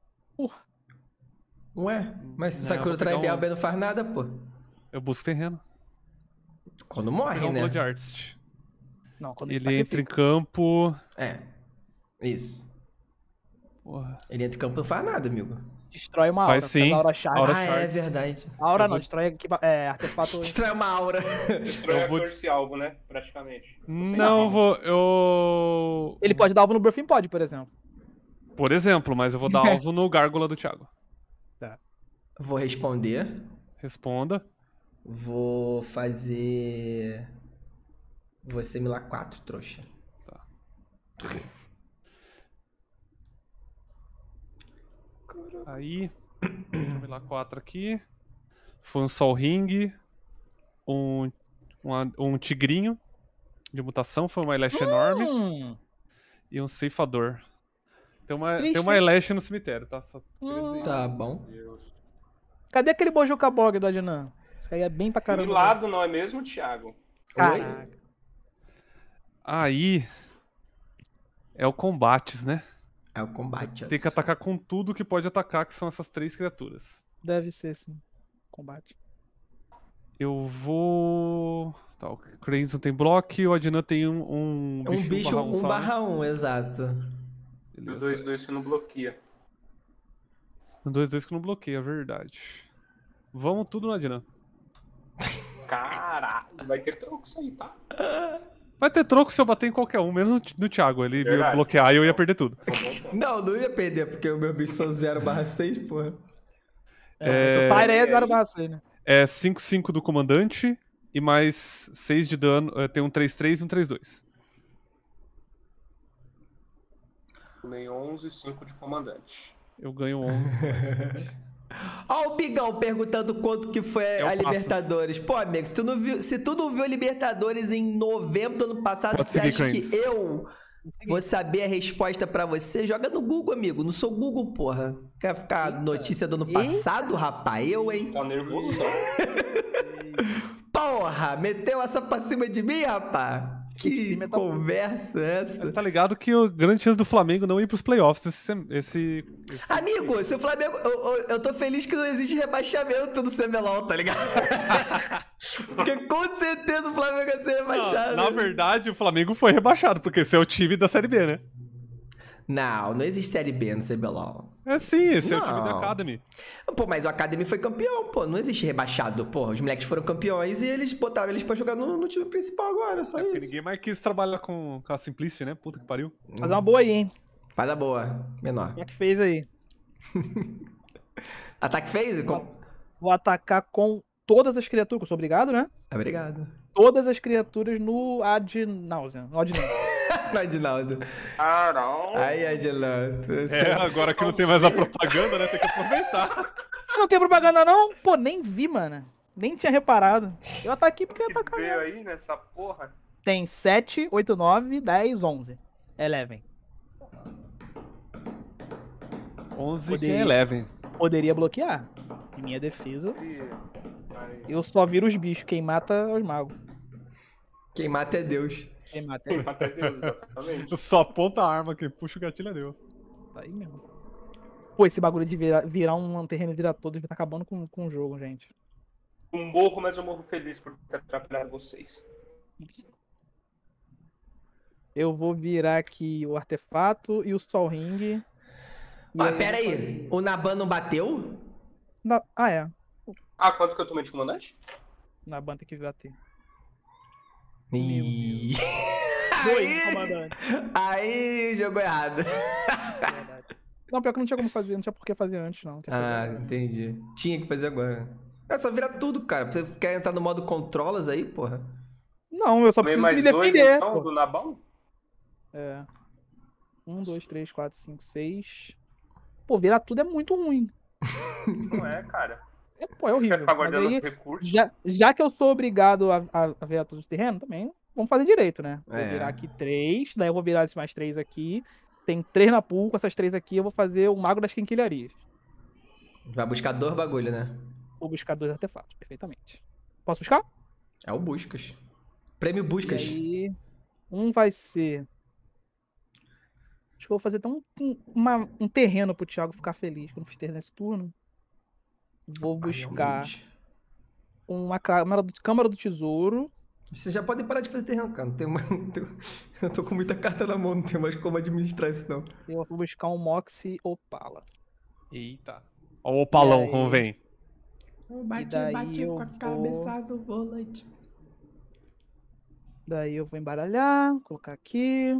Speaker 1: Ué? Mas se o
Speaker 3: Não,
Speaker 1: Sakura
Speaker 3: eu vou pegar
Speaker 1: Tribe
Speaker 3: um-
Speaker 1: Alba não faz nada, pô.
Speaker 3: Eu busco terreno.
Speaker 1: Quando
Speaker 3: Vou
Speaker 1: morre,
Speaker 3: pegar um
Speaker 1: né?
Speaker 3: Blood Artist.
Speaker 4: Não, quando
Speaker 3: Ele entra em campo.
Speaker 1: É. Isso.
Speaker 3: Porra.
Speaker 1: Ele entra em campo e não faz nada, amigo.
Speaker 4: Destrói uma
Speaker 3: Faz
Speaker 4: aura.
Speaker 3: sim.
Speaker 4: Faz aura chave.
Speaker 3: Aura
Speaker 1: Ah, é
Speaker 3: Shards.
Speaker 1: verdade.
Speaker 4: Aura
Speaker 3: Eu
Speaker 4: não,
Speaker 3: vou-
Speaker 4: destrói artefato.
Speaker 1: Destrói uma aura.
Speaker 2: Destrói
Speaker 3: Eu
Speaker 2: a
Speaker 3: vou
Speaker 2: Curse alvo, né? Praticamente.
Speaker 3: Não, eu.
Speaker 4: Ele pode dar alvo no Birthing Pod, por exemplo.
Speaker 3: Por exemplo, mas eu vou dar alvo no Gárgula do Thiago.
Speaker 1: Vou responder.
Speaker 3: Responda.
Speaker 1: Vou fazer. Vou assimilar 4, trouxa.
Speaker 3: Beleza. Aí. Deixa eu lá 4 aqui. Foi um Sol Ring. Um Tigrinho de mutação. Foi uma Eyelash enorme. E um Ceifador. Tem uma
Speaker 4: Triste.
Speaker 3: Eyelash no cemitério, tá? Só queria dizer.
Speaker 1: Tá bom.
Speaker 2: Deus.
Speaker 4: Cadê aquele Bojuka Bog do Adnan? Isso aí é bem pra
Speaker 2: Que
Speaker 4: caramba.
Speaker 2: lado não é mesmo, Thiago?
Speaker 4: Caraca.
Speaker 3: Aí. É o combates, né?
Speaker 1: É o combate.
Speaker 3: Tem que atacar com tudo que pode atacar, que são essas 3 criaturas.
Speaker 4: Deve ser, sim. Combate.
Speaker 3: Eu vou. Tá, o Cranes não tem bloco, o Adnan tem um
Speaker 1: Um bicho
Speaker 3: 1/1 só, né?
Speaker 1: 1/1, exato.
Speaker 2: No
Speaker 3: Beleza.
Speaker 2: 2-2 você não bloqueia.
Speaker 3: No 2/2 que não bloqueia, é verdade. Vamos tudo no Adnan.
Speaker 2: Caralho, vai ter troco isso aí, tá?
Speaker 3: Vai ter troco se eu bater em qualquer um, menos no Thiago. Ele ia
Speaker 2: Verdade.
Speaker 3: bloquear e eu ia perder tudo.
Speaker 1: Não, não ia perder, porque o meu bicho são 0/6, porra.
Speaker 4: Essa Fire aí é 0/6, né?
Speaker 3: É 5/5 do comandante e mais 6 de dano. Tem um 3/3 e um 3/2.
Speaker 2: Tomei 11, 5 de comandante.
Speaker 3: Eu ganho 11.
Speaker 1: Ó o Bigão perguntando quanto que foi
Speaker 3: É o
Speaker 1: a
Speaker 3: Passos.
Speaker 1: Libertadores. Pô, amigo, se tu não viu a Libertadores em novembro do ano passado,
Speaker 3: Pode
Speaker 1: você
Speaker 3: seguir,
Speaker 1: acha
Speaker 3: Cranes.
Speaker 1: que eu vou saber a resposta pra você? Joga no Google, amigo. Não sou Google, porra. Quer ficar notícia do ano passado, rapaz? Eu, hein?
Speaker 2: Tá nervoso?
Speaker 1: Porra, meteu essa pra cima de mim, rapaz? Que
Speaker 4: time tá
Speaker 1: conversa é
Speaker 3: Mas
Speaker 1: essa?
Speaker 3: tá ligado que o grande chance do Flamengo não ir pros playoffs esse...
Speaker 1: Amigo, se o Flamengo. Eu tô feliz que não existe rebaixamento no CBLOL, tá ligado? Porque com certeza o Flamengo ia ser rebaixado.
Speaker 3: Na verdade, o Flamengo foi rebaixado, porque esse é o time da Série B, né?
Speaker 1: Não existe Série B no CBLOL.
Speaker 3: É sim, esse é o time da
Speaker 1: Não.
Speaker 3: Academy.
Speaker 1: Pô, mas o Academy foi campeão, pô. Não existe rebaixado, pô. Os moleques foram campeões e eles botaram eles pra jogar no time principal agora, só
Speaker 3: Porque
Speaker 1: isso.
Speaker 3: ninguém mais quis trabalhar com a Simplicity, né? Puta que pariu.
Speaker 4: Fazer uma boa aí, hein?
Speaker 1: Faz a boa, menor.
Speaker 4: Como é que fez aí?
Speaker 1: Ataque phase?
Speaker 4: Vou atacar com todas as criaturas, que eu sou obrigado, né?
Speaker 1: Obrigado.
Speaker 4: Todas as criaturas no Ad Nauseam. No Ad Nauseam.
Speaker 1: Não, de náusea.
Speaker 2: Carão.
Speaker 1: Ai, Adilanto.
Speaker 3: É, agora que não tem mais a propaganda, né? Tem que aproveitar.
Speaker 4: Não tem propaganda não? Pô, nem vi, mano. Nem tinha reparado. Eu ataquei porque eu ia
Speaker 2: Que
Speaker 4: atacar
Speaker 2: veio
Speaker 4: mesmo.
Speaker 2: aí nessa porra?
Speaker 4: Tem 7, 8, 9, 10, 11. 11.
Speaker 3: 11
Speaker 4: Poderia.
Speaker 3: que é Eleven.
Speaker 4: Poderia bloquear. Em minha defesa,
Speaker 2: Mas...
Speaker 4: eu só viro os bichos. Quem mata é os magos.
Speaker 1: Quem mata é Deus.
Speaker 4: Quem mata é
Speaker 2: Até Deus, exatamente.
Speaker 3: Só aponta a arma, que puxa o gatilho é Deus.
Speaker 4: Tá aí mesmo. Pô, esse bagulho de virar um terreno e virar todo tá acabando com o jogo, gente.
Speaker 2: Um morro, mas eu morro feliz por ter atrapalhado vocês.
Speaker 4: Eu vou virar aqui o artefato e o Sol Ring. E
Speaker 1: Ah,
Speaker 4: aí
Speaker 1: pera
Speaker 4: eu vou
Speaker 1: aí. O Naban não bateu?
Speaker 4: Ah, é.
Speaker 2: Ah, quanto que eu tomei de comandante?
Speaker 4: Na banda tem que bater.
Speaker 1: Ih.
Speaker 4: Dois, comandante.
Speaker 1: Aí jogou errado.
Speaker 4: Verdade. Não, pior que não tinha como fazer, não tinha por que fazer antes, não. Tinha
Speaker 1: Ah,
Speaker 4: problema.
Speaker 1: entendi. Tinha que fazer agora. É só virar tudo, cara. Você quer entrar no modo controlas aí, porra?
Speaker 4: Não, eu só
Speaker 2: Tomei
Speaker 4: preciso me
Speaker 2: mais dois,
Speaker 4: defender.
Speaker 2: então,
Speaker 4: pô.
Speaker 2: do Nabal?
Speaker 4: É. 1, 2, 3, 4, 5, 6. Pô, virar tudo é muito ruim.
Speaker 2: Não é, cara.
Speaker 4: Pô, é
Speaker 2: Você
Speaker 4: horrível.
Speaker 2: quer ficar
Speaker 4: Mas
Speaker 2: guardando
Speaker 4: aí,
Speaker 2: recursos?
Speaker 4: já que eu sou obrigado a virar tudo de terreno, também vamos fazer direito, né? Vou
Speaker 1: É.
Speaker 4: virar aqui 3, daí eu vou virar esses mais 3 aqui. Tem 3 na pool, com essas 3 aqui eu vou fazer o Mago das Quinquilharias.
Speaker 1: Vai buscar 2 bagulho, né?
Speaker 4: Vou buscar 2 artefatos, perfeitamente. Posso buscar?
Speaker 1: É o Buscas. Prêmio Buscas.
Speaker 4: E aí, um vai ser... Acho que eu vou fazer até um terreno pro Thiago ficar feliz, que eu não fiz terreno nesse turno. Vou buscar uma Câmara do Tesouro.
Speaker 1: Vocês já podem parar de fazer terreno, cara. Não tem uma... Eu tô com muita carta na mão, não tem mais como administrar isso, não.
Speaker 4: Eu vou buscar um Moxie Opala.
Speaker 3: Eita. Ó o opalão,
Speaker 4: E aí?
Speaker 3: como vem.
Speaker 1: Bate,
Speaker 4: daí
Speaker 1: bate
Speaker 4: eu
Speaker 1: com a
Speaker 4: vou-
Speaker 1: cabeça do volante.
Speaker 4: Daí eu vou embaralhar, colocar aqui.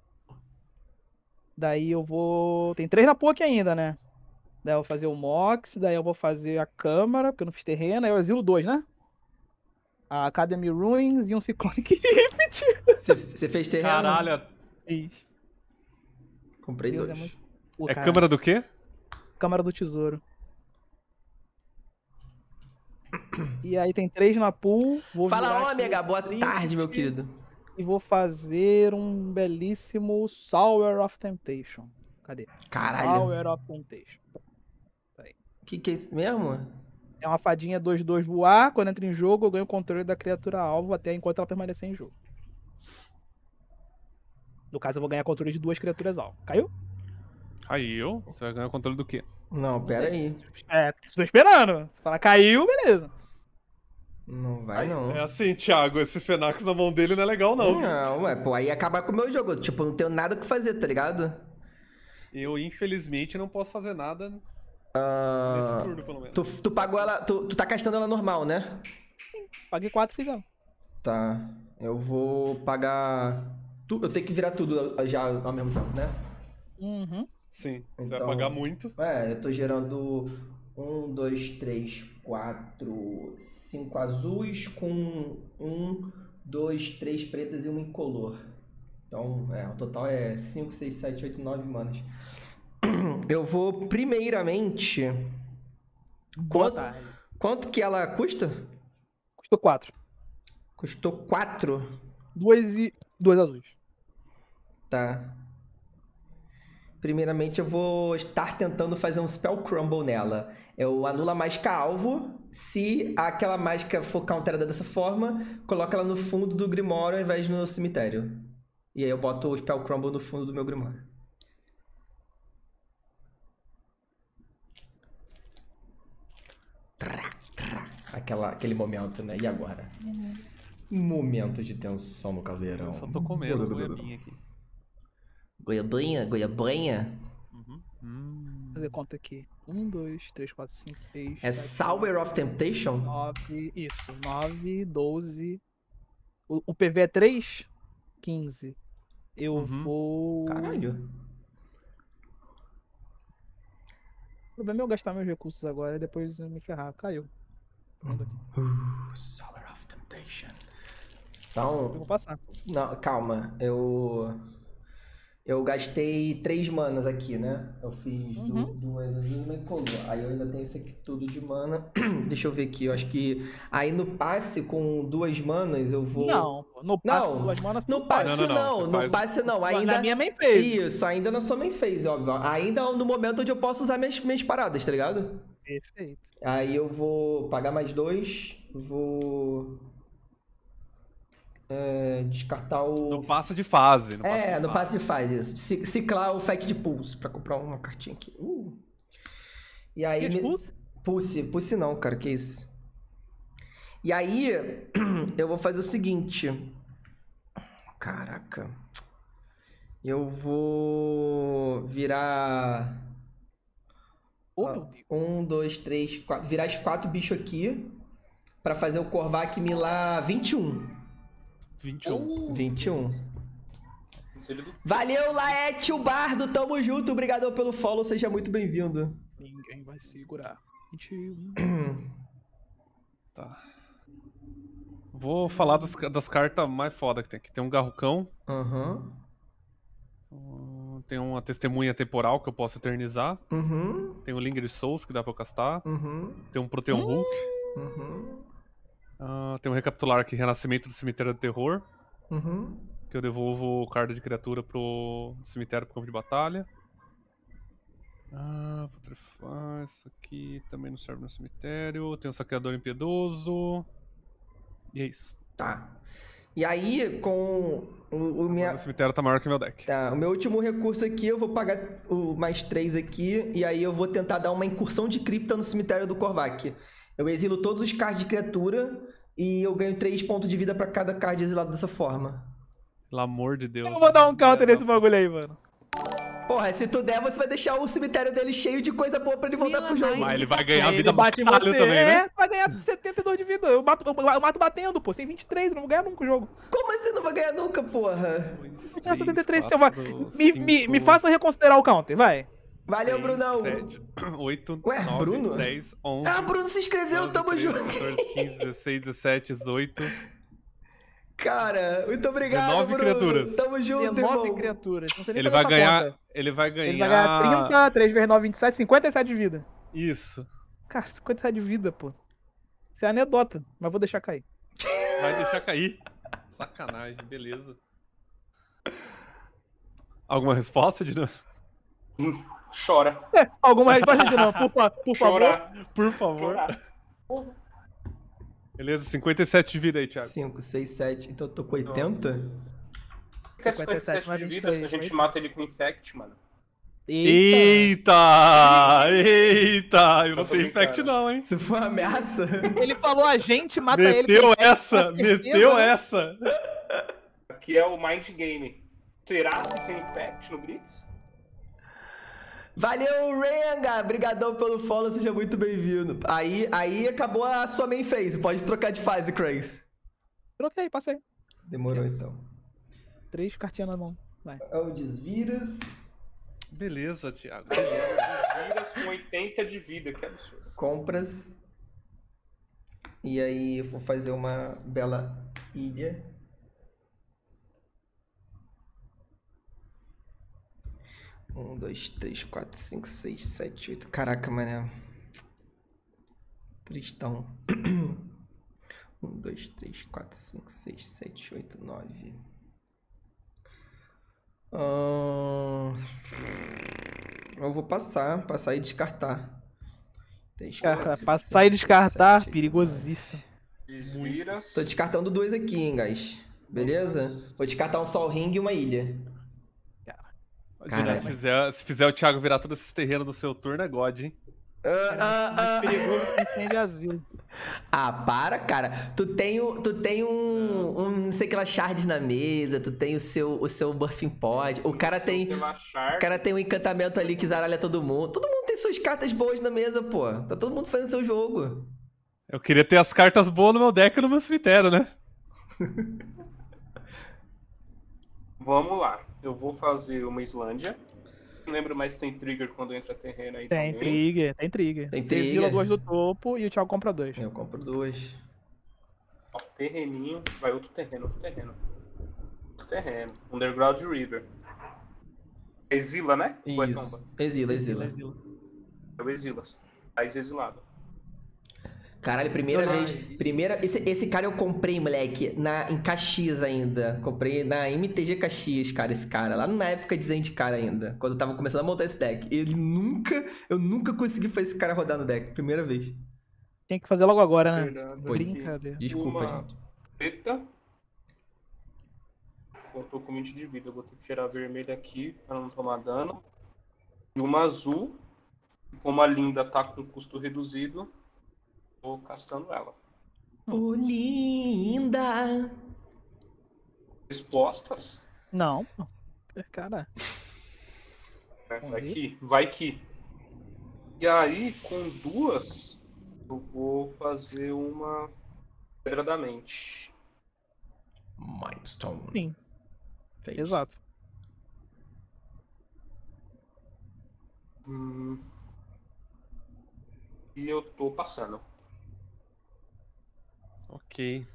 Speaker 4: Daí eu vou... Tem 3 na POC ainda, né? Daí eu vou fazer o Mox, daí eu vou fazer a Câmara, porque eu não fiz terreno, aí eu exilo 2, né? A Academy Ruins e um Cyclonic Rift.
Speaker 1: Você fez terreno?
Speaker 3: Caralho.
Speaker 4: Fiz.
Speaker 1: Comprei
Speaker 4: Deus,
Speaker 1: 2.
Speaker 4: é muito- Pô,
Speaker 3: É
Speaker 4: cara,
Speaker 3: câmara do quê?
Speaker 4: Câmara do Tesouro. E aí tem 3 na pool. Vou virar
Speaker 1: Fala,
Speaker 4: aqui
Speaker 1: ômega. Boa
Speaker 4: o
Speaker 1: tarde, meu
Speaker 4: Trinity
Speaker 1: querido.
Speaker 4: E vou fazer um belíssimo Sour of Temptation. Cadê?
Speaker 1: Caralho.
Speaker 4: Sour of Temptation.
Speaker 1: Que é isso mesmo?
Speaker 4: É uma fadinha 2/2 voar. Quando entra em jogo, eu ganho o controle da criatura alvo até enquanto ela permanecer em jogo. No caso, eu vou ganhar controle de 2 criaturas alvo. Caiu?
Speaker 3: Caiu. Você vai ganhar o controle do quê?
Speaker 1: Não, pera aí.
Speaker 4: É, estou esperando. Se falar caiu, beleza.
Speaker 1: Não vai, não.
Speaker 3: É assim, Thiago, esse Fenax na mão dele não é legal, não.
Speaker 1: Não, ué, pô, aí acaba com o meu jogo. Tipo, não tenho nada o que fazer, tá ligado?
Speaker 3: Eu, infelizmente, não posso fazer nada nesse
Speaker 1: Ah,
Speaker 3: turno, pelo menos.
Speaker 1: tu pagou ela. Tu tá castando ela normal, né?
Speaker 4: Paguei 4 e fiz ela.
Speaker 1: Tá. Eu vou pagar. Eu tenho que virar tudo já ao mesmo tempo, né?
Speaker 4: Uhum.
Speaker 3: Sim, você
Speaker 1: Então-
Speaker 3: vai pagar muito.
Speaker 1: É, eu tô gerando 1, 2, 3, 4, 5 azuis com 1, 2, 3 pretas e uma incolor. Então, o total é 5, 6, 7, 8, 9 manas. Eu vou primeiramente
Speaker 4: Boa tarde.
Speaker 1: Quanto que ela custa?
Speaker 4: Custou 4.
Speaker 1: Custou 4.
Speaker 4: 2 azuis.
Speaker 1: Tá. Primeiramente eu vou estar tentando fazer um Spell Crumble nela. Eu anulo a mágica alvo. Se aquela mágica for counterada dessa forma, coloco ela no fundo do Grimório ao invés de no cemitério. E aí eu boto o Spell Crumble no fundo do meu Grimório. Aquele momento, né? E agora? Momento de tensão no caldeirão.
Speaker 3: Eu só tô comendo a goiabinha aqui.
Speaker 1: Goiabinha? Goiabinha?
Speaker 3: Uhum.
Speaker 4: Vou fazer conta aqui. 1, 2, 3, 4, 5, 6.
Speaker 1: É Sour of Temptation?
Speaker 4: 9. Isso. 9, 12. O PV é 3? 15. Eu vou.
Speaker 1: Caralho.
Speaker 4: O problema é eu gastar meus recursos agora e depois eu me ferrar. Caiu.
Speaker 1: Sour of Temptation.
Speaker 4: Eu
Speaker 1: Então.
Speaker 4: vou passar.
Speaker 1: Não, calma. Eu gastei 3 manas aqui, né? Eu fiz 2 azuis e uma incolor. Aí eu ainda tenho isso aqui tudo de mana. Deixa eu ver aqui. Eu acho que aí no passe com 2 manas eu vou.
Speaker 4: Não, pô, no passe com 2 manas.
Speaker 1: No passe
Speaker 3: Não,
Speaker 1: não.
Speaker 3: você
Speaker 1: No
Speaker 3: faz-
Speaker 1: passe não. Ainda.
Speaker 4: Na minha main phase.
Speaker 1: Isso, ainda na sua main phase, óbvio. Ainda no momento onde eu posso usar minhas paradas, tá ligado?
Speaker 4: Perfeito.
Speaker 1: Aí eu vou pagar mais 2. Vou. Descartar o.
Speaker 3: No passe de fase.
Speaker 1: No passe de fase, isso. Ciclar o Fact de Pulse pra comprar uma cartinha aqui. E aí.
Speaker 4: Que Pulse?
Speaker 1: Pulse não, cara, que isso? E aí, eu vou fazer o seguinte. Caraca. Eu vou virar.
Speaker 4: Oh, meu Deus.
Speaker 1: 1, 2, 3, 4. Virar os 4 bichos aqui. Pra fazer o Korvac milar 21.
Speaker 3: 21.
Speaker 1: 21. Valeu, Laete, o Bardo. Tamo junto. Obrigado pelo follow. Seja muito bem-vindo.
Speaker 4: Ninguém vai segurar. 21.
Speaker 3: Tá. Vou falar das cartas mais foda que tem aqui. Tem um garrucão.
Speaker 1: Aham.
Speaker 3: Tem uma testemunha temporal que eu posso eternizar.
Speaker 1: Uhum.
Speaker 3: Tem o Linger Souls que dá pra eu castar.
Speaker 1: Uhum.
Speaker 3: Tem um Protean Hulk.
Speaker 1: Uhum.
Speaker 3: Tem um Recapitular aqui, Renascimento do Cemitério do Terror.
Speaker 1: Uhum.
Speaker 3: Que eu devolvo o card de criatura pro cemitério, pro campo de batalha. Putrefar, isso aqui também não serve no cemitério. Tem o Saqueador Impiedoso. E é isso.
Speaker 1: Tá. E aí, com o
Speaker 3: O cemitério tá maior que meu deck.
Speaker 1: Tá, o meu último recurso aqui, eu vou pagar o mais 3 aqui, e aí eu vou tentar dar uma incursão de cripta no cemitério do Korvac. Eu exilo todos os cards de criatura e eu ganho 3 pontos de vida pra cada card exilado dessa forma.
Speaker 3: Pelo amor de Deus.
Speaker 4: Eu vou dar um counter nesse bagulho aí, mano.
Speaker 1: Porra, se tu der, você vai deixar o cemitério dele cheio de coisa boa pra ele voltar pro jogo.
Speaker 3: Mas ele vai ganhar
Speaker 4: Ele
Speaker 3: vida
Speaker 4: bate em
Speaker 3: caralho
Speaker 4: você.
Speaker 3: também, né?
Speaker 4: Vai ganhar 72 de vida. Eu mato batendo, pô. Você tem 23, eu não vou ganhar nunca o jogo.
Speaker 1: Como assim não vai ganhar nunca, porra?
Speaker 4: Eu tenho 73, você vai. Me faça reconsiderar o counter, vai.
Speaker 1: Valeu, Brunão.
Speaker 3: 7, 8,
Speaker 1: Ué,
Speaker 3: 9,
Speaker 1: Bruno?
Speaker 3: 10, 11.
Speaker 1: Bruno se inscreveu,
Speaker 3: 12,
Speaker 1: tamo
Speaker 3: 13,
Speaker 1: junto.
Speaker 3: 14, 15, 16, 17, 18.
Speaker 1: Cara, muito obrigado,
Speaker 3: 19
Speaker 1: Bruno.
Speaker 3: criaturas.
Speaker 1: Tamo junto,
Speaker 4: 19
Speaker 1: irmão.
Speaker 4: criaturas. Não sei nem
Speaker 3: Ele
Speaker 4: fazer
Speaker 3: vai
Speaker 4: essa
Speaker 3: ganhar.
Speaker 4: conta.
Speaker 3: Ele vai ganhar.
Speaker 4: Ele vai ganhar 30, 3 vezes 9, 27, 57 de vida.
Speaker 3: Isso.
Speaker 4: Cara, 57 de vida, pô. Isso é anedota, mas vou deixar cair.
Speaker 3: Vai deixar cair. Sacanagem, beleza. Alguma resposta, Dino?
Speaker 2: Chora.
Speaker 4: Alguma resposta de não, por favor.
Speaker 2: Chorar.
Speaker 3: Por favor.
Speaker 2: Chorar.
Speaker 3: Beleza, 57 de vida aí, Thiago.
Speaker 1: 5, 6, 7. Então eu tô com 80?
Speaker 2: Quer
Speaker 4: 57
Speaker 2: 57
Speaker 4: mais
Speaker 2: de vida
Speaker 4: 23,
Speaker 2: se a gente
Speaker 4: foi?
Speaker 2: mata ele com Infect, mano?
Speaker 3: Eita! Eita! Eu não
Speaker 2: tô
Speaker 3: tenho
Speaker 2: brincando.
Speaker 3: infect não, hein?
Speaker 1: Isso foi uma ameaça?
Speaker 4: Ele falou a gente mata ele.
Speaker 3: Meteu
Speaker 4: com
Speaker 3: essa!
Speaker 4: certeza,
Speaker 3: Meteu
Speaker 4: né?
Speaker 3: essa!
Speaker 2: Aqui é o Mind Game. Será se tem Infect no Blitz?
Speaker 1: Valeu, Renga! Obrigadão pelo follow, seja muito bem-vindo. Aí acabou a sua main phase. Pode trocar de fase, Craze.
Speaker 4: Troquei, passei.
Speaker 1: Demorou, então.
Speaker 4: 3 cartinhas na mão. Vai.
Speaker 1: É o Desviras.
Speaker 3: Beleza, Thiago.
Speaker 2: Viras com 80 de vida, que absurdo.
Speaker 1: Compras. E aí eu vou fazer uma bela ilha. Um, dois, três, quatro, cinco, seis, sete, oito. Caraca, mano. Tristão. 1, 2, 3, 4, 5, 6, 7, 8, 9. Eu vou passar e descartar. 3,
Speaker 4: Cara,
Speaker 1: 4,
Speaker 4: passar
Speaker 1: 5,
Speaker 4: e descartar,
Speaker 1: 7, 8, 9.
Speaker 4: perigosíssimo.
Speaker 2: Desvira.
Speaker 1: Tô descartando 2 aqui, hein, guys. Beleza? Vou descartar um Sol Ring e uma ilha. Caralho.
Speaker 3: Se fizer o Thiago virar todos esses terrenos no seu turno, é God, hein?
Speaker 4: Perigoso que incende asilo.
Speaker 1: Ah, para, cara. Tu tem não sei que lá shards na mesa, tu tem o seu Buffing Pod. O cara tem um encantamento ali que zaralha todo mundo. Todo mundo tem suas cartas boas na mesa, pô. Tá todo mundo fazendo seu jogo.
Speaker 3: Eu queria ter as cartas boas no meu deck e no meu cemitério, né?
Speaker 2: Vamos lá. Eu vou fazer uma Islândia. Não lembro mais se tem trigger quando entra terreno aí
Speaker 4: Tem
Speaker 2: também.
Speaker 4: trigger.
Speaker 1: Tem
Speaker 4: Você
Speaker 1: trigger.
Speaker 4: exila 2 do topo e o Thiago compra 2.
Speaker 1: Eu compro 2.
Speaker 2: Ó, terreninho. Vai outro terreno. Underground River. Exila, né? Ou é
Speaker 1: Isso.
Speaker 2: tomba?
Speaker 1: Exila.
Speaker 2: Eu exilas. Raiz exilado.
Speaker 1: Caralho, primeira vez. Esse cara eu comprei, moleque, em Caxias ainda. Comprei na MTG Caxias, cara, esse cara. Lá na época de Zendikar ainda. Quando eu tava começando a montar esse deck. Eu nunca consegui fazer esse cara rodar no deck. Primeira vez.
Speaker 4: Tem que fazer logo agora, né?
Speaker 2: Verdade.
Speaker 4: Brincadeira.
Speaker 1: Desculpa,
Speaker 2: Uma
Speaker 1: gente.
Speaker 2: preta. Eu tô com 20 de vida. Eu vou ter que tirar a vermelha aqui pra não tomar dano. E uma azul. Como a Linda tá com custo reduzido, tô castando ela.
Speaker 1: Ô, linda!
Speaker 2: Dispostas?
Speaker 4: Não. Cara.
Speaker 2: Vai que. E aí, com 2, eu vou fazer uma Pedra da Mente.
Speaker 1: Mindstone.
Speaker 4: Sim.
Speaker 1: Fez.
Speaker 4: Exato.
Speaker 2: E eu tô passando.
Speaker 3: Ok.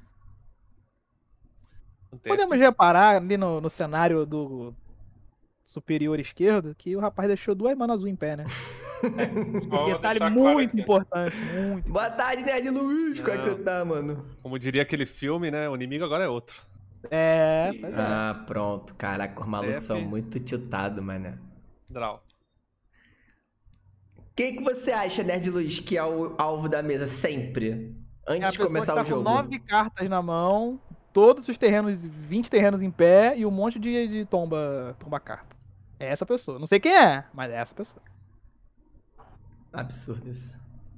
Speaker 4: Podemos reparar ali no cenário do superior esquerdo que o rapaz deixou 2 manas azul em pé, né?
Speaker 2: Só
Speaker 4: Detalhe
Speaker 2: deixar claro
Speaker 4: muito
Speaker 2: aqui.
Speaker 4: importante, muito.
Speaker 1: Boa tarde, Nerd Luiz! Como é que
Speaker 3: Não.
Speaker 1: você tá, mano?
Speaker 3: Como diria aquele filme, né? O inimigo agora é outro.
Speaker 4: Pois é.
Speaker 1: Ah, pronto. Caraca, os malucos
Speaker 3: Def.
Speaker 1: são muito tiltados, mano.
Speaker 3: Draw.
Speaker 1: Quem que você acha, Nerd Luiz, que é o alvo da mesa sempre?
Speaker 4: É a
Speaker 1: Antes de
Speaker 4: pessoa
Speaker 1: começar
Speaker 4: que tá
Speaker 1: o jogo.
Speaker 4: com 9 cartas na mão, todos os terrenos, 20 terrenos em pé e um monte de tomba carta. É essa pessoa. Não sei quem é, mas é essa pessoa.
Speaker 1: Absurdo isso.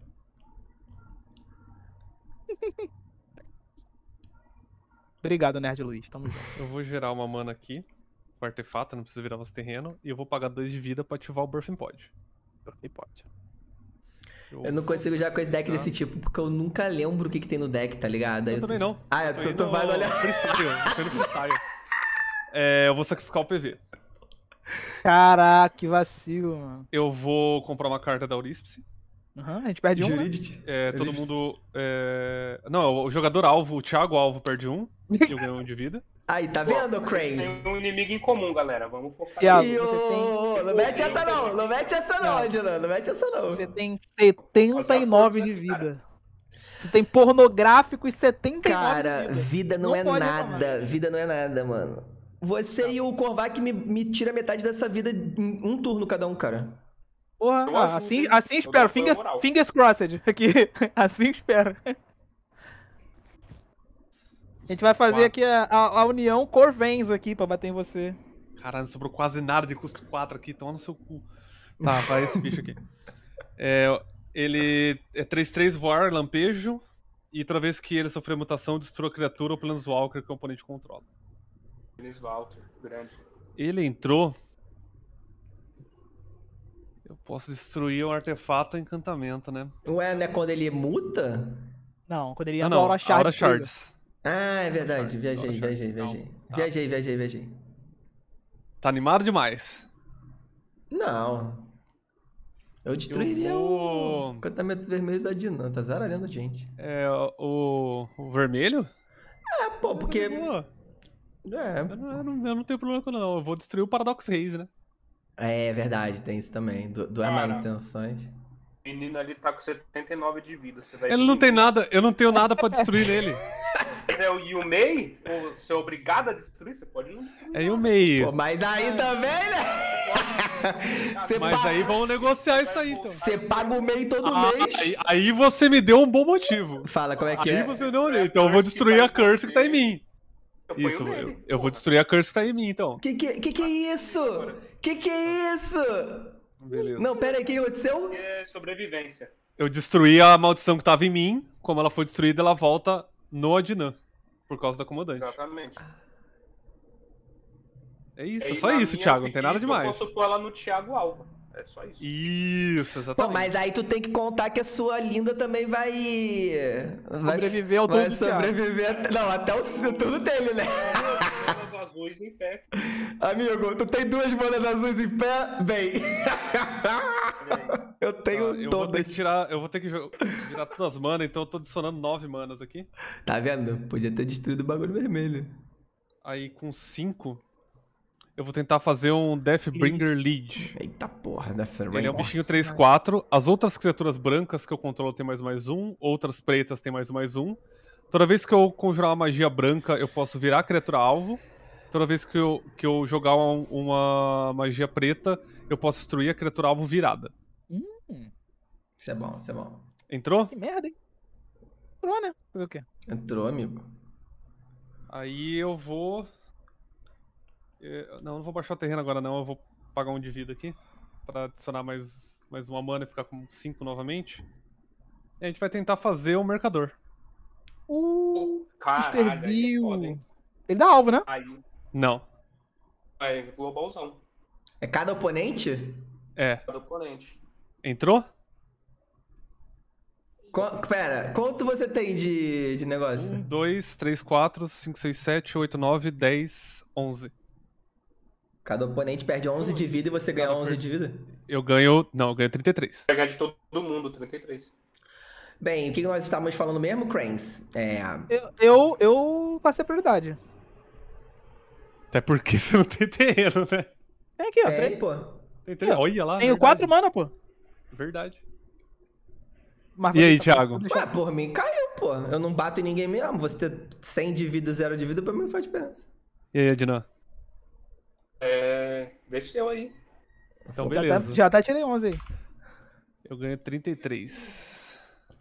Speaker 4: Obrigado, Nerd Luiz. Tamo junto.
Speaker 3: Eu vou gerar uma mana aqui. O artefato, não precisa virar nosso terreno. E eu vou pagar 2 de vida pra ativar o Birthing Pod.
Speaker 4: E pode.
Speaker 1: Eu não consigo jogar com esse deck desse tipo, porque eu nunca lembro o que tem no deck, tá ligado? Aí
Speaker 3: Eu também não.
Speaker 1: Ah,
Speaker 3: Eu
Speaker 1: tu vai olhar.
Speaker 3: Freestyle, eu tô indo freestyle. Eu vou sacrificar o PV.
Speaker 4: Caraca, que vacilo, mano.
Speaker 3: Eu vou comprar uma carta da Euríspice.
Speaker 4: Uhum, a gente perde um, né?
Speaker 1: Jurídice.
Speaker 3: Todo mundo... Não, o jogador alvo, o Thiago alvo perde 1. E eu ganho 1 de vida.
Speaker 1: Aí, tá vendo, Cranes?
Speaker 2: Tem um inimigo em comum, galera. Vamos focar
Speaker 4: Thiago,
Speaker 1: E
Speaker 4: você tem...
Speaker 1: Não mete essa não, não mete essa não, Adina, não mete essa não.
Speaker 4: Você tem 79 de vida. Você tem pornográfico e 79
Speaker 1: Cara,
Speaker 4: de vida.
Speaker 1: vida não é
Speaker 4: pode
Speaker 1: nada,
Speaker 4: reclamar.
Speaker 1: vida não é nada, mano. Você e o Korvac me tira metade dessa vida em um turno cada um, cara.
Speaker 4: Porra,
Speaker 2: Eu ajudo,
Speaker 4: assim
Speaker 2: hein?
Speaker 4: espero.
Speaker 2: Eu dou apoio moral.
Speaker 4: Fingers crossed aqui. Assim espero. A gente vai fazer aqui a união Corvens aqui pra bater em você.
Speaker 3: Caralho, sobrou quase nada de custo 4 aqui, toma no seu cu. Tá, vai esse bicho aqui. Ele é 3/3 voar, lampejo. E toda vez que ele sofrer mutação, destrua a criatura ou Planeswalker que o oponente controla.
Speaker 2: Eles Walter, grande.
Speaker 3: Ele entrou. Eu posso destruir um artefato ou encantamento, né?
Speaker 1: Ué, não é quando ele muta?
Speaker 4: Não, quando ele
Speaker 3: Ah,
Speaker 4: entra
Speaker 3: não,
Speaker 4: Aura Shard.
Speaker 3: Aura Shards.
Speaker 1: Ah, é verdade,
Speaker 3: Shards,
Speaker 1: viajei.
Speaker 3: Tá.
Speaker 1: Viajei.
Speaker 3: Tá animado demais.
Speaker 1: Não. Eu destruiria
Speaker 3: Eu
Speaker 1: o
Speaker 3: vou-
Speaker 1: encantamento vermelho da Dinan, tá zaralhando a gente.
Speaker 3: O vermelho?
Speaker 1: É, pô, porque...
Speaker 3: Pô,
Speaker 1: É,
Speaker 3: eu não tenho problema com não. Eu vou destruir o Paradox Raze, né?
Speaker 1: é verdade, tem isso também, duas
Speaker 2: Cara.
Speaker 1: manutenções.
Speaker 2: O menino ali tá com 79 de vida. Você vai
Speaker 3: Ele não tem
Speaker 2: destruir.
Speaker 3: nada, eu não tenho nada pra destruir nele.
Speaker 2: Mas é o Yumei? Ou você é obrigado a destruir? Você pode não destruir.
Speaker 3: É o meio.
Speaker 1: Pô, mas aí também, né? Você
Speaker 3: Mas
Speaker 1: paga-
Speaker 3: aí vamos negociar isso aí, então.
Speaker 1: Você paga o MEI todo mês.
Speaker 3: Aí você me deu um bom motivo.
Speaker 1: Fala, como é que
Speaker 3: Aí
Speaker 1: é?
Speaker 3: você me deu um. Então eu vou destruir a curse que tá em mim.
Speaker 2: Eu ponho
Speaker 3: Isso,
Speaker 2: nele,
Speaker 3: eu vou
Speaker 2: porra.
Speaker 3: destruir a curse que tá em mim, então.
Speaker 1: Que é isso? Que é isso?
Speaker 3: Beleza.
Speaker 1: Não, pera aí, o que aconteceu?
Speaker 2: É sobrevivência.
Speaker 3: Eu destruí a maldição que tava em mim. Como ela foi destruída, ela volta no Adnan. Por causa da comandante.
Speaker 2: Exatamente.
Speaker 3: É isso,
Speaker 2: Aí,
Speaker 3: só
Speaker 2: na
Speaker 3: isso,
Speaker 2: minha
Speaker 3: Thiago. Não tem nada
Speaker 2: opinião,
Speaker 3: demais.
Speaker 2: Eu posso pôr ela no Thiago Alva. É só isso.
Speaker 3: Isso,
Speaker 1: Pô,
Speaker 3: exatamente.
Speaker 1: mas aí tu tem que contar que a sua linda também vai
Speaker 4: Sobreviver ao
Speaker 1: vai
Speaker 4: turno do Thiago.
Speaker 1: sobreviver não, até o turno dele, né?
Speaker 2: As azuis em pé.
Speaker 1: Amigo, tu tem 2 manas azuis em pé? Bem. Eu tenho
Speaker 3: Eu vou ter
Speaker 1: todas.
Speaker 3: que tirar. Eu vou ter que tirar todas as manas, então eu tô adicionando 9 manas aqui.
Speaker 1: Tá vendo? Podia ter destruído o bagulho vermelho.
Speaker 3: Aí com 5, eu vou tentar fazer um Deathbringer Lead.
Speaker 1: Eita porra, da
Speaker 3: Ele é um bichinho 3/4. As outras criaturas brancas que eu controlo tem mais 1, outras pretas tem mais 1. Toda vez que eu conjurar uma magia branca, eu posso virar a criatura alvo. Toda vez que eu jogar uma magia preta, eu posso destruir a criatura alvo virada.
Speaker 1: Isso é bom, isso é bom.
Speaker 3: Entrou?
Speaker 4: Que merda, hein? Entrou, né? Fazer o quê?
Speaker 1: Entrou, amigo.
Speaker 3: Aí eu vou... Não vou baixar o terreno agora não, eu vou pagar 1 de vida aqui. Pra adicionar mais uma mana e ficar com 5 novamente. E a gente vai tentar fazer o mercador.
Speaker 4: Mr.
Speaker 2: Caralho, aí é
Speaker 4: Bill.
Speaker 2: foda, hein?
Speaker 4: Ele dá alvo, né?
Speaker 2: Aí,
Speaker 3: Não.
Speaker 2: aí, globalzão.
Speaker 1: É cada oponente?
Speaker 3: É.
Speaker 2: Cada oponente.
Speaker 3: Entrou?
Speaker 1: Pera, quanto você tem de negócio?
Speaker 3: 1, 2, 3, 4, 5, 6, 7, 8, 9, 10, 11.
Speaker 1: Cada oponente perde 11 de vida e você ganha
Speaker 3: Cada
Speaker 1: 11 de vida?
Speaker 3: Eu ganho... Não, eu ganho 33.
Speaker 2: Pegar de todo mundo, 33.
Speaker 1: Bem, o que nós estávamos falando mesmo, Cranes?
Speaker 4: Eu passei a prioridade.
Speaker 3: Até porque você não tem terreno, né?
Speaker 4: Tem aqui, ó.
Speaker 1: Tem, pô.
Speaker 3: Tem terreno. Olha lá.
Speaker 4: Tenho
Speaker 3: verdade.
Speaker 4: 4 mana, pô.
Speaker 3: Verdade.
Speaker 4: Mas
Speaker 3: E
Speaker 4: vou
Speaker 3: aí,
Speaker 4: deixar-
Speaker 3: Thiago?
Speaker 4: vou deixar-
Speaker 1: Ué, por mim caiu, pô. Eu não bato em ninguém mesmo. Você ter 100 de vida, 0 de vida, pra mim não faz diferença.
Speaker 3: E aí, Adnan?
Speaker 2: Desceu aí.
Speaker 3: Então,
Speaker 4: Já
Speaker 3: beleza.
Speaker 4: até, já até tirei 11 aí.
Speaker 3: Eu ganho 33.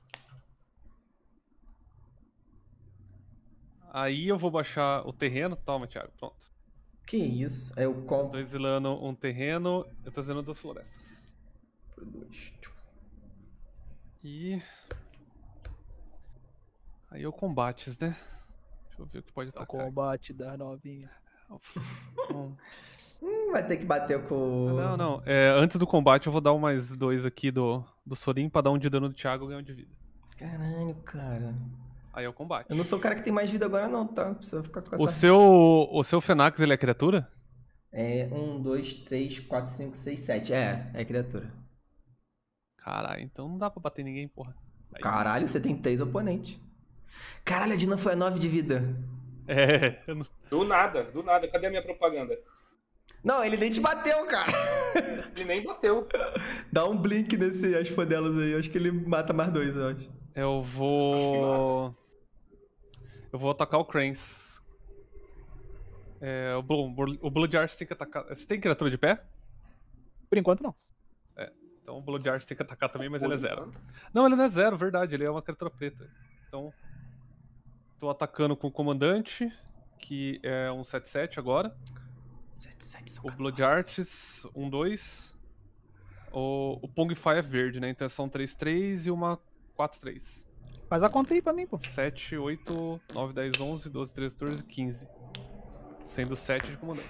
Speaker 3: Aí eu vou baixar o terreno. Toma, Thiago. Pronto.
Speaker 1: Que isso? Aí eu compro
Speaker 3: Tô exilando um terreno. Eu tô exilando 2 florestas.
Speaker 1: por 2.
Speaker 3: E... Aí eu combates, né? Deixa eu ver o que pode atacar.
Speaker 4: Combate da novinha.
Speaker 3: Bom.
Speaker 1: Vai ter que bater com...
Speaker 3: Não. Antes do combate eu vou dar um mais 2 aqui do Sorin pra dar 1 de dano do Thiago e ganhar 1 de vida.
Speaker 1: Caralho, cara.
Speaker 3: Aí é o combate.
Speaker 1: Eu não sou o cara que tem mais vida agora não, tá? Precisa ficar com essa...
Speaker 3: O seu Fenax, ele é criatura?
Speaker 1: É 1, 2, 3, 4, 5, 6, 7. É criatura.
Speaker 3: Caralho, então não dá pra bater ninguém, porra. Aí.
Speaker 1: Caralho, você tem 3 oponentes. Caralho, a Dina foi a 9 de vida.
Speaker 3: Eu não...
Speaker 2: Do nada. Cadê a minha propaganda?
Speaker 1: Não, ele nem te bateu, cara.
Speaker 2: Ele nem bateu.
Speaker 1: Dá um blink nesse Asfodelas aí. Eu acho que ele mata mais 2, eu acho.
Speaker 3: Eu vou atacar o Cranes. O Blood Arts tem que atacar. Você tem criatura de pé?
Speaker 4: Por enquanto, não.
Speaker 3: Então o Blood Arts tem que atacar também, mas ele é 0. Não, ele não é 0, verdade. Ele é uma criatura preta. Então, tô atacando com o comandante, que é um 7/7 agora.
Speaker 1: 7 são
Speaker 3: O Blood Arts, 1/2. O Pongify é verde, né? Então são 3/3 e uma 4/3.
Speaker 4: Faz a conta aí pra mim, pô.
Speaker 3: 7, 8, 9, 10, 11, 12, 13, 14, 15. Sendo 7 de comandante.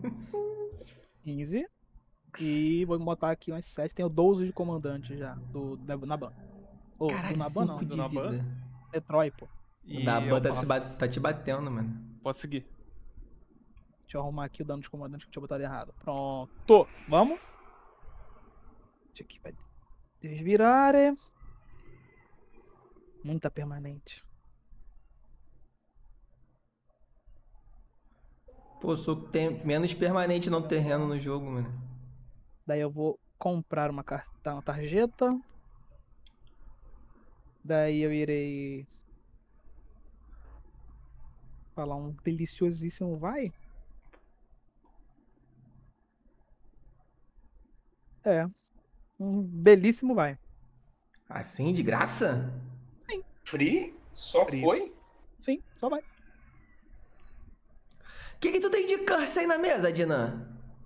Speaker 4: 15. E vou botar aqui umas 7. Tenho 12 de comandante já. Do Naban. Ou,
Speaker 1: Caralho,
Speaker 4: do Naban não.
Speaker 1: 5
Speaker 4: Do
Speaker 1: de
Speaker 3: Naban.
Speaker 1: vida.
Speaker 4: É Troy, pô.
Speaker 3: E
Speaker 1: O Naban
Speaker 3: eu
Speaker 1: tá te batendo, mano.
Speaker 3: Pode seguir.
Speaker 4: Deixa eu arrumar aqui o dano de comandante que eu tinha botado errado. Pronto. Vamos. Deixa aqui, vai desvirar. Muita permanente.
Speaker 1: Pô, sou tem menos permanente não terreno no jogo, mano.
Speaker 4: Daí eu vou comprar uma tarjeta. Daí eu irei falar um deliciosíssimo vai. É, um belíssimo vai.
Speaker 1: Assim, de graça?
Speaker 2: Free? Só
Speaker 4: Free.
Speaker 2: foi?
Speaker 4: Sim, só vai.
Speaker 1: O que tu tem de curse aí na mesa, Dinan?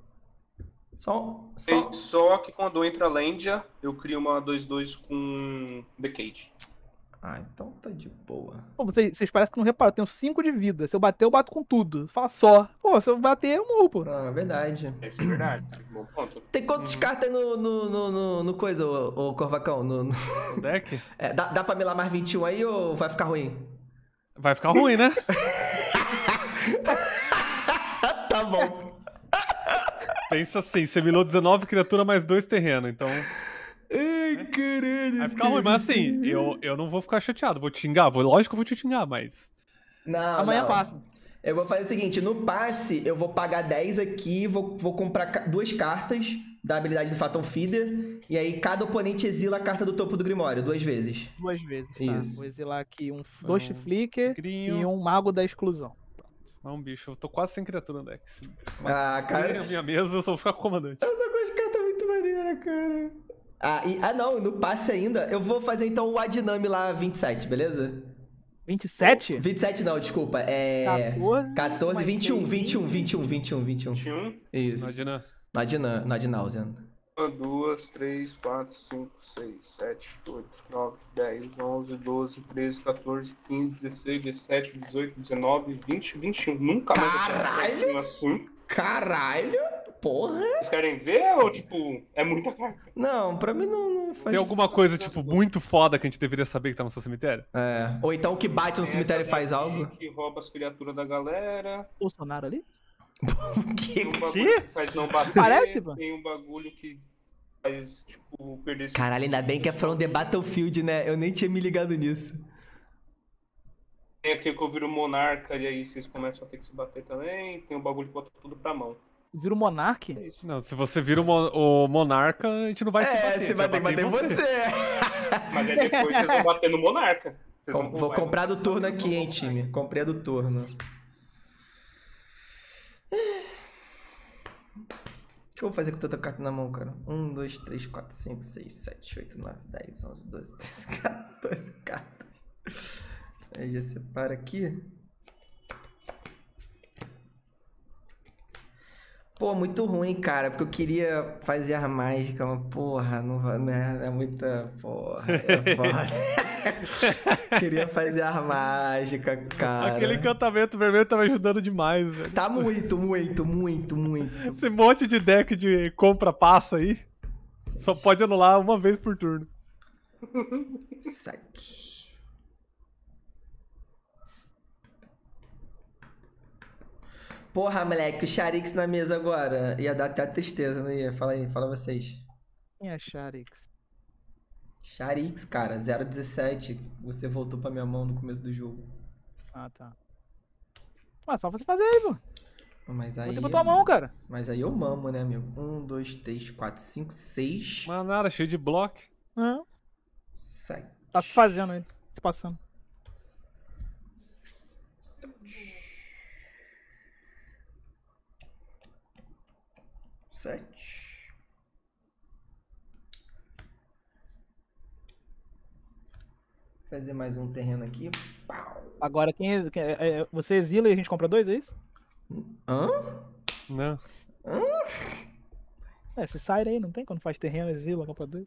Speaker 2: Só que quando entra a Lendia, eu crio uma 2/2 com The Cage.
Speaker 1: Ah, então tá de boa.
Speaker 4: Pô, vocês parecem que não reparam, eu tenho 5 de vida. Se eu bater, eu bato com tudo. Fala só. Pô, se eu bater, eu morro, pô.
Speaker 1: Não, é verdade.
Speaker 2: Isso é verdade. Bom ponto.
Speaker 1: Tem quantas cartas no coisa, ô Corvacão?
Speaker 3: No deck?
Speaker 1: Dá pra milar mais 21 aí ou vai ficar ruim?
Speaker 3: Vai ficar ruim, né?
Speaker 1: Tá bom.
Speaker 3: Pensa assim, você milou 19 criaturas mais 2 terrenos, então
Speaker 1: Ai, caralho.
Speaker 3: vai ficar ruim. Mas assim, eu não vou ficar chateado, vou te xingar. Lógico que eu vou te xingar, mas...
Speaker 1: Não,
Speaker 4: Amanhã
Speaker 1: não.
Speaker 4: passa.
Speaker 1: Eu vou fazer o seguinte, no passe eu vou pagar 10 aqui, vou comprar 2 cartas da habilidade do Phantom Feeder, e aí cada oponente exila a carta do topo do Grimório 2 vezes.
Speaker 4: 2 vezes, tá?
Speaker 1: Isso.
Speaker 4: Vou exilar aqui 2 Flicker
Speaker 3: Tigrinho.
Speaker 4: e um Mago da Exclusão.
Speaker 3: Não, bicho, eu tô quase sem criatura no deck.
Speaker 1: Ah, cara.
Speaker 3: A minha mesa, eu só vou ficar com o comandante.
Speaker 1: Eu tô com as cartas muito maneiras, cara. Não, no passe ainda, eu vou fazer então o Adnami lá 27, beleza?
Speaker 4: 27?
Speaker 1: 27 não, desculpa, 14,
Speaker 4: mais
Speaker 1: 21,
Speaker 4: seis,
Speaker 1: 21.
Speaker 2: 21.
Speaker 1: Isso.
Speaker 3: Imagina.
Speaker 1: No Adnausean.
Speaker 2: 1, 2, 3, 4, 5, 6, 7, 8, 9, 10, 11, 12, 13, 14, 15, 16, 17, 18, 19, 20, 21. Nunca mais
Speaker 1: Caralho!
Speaker 2: assim.
Speaker 1: Caralho! Porra!
Speaker 2: Vocês querem ver ou, tipo, é muita carta?
Speaker 1: Não, pra mim não faz...
Speaker 3: Tem alguma coisa, tipo, muito foda que a gente deveria saber que tá no seu cemitério?
Speaker 1: Ou então que bate no cemitério e faz
Speaker 2: Essa
Speaker 1: algo.
Speaker 2: daqui que rouba as criaturas da galera.
Speaker 4: Bolsonaro ali?
Speaker 2: Tem um bagulho que faz não bater.
Speaker 4: Parece, pô.
Speaker 2: Tem um bagulho que faz, tipo, perder...
Speaker 1: Caralho, ainda bem que é From the Battlefield, né? Eu nem tinha me ligado nisso.
Speaker 2: Tem aqui que eu viro monarca e aí vocês começam a ter que se bater também. Tem um bagulho que bota tudo pra mão.
Speaker 4: Vira o Monark?
Speaker 2: É isso.
Speaker 3: Não, se você vira o monarca, a gente não vai se bater.
Speaker 1: Você vai ter que bater em você.
Speaker 2: Mas aí depois vocês vão bater no monarca. Vocês vão
Speaker 1: Vou comprar do turno
Speaker 2: bater
Speaker 1: aqui, hein,
Speaker 2: no
Speaker 1: time. Comprei a do turno. O que eu vou fazer com tanta carta na mão, cara? 1, 2, 3, 4, 5, 6, 7, 8, 9, 10, 11, 12, 13, 14 cartas. Aí já separa aqui. Pô, muito ruim, cara, porque eu queria fazer a mágica, mas porra, não vai, né? É muita porra, é foda. Queria fazer a mágica, cara.
Speaker 3: Aquele encantamento vermelho tá me ajudando demais, velho.
Speaker 1: Tá muito.
Speaker 3: Esse monte de deck de compra-passa aí, só pode anular uma vez por turno.
Speaker 1: 7. Porra, moleque, o Charix na mesa agora. Ia dar até tristeza, não ia? Fala aí, fala vocês.
Speaker 4: Quem é Charix?
Speaker 1: Charix, cara, 0,17. Você voltou pra minha mão no começo do jogo.
Speaker 4: Ah, tá. Mas só você fazer aí, pô.
Speaker 1: Mas aí.
Speaker 4: Botei pra tua mão, cara.
Speaker 1: Mas aí eu mamo, né, amigo? 1, 2, 3, 4, 5, 6.
Speaker 3: Mas nada, cheio de bloco.
Speaker 4: Não.
Speaker 1: 7.
Speaker 4: Tá se fazendo aí. Se passando. Fazer mais um terreno aqui. Pau. Agora, você exila e a gente compra 2, é isso?
Speaker 1: Hã?
Speaker 3: Não.
Speaker 4: Se sai aí, não tem? Quando faz terreno, exila, compra 2.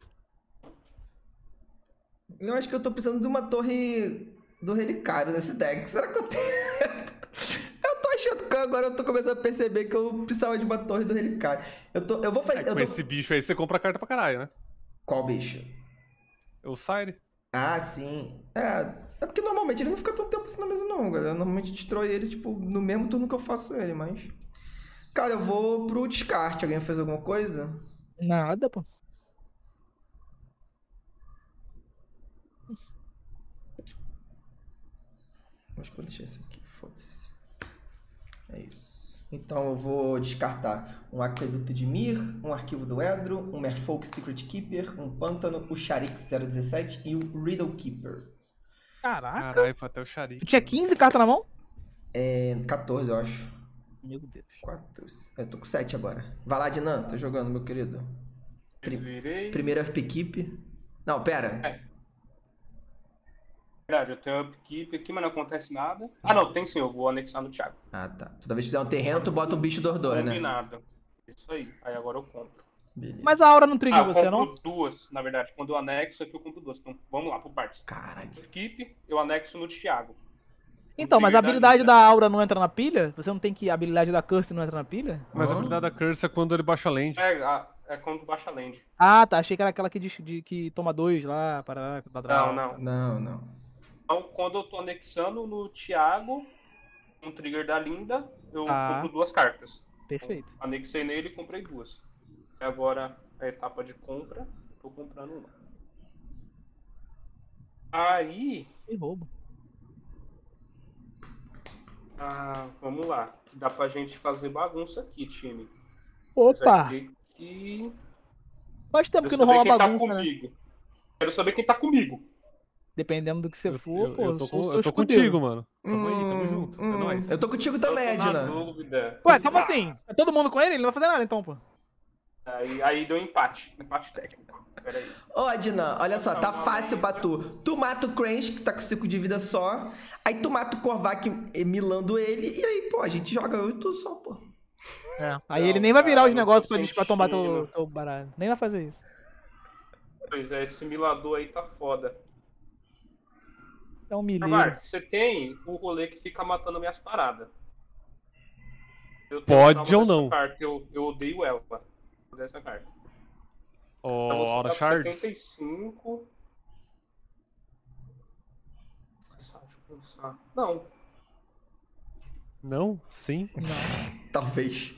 Speaker 1: Eu acho que eu tô precisando de uma torre do relicário nesse deck. Será que eu tenho? Eu tô achando que agora eu tô começando a perceber que eu precisava de uma torre do relicário. Eu vou fazer.
Speaker 3: Com esse bicho aí você compra carta pra caralho, né?
Speaker 1: Qual bicho?
Speaker 3: O Sire.
Speaker 1: Ah, sim. É porque normalmente ele não fica tanto tempo assim na mesa, não, galera. Eu normalmente destrói ele, tipo, no mesmo turno que eu faço ele, mas. Cara, eu vou pro descarte. Alguém fez alguma coisa?
Speaker 4: Nada, pô.
Speaker 1: Acho que vou deixar isso aqui, foda-se. É isso. Então eu vou descartar um Aqueduto de Mir, um Arquivo do Edro, um Merfolk Secret Keeper, um Pântano, o Sharix 017 e o Riddle Keeper.
Speaker 4: Caraca.
Speaker 3: Caralho, foi até o Xarik.
Speaker 4: Tu tinha 15 cartas na mão?
Speaker 1: 14, eu acho.
Speaker 4: Meu Deus.
Speaker 1: 4. Eu tô com 7 agora. Vai lá, Dinan, tá jogando, meu querido.
Speaker 2: Virei.
Speaker 1: Primeira equipe. Não, pera.
Speaker 2: Verdade, eu tenho a upkeep aqui, mas não acontece nada. Ah, não, tem sim, eu vou anexar no Thiago.
Speaker 1: Ah, tá. Toda vez que fizer um terreno, tu bota um bicho do Ordor, né?
Speaker 2: Combinado. Isso aí. Aí agora eu compro.
Speaker 1: Beleza.
Speaker 4: Mas a aura não trigger
Speaker 2: Eu
Speaker 4: você,
Speaker 2: compro
Speaker 4: não?
Speaker 2: duas, na verdade. Quando eu anexo aqui, eu compro duas. Então, vamos lá, por partes.
Speaker 1: Caralho.
Speaker 2: Upkeep, eu anexo no Thiago.
Speaker 4: Então, mas a
Speaker 2: trigger
Speaker 4: habilidade
Speaker 2: Linda.
Speaker 4: da aura não entra na pilha? Você não tem que a habilidade da Curse não entra na pilha?
Speaker 3: Mas a
Speaker 1: Hã?
Speaker 3: habilidade da Curse é quando ele baixa a land.
Speaker 2: É quando baixa a land.
Speaker 4: Ah, tá. Achei que era aquela que toma 2 lá, para
Speaker 2: Não.
Speaker 1: Não.
Speaker 2: Então, quando eu tô anexando no Thiago, um trigger da Linda, eu
Speaker 4: Tá.
Speaker 2: compro duas cartas.
Speaker 4: Perfeito.
Speaker 2: Anexei nele e comprei duas. E agora a etapa de compra, tô comprando uma. Aí,
Speaker 4: Que roubo.
Speaker 2: vamos lá. Dá pra gente fazer bagunça aqui, time.
Speaker 4: Opa!
Speaker 2: Vai ter que...
Speaker 4: Faz tempo
Speaker 2: Quero
Speaker 4: que não rola
Speaker 2: saber quem
Speaker 4: bagunça,
Speaker 2: tá
Speaker 4: né?
Speaker 2: comigo. Quero saber quem tá comigo.
Speaker 4: Dependendo do que você for, pô, eu sou o seu
Speaker 3: eu tô
Speaker 4: escudeiro.
Speaker 3: contigo, mano. Tamo aí, tamo junto. É nóis.
Speaker 1: Eu tô contigo também,
Speaker 2: Eu tô na
Speaker 1: Edna.
Speaker 2: dúvida.
Speaker 4: Ué, como assim? É todo mundo com ele? Ele não vai fazer nada então, pô.
Speaker 2: Aí deu empate. Empate técnico. Pera aí.
Speaker 1: Ô, Edna, olha só, tá fácil pra tu. Tu mata o Cranch, que tá com 5 de vida só. Aí tu mata o Korvac milando ele. E aí, pô, a gente joga eu e tu só, pô.
Speaker 4: É. Aí
Speaker 2: Não,
Speaker 4: ele nem vai virar
Speaker 2: cara,
Speaker 4: os
Speaker 2: eu
Speaker 4: negócios
Speaker 2: tô
Speaker 4: pra tombar
Speaker 2: sentindo.
Speaker 4: teu baralho. Nem vai fazer isso.
Speaker 2: Pois é, esse milador aí tá foda.
Speaker 4: É um milheiro.
Speaker 2: Mark, você tem o rolê que fica matando minhas paradas. Eu tenho
Speaker 3: Pode
Speaker 2: trauma
Speaker 3: ou
Speaker 2: dessa
Speaker 3: não.
Speaker 2: Carta. Eu odeio ela. Dessa carta.
Speaker 3: Ó,
Speaker 2: Então você
Speaker 3: Aura
Speaker 2: tá com
Speaker 3: Shards.
Speaker 2: 75. Deixa eu pensar. Não.
Speaker 3: Não? Sim?
Speaker 1: Talvez.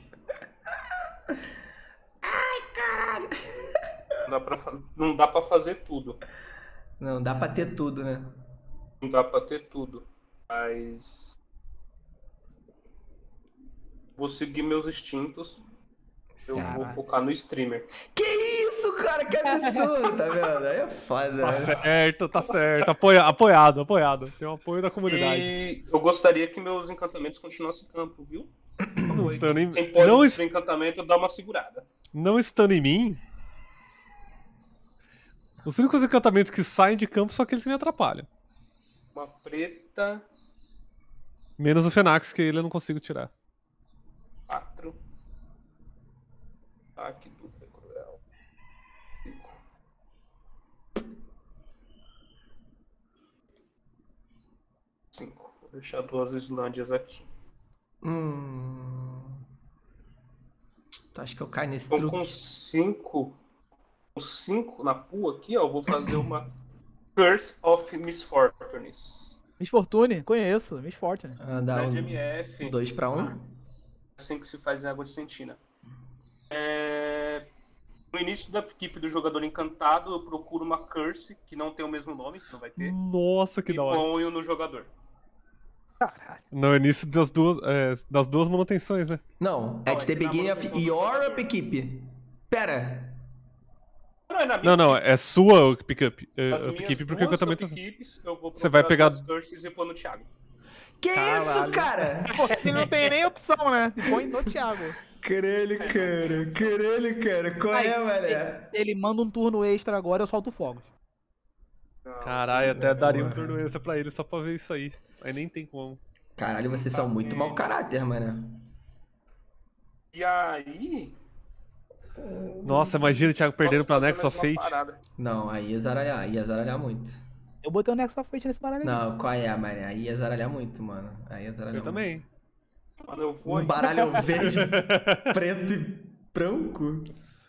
Speaker 2: Não dá pra fazer tudo.
Speaker 1: Não, dá pra ter tudo, né?
Speaker 2: Não dá pra ter tudo. Mas. Vou seguir meus instintos. Eu vou
Speaker 1: Caraca.
Speaker 2: focar no streamer.
Speaker 1: Que isso, cara? Que absurdo, tá vendo? Aí é foda,
Speaker 3: Tá
Speaker 1: né?
Speaker 3: certo, tá certo. Apoiado. Tem o apoio da comunidade.
Speaker 2: E eu gostaria que meus encantamentos continuassem em campo, viu?
Speaker 3: Estando em-
Speaker 2: Quem pode
Speaker 3: não,
Speaker 2: destruir encantamento, dá uma segurada.
Speaker 3: não estando em mim, os únicos encantamentos que saem de campo são aqueles que me atrapalham.
Speaker 2: Uma preta,
Speaker 3: Menos o Fenax, que ele eu não consigo tirar.
Speaker 2: 4. Que dupla cruel. 5. 5. Vou deixar duas Islândias aqui.
Speaker 1: Tu acha que eu caio nesse
Speaker 2: Então
Speaker 1: truque?
Speaker 2: com 5. Com 5 na pool aqui, ó, eu vou fazer uma Curse of Misfortunes.
Speaker 4: Miss Fortune, conheço. Miss Fortune.
Speaker 1: Dá
Speaker 2: Red
Speaker 1: um
Speaker 2: MF.
Speaker 1: 2 pra 1.
Speaker 2: Assim que se faz em Água de Sentina. No início da equipe do jogador encantado, eu procuro uma Curse que não tem o mesmo nome, que não vai ter,
Speaker 3: Nossa, que
Speaker 2: e
Speaker 3: da hora.
Speaker 2: ponho no jogador.
Speaker 4: Caralho.
Speaker 3: No início das duas manutenções, né?
Speaker 1: Não, at the beginning of your upkeep. Pera.
Speaker 2: Não, é na minha
Speaker 3: Não,
Speaker 2: equipe.
Speaker 3: é sua pick-up.
Speaker 2: As
Speaker 3: Pick-up
Speaker 2: minhas
Speaker 3: porque o
Speaker 2: duas
Speaker 3: encantamento.
Speaker 2: equipes, eu vou
Speaker 3: Você vai
Speaker 2: procurar
Speaker 3: pegar-
Speaker 2: duas Curses e pôr no Thiago.
Speaker 1: Que isso,
Speaker 4: Caralho.
Speaker 1: cara?
Speaker 4: Pô, ele não tem nem opção, né? Se põe no Thiago.
Speaker 1: Caralho, cara. Qual
Speaker 4: Aí,
Speaker 1: é, mané?
Speaker 4: Ele manda um turno extra agora, eu solto fogos.
Speaker 2: Não,
Speaker 3: Caralho, até daria um turno extra pra ele só pra ver isso aí. Mas nem tem como.
Speaker 1: Caralho, vocês são muito mau caráter, mano.
Speaker 2: E aí...
Speaker 3: Nossa, imagina o Thiago perdendo pra
Speaker 2: posso
Speaker 3: Nexus
Speaker 2: fazer
Speaker 3: of
Speaker 2: mais uma
Speaker 3: Fate.
Speaker 2: parada.
Speaker 1: Não, aí ia zaralhar muito.
Speaker 4: Eu botei o Nexus of Fate nesse baralho aí.
Speaker 1: Não, qual é, mané? Aí ia zaralhar muito, mano. Aí ia zaralhar
Speaker 3: Eu também.
Speaker 2: Mano, eu vou
Speaker 1: Um
Speaker 2: aí.
Speaker 1: baralho verde, preto e branco.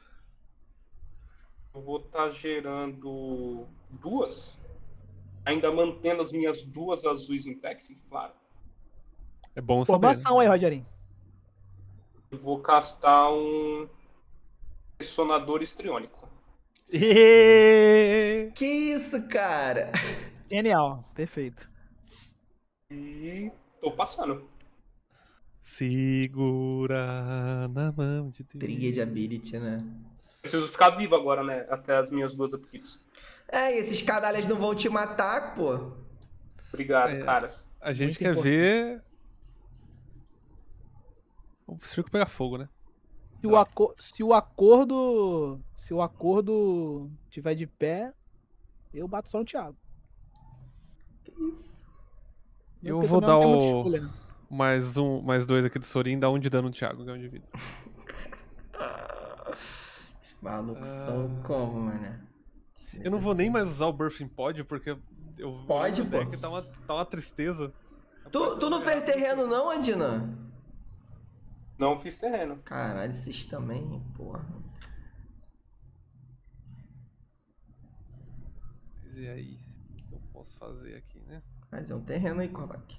Speaker 2: Eu vou estar gerando duas, ainda mantendo as minhas duas azuis em Texas, claro.
Speaker 3: É bom saber. né?
Speaker 4: Formação aí, Rogerinho.
Speaker 2: Eu vou castar um Ressonador Histriônico.
Speaker 3: Êêêê!
Speaker 1: Que isso, cara?
Speaker 4: Genial, perfeito.
Speaker 2: E tô passando.
Speaker 3: Segura na mão de Deus.
Speaker 1: Trigger de ability, né?
Speaker 2: Preciso ficar vivo agora, né? Até as minhas 2 upkeeps.
Speaker 1: É, e esses canalhas não vão te matar, pô.
Speaker 2: Obrigado, caras.
Speaker 3: A gente
Speaker 4: Muito
Speaker 3: quer
Speaker 4: importante.
Speaker 3: ver o circo pegar fogo, né?
Speaker 4: Se o acordo tiver de pé, eu bato só no Thiago.
Speaker 1: Que isso?
Speaker 3: Eu
Speaker 4: Porque
Speaker 3: vou
Speaker 4: também
Speaker 3: dar
Speaker 4: não tem muita escolha, né?
Speaker 3: mais 2 aqui do Sorin, dá 1 de dano no Thiago, ganha 1 de vida.
Speaker 1: Os malucos são como, mano?
Speaker 3: Eu não vou nem mais usar o Birthing Pod, porque eu
Speaker 1: Pode,
Speaker 3: o deck
Speaker 1: pô.
Speaker 3: tá uma tristeza.
Speaker 1: Tu não fez terreno não, Adina?
Speaker 2: Não fiz terreno.
Speaker 1: Caralho, esses também, porra.
Speaker 3: Mas e aí? O que eu posso fazer aqui, né?
Speaker 1: Fazer um terreno aí, Kovac.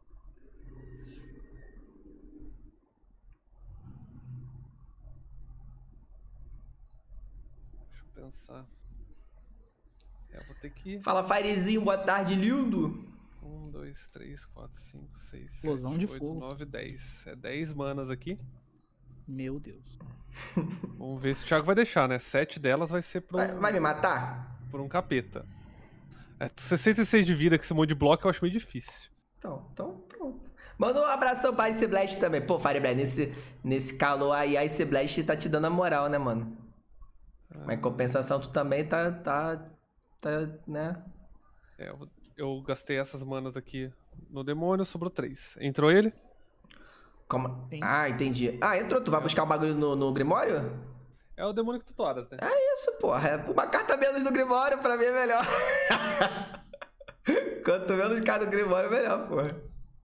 Speaker 3: Deixa eu pensar. Eu vou ter que...
Speaker 1: Fala, Firezinho, boa tarde, lindo.
Speaker 3: 1, 2, 3, 4, 5, 6, 7,
Speaker 4: Explosão de
Speaker 3: 8,
Speaker 4: fogo.
Speaker 3: 9, 10. É 10 manas aqui.
Speaker 4: Meu Deus.
Speaker 3: Vamos ver se o Thiago vai deixar, né? 7 delas vai ser
Speaker 1: Vai me matar?
Speaker 3: por um capeta. 66 de vida com esse monte de bloco eu acho meio difícil.
Speaker 1: Então pronto. Manda um abração pra Ice Blast também. Pô, Fireblast, nesse calor aí, a Ice Blast tá te dando a moral, né, mano? Mas em compensação, tu também tá, né?
Speaker 3: Eu gastei essas manas aqui no demônio, sobrou 3. Entrou ele?
Speaker 1: Como?
Speaker 4: Sim.
Speaker 1: Ah, entendi. Ah, entrou. Tu vai buscar o bagulho no Grimório?
Speaker 3: É o demônio que tutoras, né?
Speaker 1: Isso, porra. Uma carta menos no Grimório pra mim é melhor. Quanto menos carta no Grimório, melhor, porra.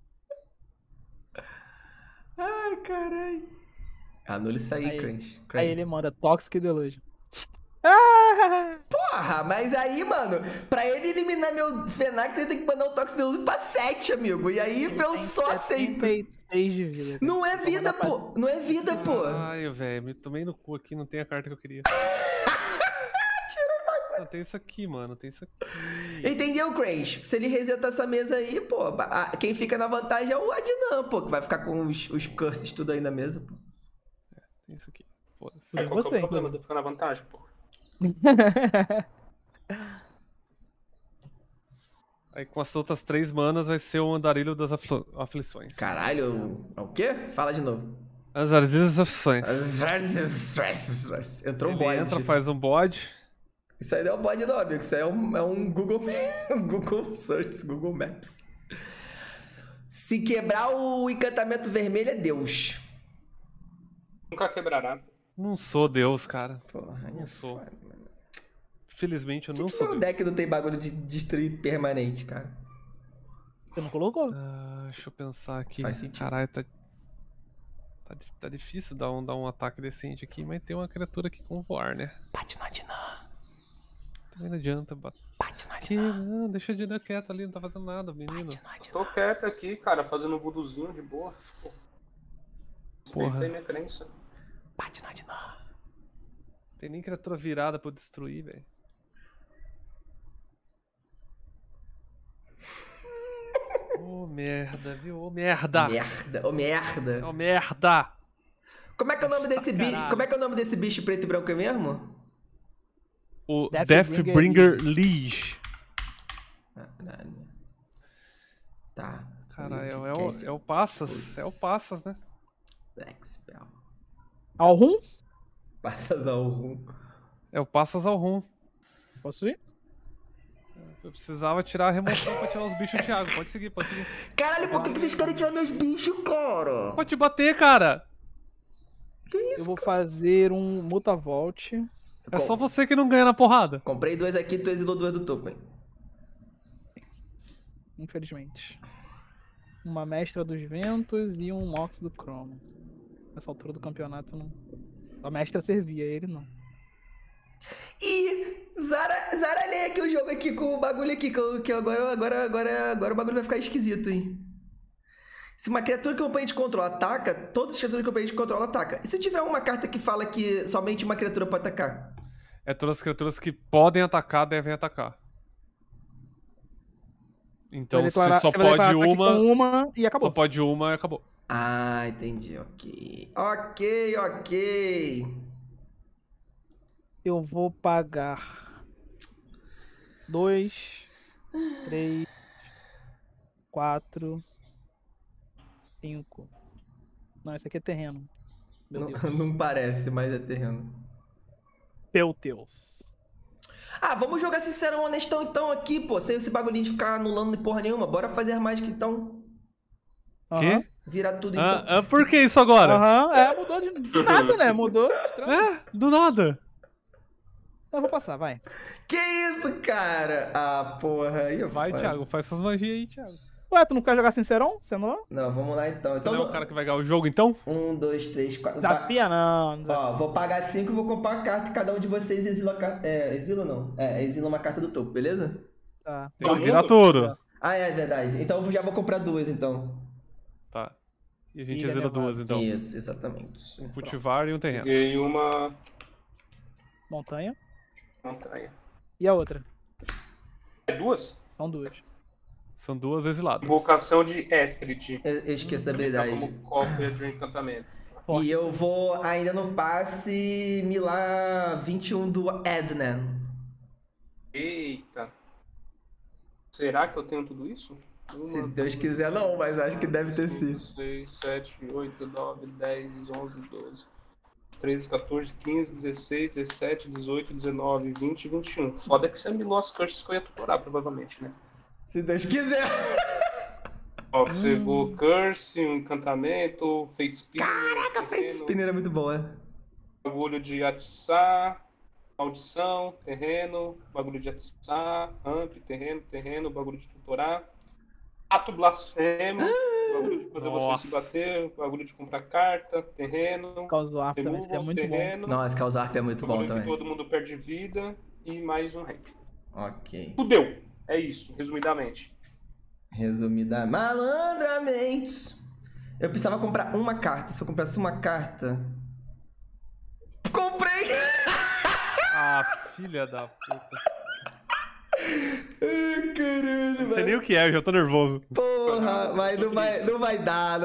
Speaker 1: Ai, caralho. Anula isso aí,
Speaker 4: Aí-
Speaker 1: Crunch.
Speaker 4: Aí ele manda Toxic Delusion.
Speaker 1: Porra, mas aí, mano, pra ele eliminar meu Fenax, ele tem que mandar o Toxic Delusion pra 7, amigo. E aí eu só aceito.
Speaker 4: 76 de vida. cara.
Speaker 1: Não é
Speaker 4: Só
Speaker 1: vida,
Speaker 4: manda pra-
Speaker 1: pô. Não é vida, pô.
Speaker 3: Ai, velho, me tomei no cu aqui, não tem a carta que eu queria. Não, tem isso aqui, mano, tem isso aqui.
Speaker 1: Entendeu, Crunch? Se ele resetar essa mesa aí, pô, quem fica na vantagem é o Adnan, pô, que vai ficar com os curses tudo aí na mesa, pô.
Speaker 3: Tem isso aqui, foda-se.
Speaker 4: Por
Speaker 2: Qual que é
Speaker 4: você,
Speaker 2: o problema de eu ficar na vantagem, pô?
Speaker 3: Aí com as outras 3 manas vai ser o Andarilho das Aflições.
Speaker 1: Caralho, é o quê? Fala de novo.
Speaker 3: Andarilho das Aflições.
Speaker 1: Entrou um
Speaker 3: Ele
Speaker 1: bode.
Speaker 3: entra, faz um bode.
Speaker 1: Isso aí não é um bode não, amigo. Isso aí é um Google, Google Search, Google Maps. Se quebrar o encantamento vermelho é Deus.
Speaker 2: Nunca quebrará.
Speaker 3: Não sou Deus, cara.
Speaker 1: Porra,
Speaker 3: Não
Speaker 1: é
Speaker 3: sou.
Speaker 1: foda, mano.
Speaker 3: Felizmente eu
Speaker 1: Por
Speaker 3: não
Speaker 1: que
Speaker 3: sou
Speaker 1: meu
Speaker 3: Deus.
Speaker 1: deck não tem bagulho de destruir permanente, cara?
Speaker 4: Você não colocou?
Speaker 3: Deixa eu pensar aqui.
Speaker 1: Faz sentido.
Speaker 3: Caralho, tá difícil dar um ataque decente aqui, mas tem uma criatura aqui com voar, né?
Speaker 1: Bate no Adnan.
Speaker 3: Também não adianta bater.
Speaker 1: Bate no
Speaker 3: Que,
Speaker 1: Adnan.
Speaker 3: não, deixa de dar quieto ali, não tá fazendo nada, menino.
Speaker 2: Tô quieto aqui, cara, fazendo um vuduzinho de boa. Pô.
Speaker 3: Porra.
Speaker 2: Respeitei minha crença.
Speaker 1: Bate no Adnan.
Speaker 3: Tem nem criatura virada pra eu destruir, velho. Ô, merda, viu? Ô, merda!
Speaker 1: Merda, ô merda.
Speaker 3: Ô, merda!
Speaker 1: Como é que é o nome desse bicho?
Speaker 3: Caralho.
Speaker 1: Como é que é o nome desse bicho preto e branco mesmo?
Speaker 3: O
Speaker 4: Deathbringer
Speaker 3: Deathbringer Liege.
Speaker 1: Caralho. Tá.
Speaker 3: Caralho,
Speaker 1: Castle.
Speaker 3: é o Passas. É o Passas, né?
Speaker 1: Black Spell.
Speaker 4: Alrum?
Speaker 1: Passas ao rum.
Speaker 3: É o Passas ao Rum.
Speaker 4: Posso ir?
Speaker 3: Eu precisava tirar a remoção pra tirar os bichos do Thiago. Pode seguir, pode seguir.
Speaker 1: Caralho, por que vocês querem tirar meus bichos, cara?
Speaker 3: Pode te bater, cara!
Speaker 4: Eu vou fazer um Mutavault.
Speaker 3: É só você que não ganha na porrada.
Speaker 1: Comprei 2 aqui, tu exilou 2 do topo, hein?
Speaker 4: Infelizmente. Uma Mestra dos Ventos e um Mox do Cromo. Nessa altura do campeonato, não. A Mestra servia, ele não.
Speaker 1: E zaralhei aqui o jogo aqui com o bagulho aqui, que agora o bagulho vai ficar esquisito, hein? Se uma criatura que o oponente controla ataca, todas as criaturas que o oponente controla ataca. E se tiver uma carta que fala que somente uma criatura pode atacar?
Speaker 3: É todas as criaturas que podem atacar, devem atacar. Então, se só
Speaker 4: Você vai
Speaker 3: pode
Speaker 4: declarar ataque
Speaker 3: uma,
Speaker 4: com uma e
Speaker 3: só
Speaker 4: acabou.
Speaker 3: pode uma e acabou.
Speaker 1: Ah, entendi. Ok. Ok.
Speaker 4: Eu vou pagar 2, 3, 4, 5. Não, esse aqui é terreno. Meu
Speaker 1: Não,
Speaker 4: Deus.
Speaker 1: não parece, mas é terreno.
Speaker 4: Teus.
Speaker 1: Ah, vamos jogar sincerão, honestão então aqui, pô. Sem esse bagulhinho de ficar anulando de porra nenhuma. Bora fazer a mágica então.
Speaker 3: Quê?
Speaker 1: Virar tudo então.
Speaker 3: Por que isso agora?
Speaker 4: Mudou de nada, né? Mudou. Estranho.
Speaker 3: Do nada.
Speaker 4: Eu vou passar, vai.
Speaker 1: Que isso, cara? Ah, porra. Aí
Speaker 3: Vai, Thiago, faz essas magias aí, Thiago.
Speaker 4: Ué, tu não quer jogar sincerão? Você não?
Speaker 1: Não, vamos lá então.
Speaker 3: Você
Speaker 1: Então
Speaker 3: não é o cara que vai ganhar o jogo, então?
Speaker 1: 1, 2, 3, 4.
Speaker 4: Desafia não.
Speaker 1: Ó, vou pagar 5 e vou comprar uma carta e cada um de vocês exila a carta. Exila não? Exila uma carta do topo, beleza?
Speaker 4: Tá.
Speaker 3: Tem que virar tudo.
Speaker 1: Ah, é verdade. Então eu já vou comprar 2, então.
Speaker 3: Tá. E a gente
Speaker 4: Ilha
Speaker 3: exila
Speaker 4: Nevada.
Speaker 3: 2, então.
Speaker 1: Isso, exatamente.
Speaker 3: Um cultivar e um terreno.
Speaker 2: Peguei uma
Speaker 4: Montanha.
Speaker 2: montanha.
Speaker 4: E a outra?
Speaker 2: É 2?
Speaker 4: São 2.
Speaker 3: São 2 exiladas.
Speaker 2: Invocação de Estrid.
Speaker 1: Eu esqueço da
Speaker 2: Tá
Speaker 1: habilidade.
Speaker 2: como cópia de um encantamento.
Speaker 1: E eu vou ainda no passe milar 21 do Ednan.
Speaker 2: Eita. Será que eu tenho tudo isso?
Speaker 1: Se Deus quiser não, mas acho que deve ter sido.
Speaker 2: 6, 7, 8, 9, 10, 11, 12, 13, 14, 15, 16, 17, 18, 19, 20 e 21. Foda que você milou as curses que eu ia tutorar, provavelmente, né?
Speaker 1: Se Deus quiser.
Speaker 2: Ó, pegou curse, um encantamento, fate spinner.
Speaker 1: Caraca, Fate Spinner é muito boa.
Speaker 2: Bagulho de atiçar, maldição, terreno, bagulho de atiçar, ramp, terreno, bagulho de tutorar. Ato blasfemo, bagulho de fazer você se bater, bagulho de comprar carta, terreno.
Speaker 4: Causar Arp também
Speaker 2: removal,
Speaker 4: seria muito bom.
Speaker 2: terreno,
Speaker 1: Nossa, causar Arp é muito bom
Speaker 2: bagulho que
Speaker 1: também.
Speaker 2: todo mundo perde vida e mais um ramp.
Speaker 1: Ok.
Speaker 2: Fudeu! É isso, resumidamente.
Speaker 1: Resumida malandramente. Eu precisava comprar uma carta. Se eu comprasse uma carta. Comprei!
Speaker 3: Ah, filha da puta.
Speaker 1: Ai, caralho,
Speaker 3: Não sei nem o que é, eu já tô nervoso.
Speaker 1: Porra, mas não vai dar.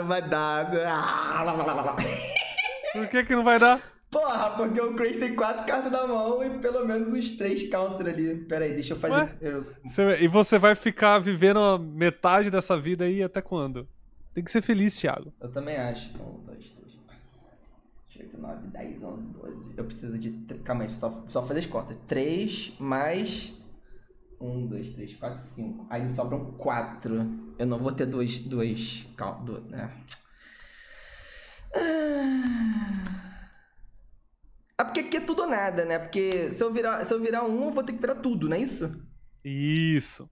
Speaker 3: Por que não vai dar?
Speaker 1: Porra, porque o Crazy tem 4 cartas na mão e pelo menos uns 3 counter ali. Pera aí, deixa eu fazer.
Speaker 3: E você vai ficar vivendo a metade dessa vida aí até quando? Tem que ser feliz, Thiago.
Speaker 1: Eu também acho. 1, 2, 3, 8, 9, 10, 11, 12. Eu preciso de. Calma aí, só fazer as contas. 3 mais. 1, 2, 3, 4, 5. Aí me sobram 4. Eu não vou ter dois. Né? Ah, porque aqui é tudo ou nada, né? Porque se eu virar um, eu vou ter que virar tudo, não é isso?
Speaker 3: Isso.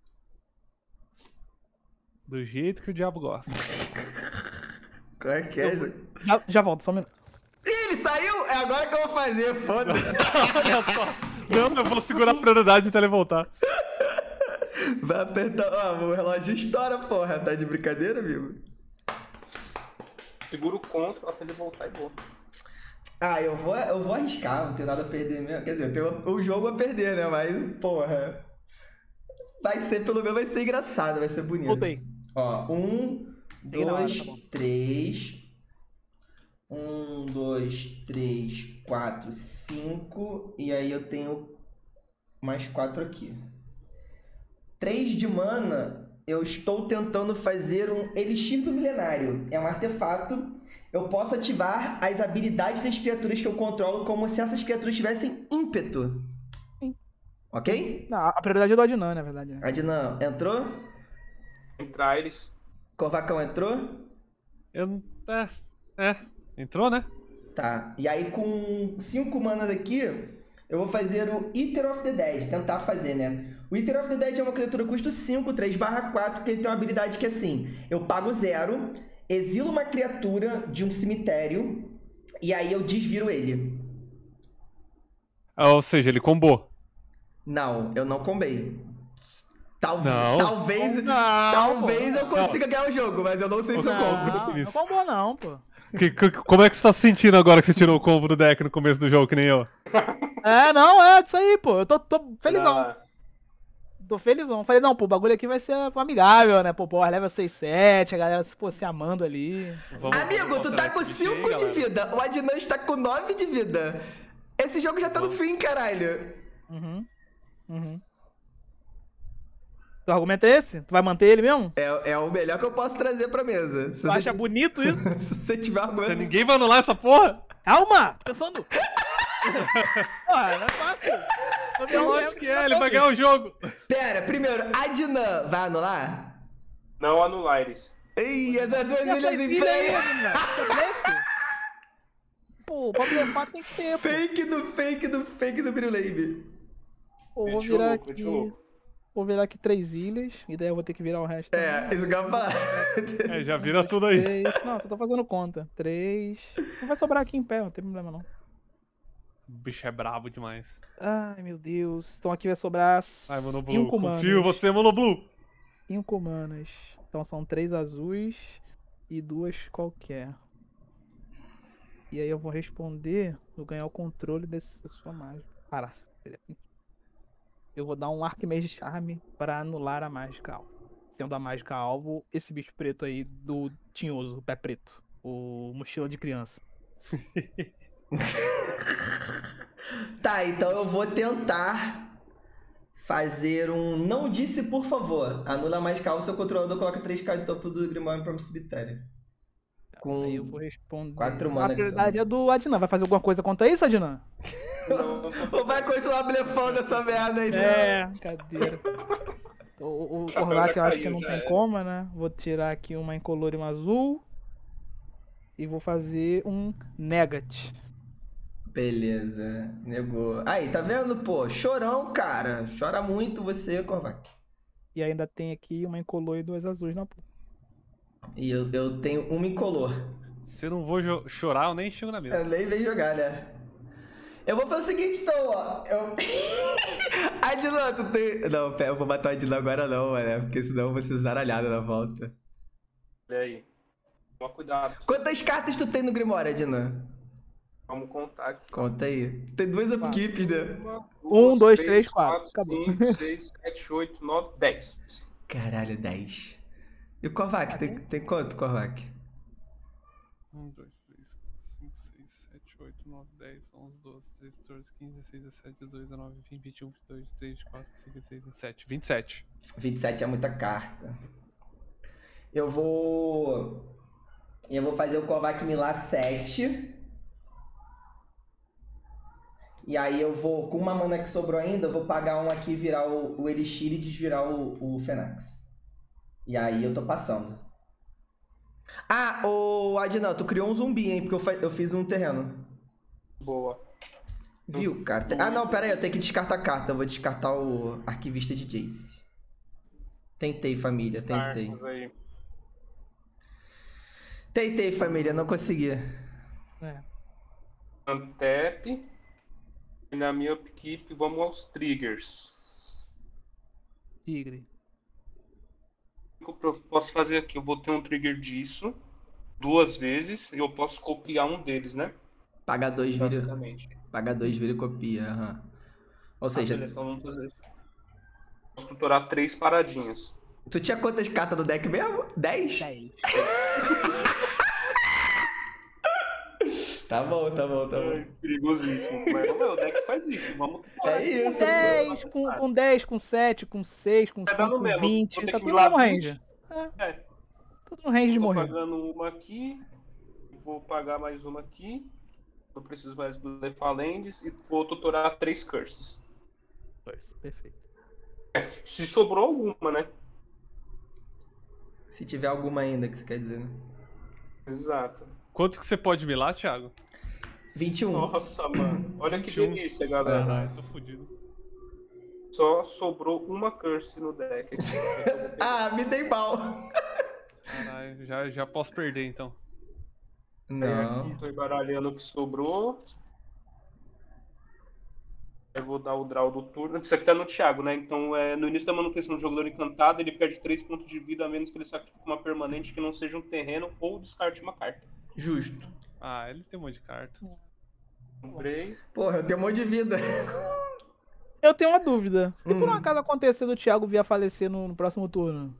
Speaker 3: Do jeito que o diabo gosta.
Speaker 1: Qual é que é?
Speaker 4: Já volto, só um minuto.
Speaker 1: Ih, ele saiu? É agora que eu vou fazer, foda-se.
Speaker 3: Olha só. Não, eu vou segurar a prioridade até ele voltar.
Speaker 1: Vai apertar. Ó, o relógio estoura, porra. Tá de brincadeira, amigo?
Speaker 2: Segura o control até ele voltar e boa.
Speaker 1: Ah, eu vou arriscar, não tenho nada a perder mesmo. Quer dizer, eu tenho o jogo a perder, né? Mas, porra. Pelo menos vai ser engraçado, vai ser bonito.
Speaker 4: Voltei.
Speaker 1: Ó, 1,
Speaker 4: Peguei na hora,
Speaker 1: 2,
Speaker 4: tá bom.
Speaker 1: 3. 1, 2, 3, 4, 5. E aí eu tenho mais 4 aqui. 3 de mana, eu estou tentando fazer um Elixir do Milenário. É um artefato. Eu posso ativar as habilidades das criaturas que eu controlo como se essas criaturas tivessem ímpeto.
Speaker 4: Sim.
Speaker 1: Ok?
Speaker 4: Não, a prioridade é do Adnan, na verdade. Né?
Speaker 1: Adnan entrou?
Speaker 2: Entrar eles.
Speaker 1: Corvacão entrou?
Speaker 3: Entrou, né?
Speaker 1: Tá. E aí com 5 manas aqui, eu vou fazer o Eater of the Dead. Tentar fazer, né? O Eater of the Dead é uma criatura custo 5, 3/4, que ele tem uma habilidade que é assim. Eu pago 0, exilo uma criatura de um cemitério, e aí eu desviro ele.
Speaker 3: Ou seja, ele combou.
Speaker 1: Não, eu não combei.
Speaker 3: Não.
Speaker 1: Talvez eu consiga ganhar o jogo, mas eu não sei se eu combo.
Speaker 4: Não combou não, pô.
Speaker 3: Como é que você tá se sentindo agora que você tirou o combo do deck no começo do jogo, que nem eu?
Speaker 4: É, não, é isso aí, pô. Eu tô felizão. tô felizão. Falei, não, pô, o bagulho aqui vai ser amigável, né? Pô, Power Level 6, 7, a galera pô, se amando ali.
Speaker 1: Amigo, tu tá com 5 de vida. O Adnan está com 9 de vida. Esse jogo já tá no fim, caralho.
Speaker 4: Teu argumento é esse? Tu vai manter ele mesmo?
Speaker 1: É o melhor que eu posso trazer pra mesa.
Speaker 4: Tu acha bonito isso?
Speaker 1: Se você tiver argumento...
Speaker 3: Ninguém vai anular essa porra?
Speaker 4: Calma! Tô pensando. Porra, não é fácil.
Speaker 3: Lógico que é, ele vai ganhar o jogo.
Speaker 1: Pera, primeiro, Adnan vai anular?
Speaker 2: Não anular eles.
Speaker 1: Ih, essas duas ilhas em play.
Speaker 4: Pô, pra blefar tem que ter, pô.
Speaker 1: Fake do Brilave.
Speaker 4: Pô, vou virar aqui... Vou virar aqui 3 ilhas, e daí eu vou ter que virar o resto.
Speaker 1: Isso que eu ia falar.
Speaker 3: Já vira tudo aí.
Speaker 4: 3... Não, só tô fazendo conta. 3... Não vai sobrar aqui em pé, não tem problema não.
Speaker 3: O bicho é brabo demais.
Speaker 4: Ai, meu Deus. Então aqui vai sobrar 5 manas.
Speaker 3: Confio em você, Monoblue.
Speaker 4: 5 manas. Então são 3 azuis e 2 qualquer. E aí eu vou responder, vou ganhar o controle dessa sua mágica. Para. Eu vou dar um Arquimedes Charme para anular a mágica alvo. Sendo a mágica alvo, esse bicho preto aí do tinhoso, o pé preto. O mochila de criança.
Speaker 1: Tá, então eu vou tentar fazer um não disse por favor. Anula a mágica alvo, seu controlador coloca 3 cartas do topo do Grimório para um cemitério. Com
Speaker 4: aí eu vou responder.
Speaker 1: 4 manas.
Speaker 4: A prioridade é do Adnan. Vai fazer alguma coisa contra isso, Adnan?
Speaker 1: Ou vai continuar blefando essa merda aí?
Speaker 4: Cadeira. O Korvac eu acho que não tem como, né? Vou tirar aqui uma incolor e uma azul. E vou fazer um Negat.
Speaker 1: Beleza, negou. Aí, tá vendo, pô? Chorão, cara. Chora muito você, Korvac.
Speaker 4: E ainda tem aqui uma incolor e 2 azuis na pô.
Speaker 1: E eu tenho uma incolor.
Speaker 3: Se eu não vou chorar, eu nem chego na mesa.
Speaker 1: Eu nem venho jogar, né? Eu vou fazer o seguinte, então, ó. Adnan, tu tem... Não, pera, eu vou matar o Adnan agora não, mano. Porque senão eu vou ser zaralhado na volta.
Speaker 2: Olha aí. Toma cuidado.
Speaker 1: Quantas cartas tu tem no Grimório, Adnan?
Speaker 2: Vamos contar aqui.
Speaker 1: Conta aí. Tem 2 upkeeps, né?
Speaker 4: 1, 2, 3, 4. Acabou.
Speaker 2: 5, 6, 7, 8, 9, 10.
Speaker 1: Caralho, 10. E o Korvac? Tem quanto, Korvac?
Speaker 3: 1, 2, 3, 4, 5, 6, 7, 8, 9, 10, 11, 12, 13, 14, 15, 16, 17, 18, 19, 20, 21, 22, 23, 24, 25, 26, 27. 27.
Speaker 1: 27 é muita carta. Eu vou fazer o Korvac milar 7. E aí eu vou, com uma mana que sobrou ainda, eu vou pagar um aqui e virar o Elixir e desvirar o Fenax. E aí eu tô passando. Ah, ô Adnan, tu criou um zumbi, hein? Porque eu fiz um terreno.
Speaker 2: Boa.
Speaker 1: Viu, cara? Ah, não, pera aí, eu tenho que descartar a carta. Eu vou descartar o Arquivista de Jace. Tentei, família, tentei.
Speaker 2: Aí.
Speaker 1: Tentei, família, não consegui.
Speaker 2: Untap. E na minha upkeep, vamos aos triggers.
Speaker 4: Tigre.
Speaker 2: O que eu posso fazer aqui? Eu vou ter um trigger disso 2 vezes e eu posso copiar um deles, né?
Speaker 1: Paga 2, vira.
Speaker 2: Basicamente.
Speaker 1: Paga 2, vira e copia. Uhum. Ou seja.
Speaker 2: Beleza, então vamos fazer isso. Posso tutorar 3 paradinhas.
Speaker 1: Tu tinha quantas cartas do deck mesmo? 10?
Speaker 4: 10.
Speaker 1: Tá bom.
Speaker 2: Ai, perigosíssimo. Mas o deck faz isso. Vamos tutorar.
Speaker 1: É isso,
Speaker 4: 10, com 10, com 7, com 6, com 5,
Speaker 2: dando
Speaker 4: com
Speaker 2: mesmo.
Speaker 4: 20.
Speaker 2: Vou ter
Speaker 4: Tá
Speaker 2: que
Speaker 4: tudo
Speaker 2: ir lá
Speaker 4: no range. Tudo no range de
Speaker 2: Tô
Speaker 4: morrer.
Speaker 2: pagando uma aqui. Vou pagar mais uma aqui. Não preciso mais blefar lands. E vou tutorar 3 curses.
Speaker 4: Perfeito.
Speaker 2: Se sobrou alguma, né?
Speaker 1: Se tiver alguma ainda que você quer dizer, né?
Speaker 2: Exato.
Speaker 3: Quanto que você pode milar, Thiago?
Speaker 1: 21.
Speaker 2: Nossa, mano. Olha que
Speaker 3: 21.
Speaker 2: delícia, galera.
Speaker 3: Caralho, tô fudido.
Speaker 2: Só sobrou uma curse no deck aqui.
Speaker 1: Ah, me dei mal.
Speaker 3: Caralho, já posso perder então.
Speaker 1: Não.
Speaker 2: Aqui tô embaralhando o que sobrou. Eu vou dar o draw do turno. Isso aqui tá no Thiago, né? Então, no início da manutenção do jogador encantado, ele perde 3 pontos de vida, a menos que ele sacrifique uma permanente que não seja um terreno ou descarte uma carta.
Speaker 1: Justo.
Speaker 3: Ah, ele tem um monte de carta.
Speaker 2: Comprei.
Speaker 1: Porra, eu tenho um monte de vida.
Speaker 4: Eu tenho uma dúvida. Se por um acaso acontecer do Thiago vir a falecer no próximo turno,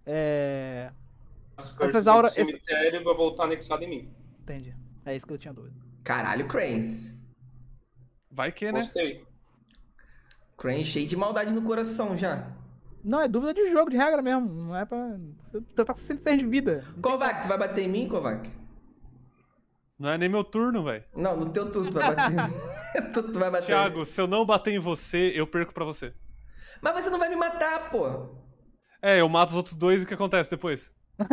Speaker 2: As
Speaker 4: Essas
Speaker 2: curses do
Speaker 4: auras-
Speaker 2: cemitério vai voltar anexado em mim.
Speaker 4: Entendi. É isso que eu tinha dúvida.
Speaker 1: Caralho, Cranes.
Speaker 3: Vai que, né?
Speaker 2: Gostei.
Speaker 1: Cranes cheio de maldade no coração já.
Speaker 4: Não, é dúvida de jogo, de regra mesmo. Não é pra. Você tá com 106 de vida.
Speaker 1: Kovac, tu vai bater em mim, Kovac?
Speaker 3: Não é nem meu turno, velho.
Speaker 1: Não, no teu turno tu vai bater em mim. Tu vai bater.
Speaker 3: Thiago, se eu não bater em você, eu perco pra você.
Speaker 1: Mas você não vai me matar, pô.
Speaker 3: É, eu mato os outros dois e o que acontece depois?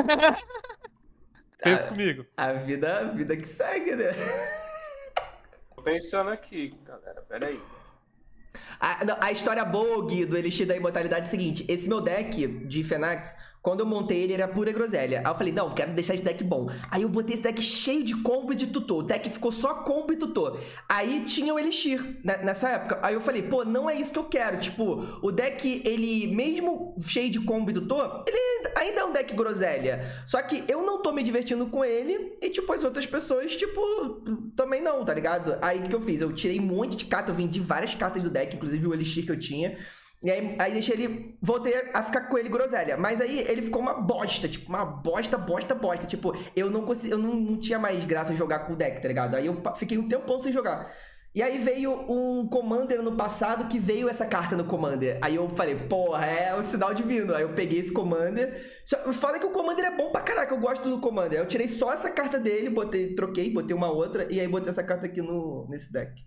Speaker 3: Pensa comigo.
Speaker 1: A vida que segue, né?
Speaker 2: Tô pensando aqui, galera. Pera aí.
Speaker 1: A história boa, Gui, do Elixir da Imortalidade é o seguinte. Esse meu deck de Fenax, quando eu montei ele, era pura groselha. Aí eu falei, não, quero deixar esse deck bom. Aí eu botei esse deck cheio de combo e de tutor. O deck ficou só combo e tutor. Aí tinha o Elixir nessa época. Aí eu falei, pô, não é isso que eu quero. Tipo, o deck, ele, mesmo cheio de combo e tutor, ele ainda é um deck groselha. Só que eu não tô me divertindo com ele e, tipo, as outras pessoas, tipo, também não, tá ligado? Aí o que eu fiz? Eu tirei um monte de carta, eu vendi várias cartas do deck, inclusive o Elixir que eu tinha. E aí deixei ele, voltei a ficar com ele groselha. Mas aí ele ficou uma bosta, tipo, uma bosta. Tipo, eu não tinha mais graça em jogar com o deck, tá ligado? Aí eu fiquei um tempão sem jogar. E aí veio um Commander no passado que veio essa carta no Commander. Aí eu falei, porra, é o sinal divino. Aí eu peguei esse Commander. O foda é que o Commander é bom pra caraca, eu gosto do Commander. Eu tirei só essa carta dele, troquei, botei uma outra, e aí botei essa carta aqui nesse deck.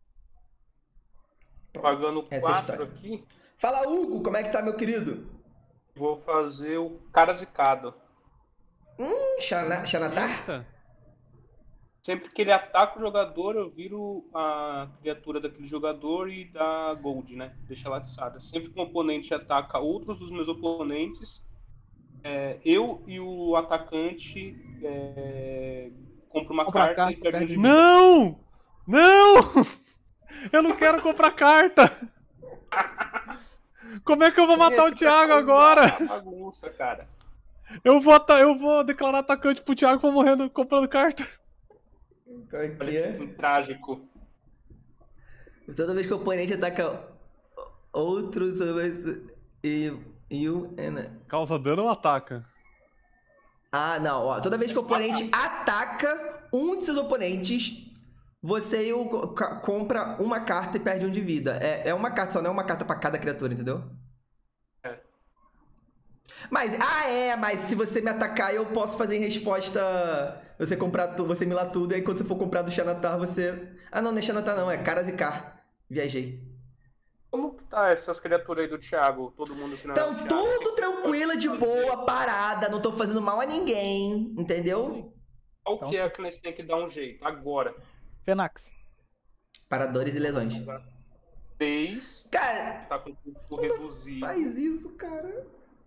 Speaker 2: Pagando
Speaker 1: Essa é a
Speaker 2: 4
Speaker 1: história.
Speaker 2: aqui,
Speaker 1: Fala, Hugo, como é que tá, meu querido?
Speaker 2: vou fazer o cara zicado.
Speaker 1: Xanatar?
Speaker 3: Eita.
Speaker 2: Sempre que ele ataca o jogador, eu viro a criatura daquele jogador e dá gold, né? Deixa ela atiçada. Sempre que um oponente ataca outros dos meus oponentes, eu e o atacante compra uma
Speaker 4: Compra a
Speaker 2: carta
Speaker 4: carta,
Speaker 2: e perde um
Speaker 4: perde
Speaker 2: de vida.
Speaker 3: Não! Não! Eu não quero comprar carta! Como é que eu vou matar o Thiago agora?
Speaker 2: É uma bagunça, cara.
Speaker 3: Eu vou declarar atacante pro Thiago e vou morrendo comprando carta.
Speaker 1: Qual é que
Speaker 2: Olha
Speaker 1: é?
Speaker 2: que trágico.
Speaker 1: Toda vez que o oponente ataca outros né?
Speaker 3: Causa dano ou ataca?
Speaker 1: Ah, não, ó. Toda vez que o oponente ataca um de seus oponentes, você compra uma carta e perde um de vida. É uma carta só, não é uma carta pra cada criatura, entendeu?
Speaker 2: É.
Speaker 1: Mas se você me atacar, eu posso fazer em resposta. Você milar tudo, e aí quando você for comprar do Xanatar, você. Ah, não é Xanatar, não, é Karazikar. Viajei.
Speaker 2: Como que tá essas criaturas aí do Thiago? Todo mundo que não é o
Speaker 1: Então,
Speaker 2: Thiago?
Speaker 1: tudo tranquilo, de boa, parada, não tô fazendo mal a ninguém, entendeu?
Speaker 2: Qual que é que nós temos que dar um jeito? Agora.
Speaker 4: Fenax.
Speaker 1: Para dores e lesões.
Speaker 2: 3,
Speaker 1: Cara,
Speaker 2: tá com custo reduzido.
Speaker 1: faz isso, cara.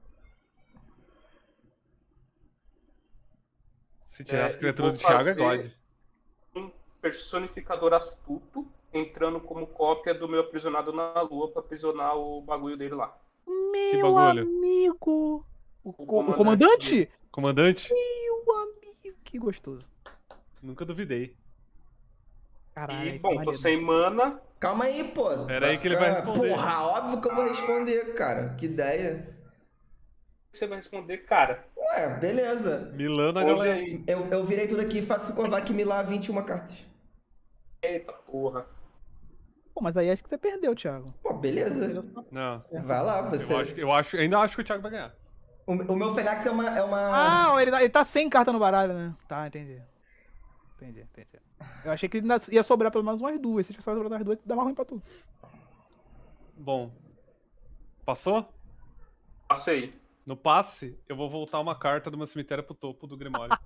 Speaker 3: Se tirar as
Speaker 2: e
Speaker 3: criaturas
Speaker 2: vou
Speaker 3: do Thiago é
Speaker 2: fazer
Speaker 3: God.
Speaker 2: Um personificador astuto entrando como cópia do meu aprisionado na lua pra aprisionar o bagulho dele lá.
Speaker 4: Meu
Speaker 3: bagulho?
Speaker 4: amigo. O
Speaker 2: comandante
Speaker 4: comandante?
Speaker 3: Comandante?
Speaker 4: Meu amigo. Que gostoso.
Speaker 3: Nunca duvidei.
Speaker 4: Caralho.
Speaker 2: E, bom, tô sem mana.
Speaker 1: Calma aí, pô.
Speaker 3: Pera aí que ele vai responder.
Speaker 1: Porra, óbvio que eu vou responder, cara. Que ideia.
Speaker 2: O que você vai responder, cara?
Speaker 1: Ué, beleza.
Speaker 3: Milana,
Speaker 2: Hoje
Speaker 3: galera.
Speaker 2: aí.
Speaker 1: Eu virei tudo aqui e faço o Kovac milar 21 cartas.
Speaker 2: Eita porra.
Speaker 4: Pô, mas aí acho que você perdeu, Thiago.
Speaker 1: Pô, beleza.
Speaker 3: Não.
Speaker 1: Vai lá, você.
Speaker 3: Ainda acho que o Thiago vai ganhar.
Speaker 1: O meu Fenax é uma.
Speaker 4: Ah, ele tá sem carta no baralho, né? Tá, entendi. Entendi. Eu achei que ainda ia sobrar pelo menos umas duas. Se tivesse sobrado umas duas, dava ruim pra tu.
Speaker 3: Bom. Passou?
Speaker 2: Passei.
Speaker 3: No passe, eu vou voltar uma carta do meu cemitério pro topo do Grimório.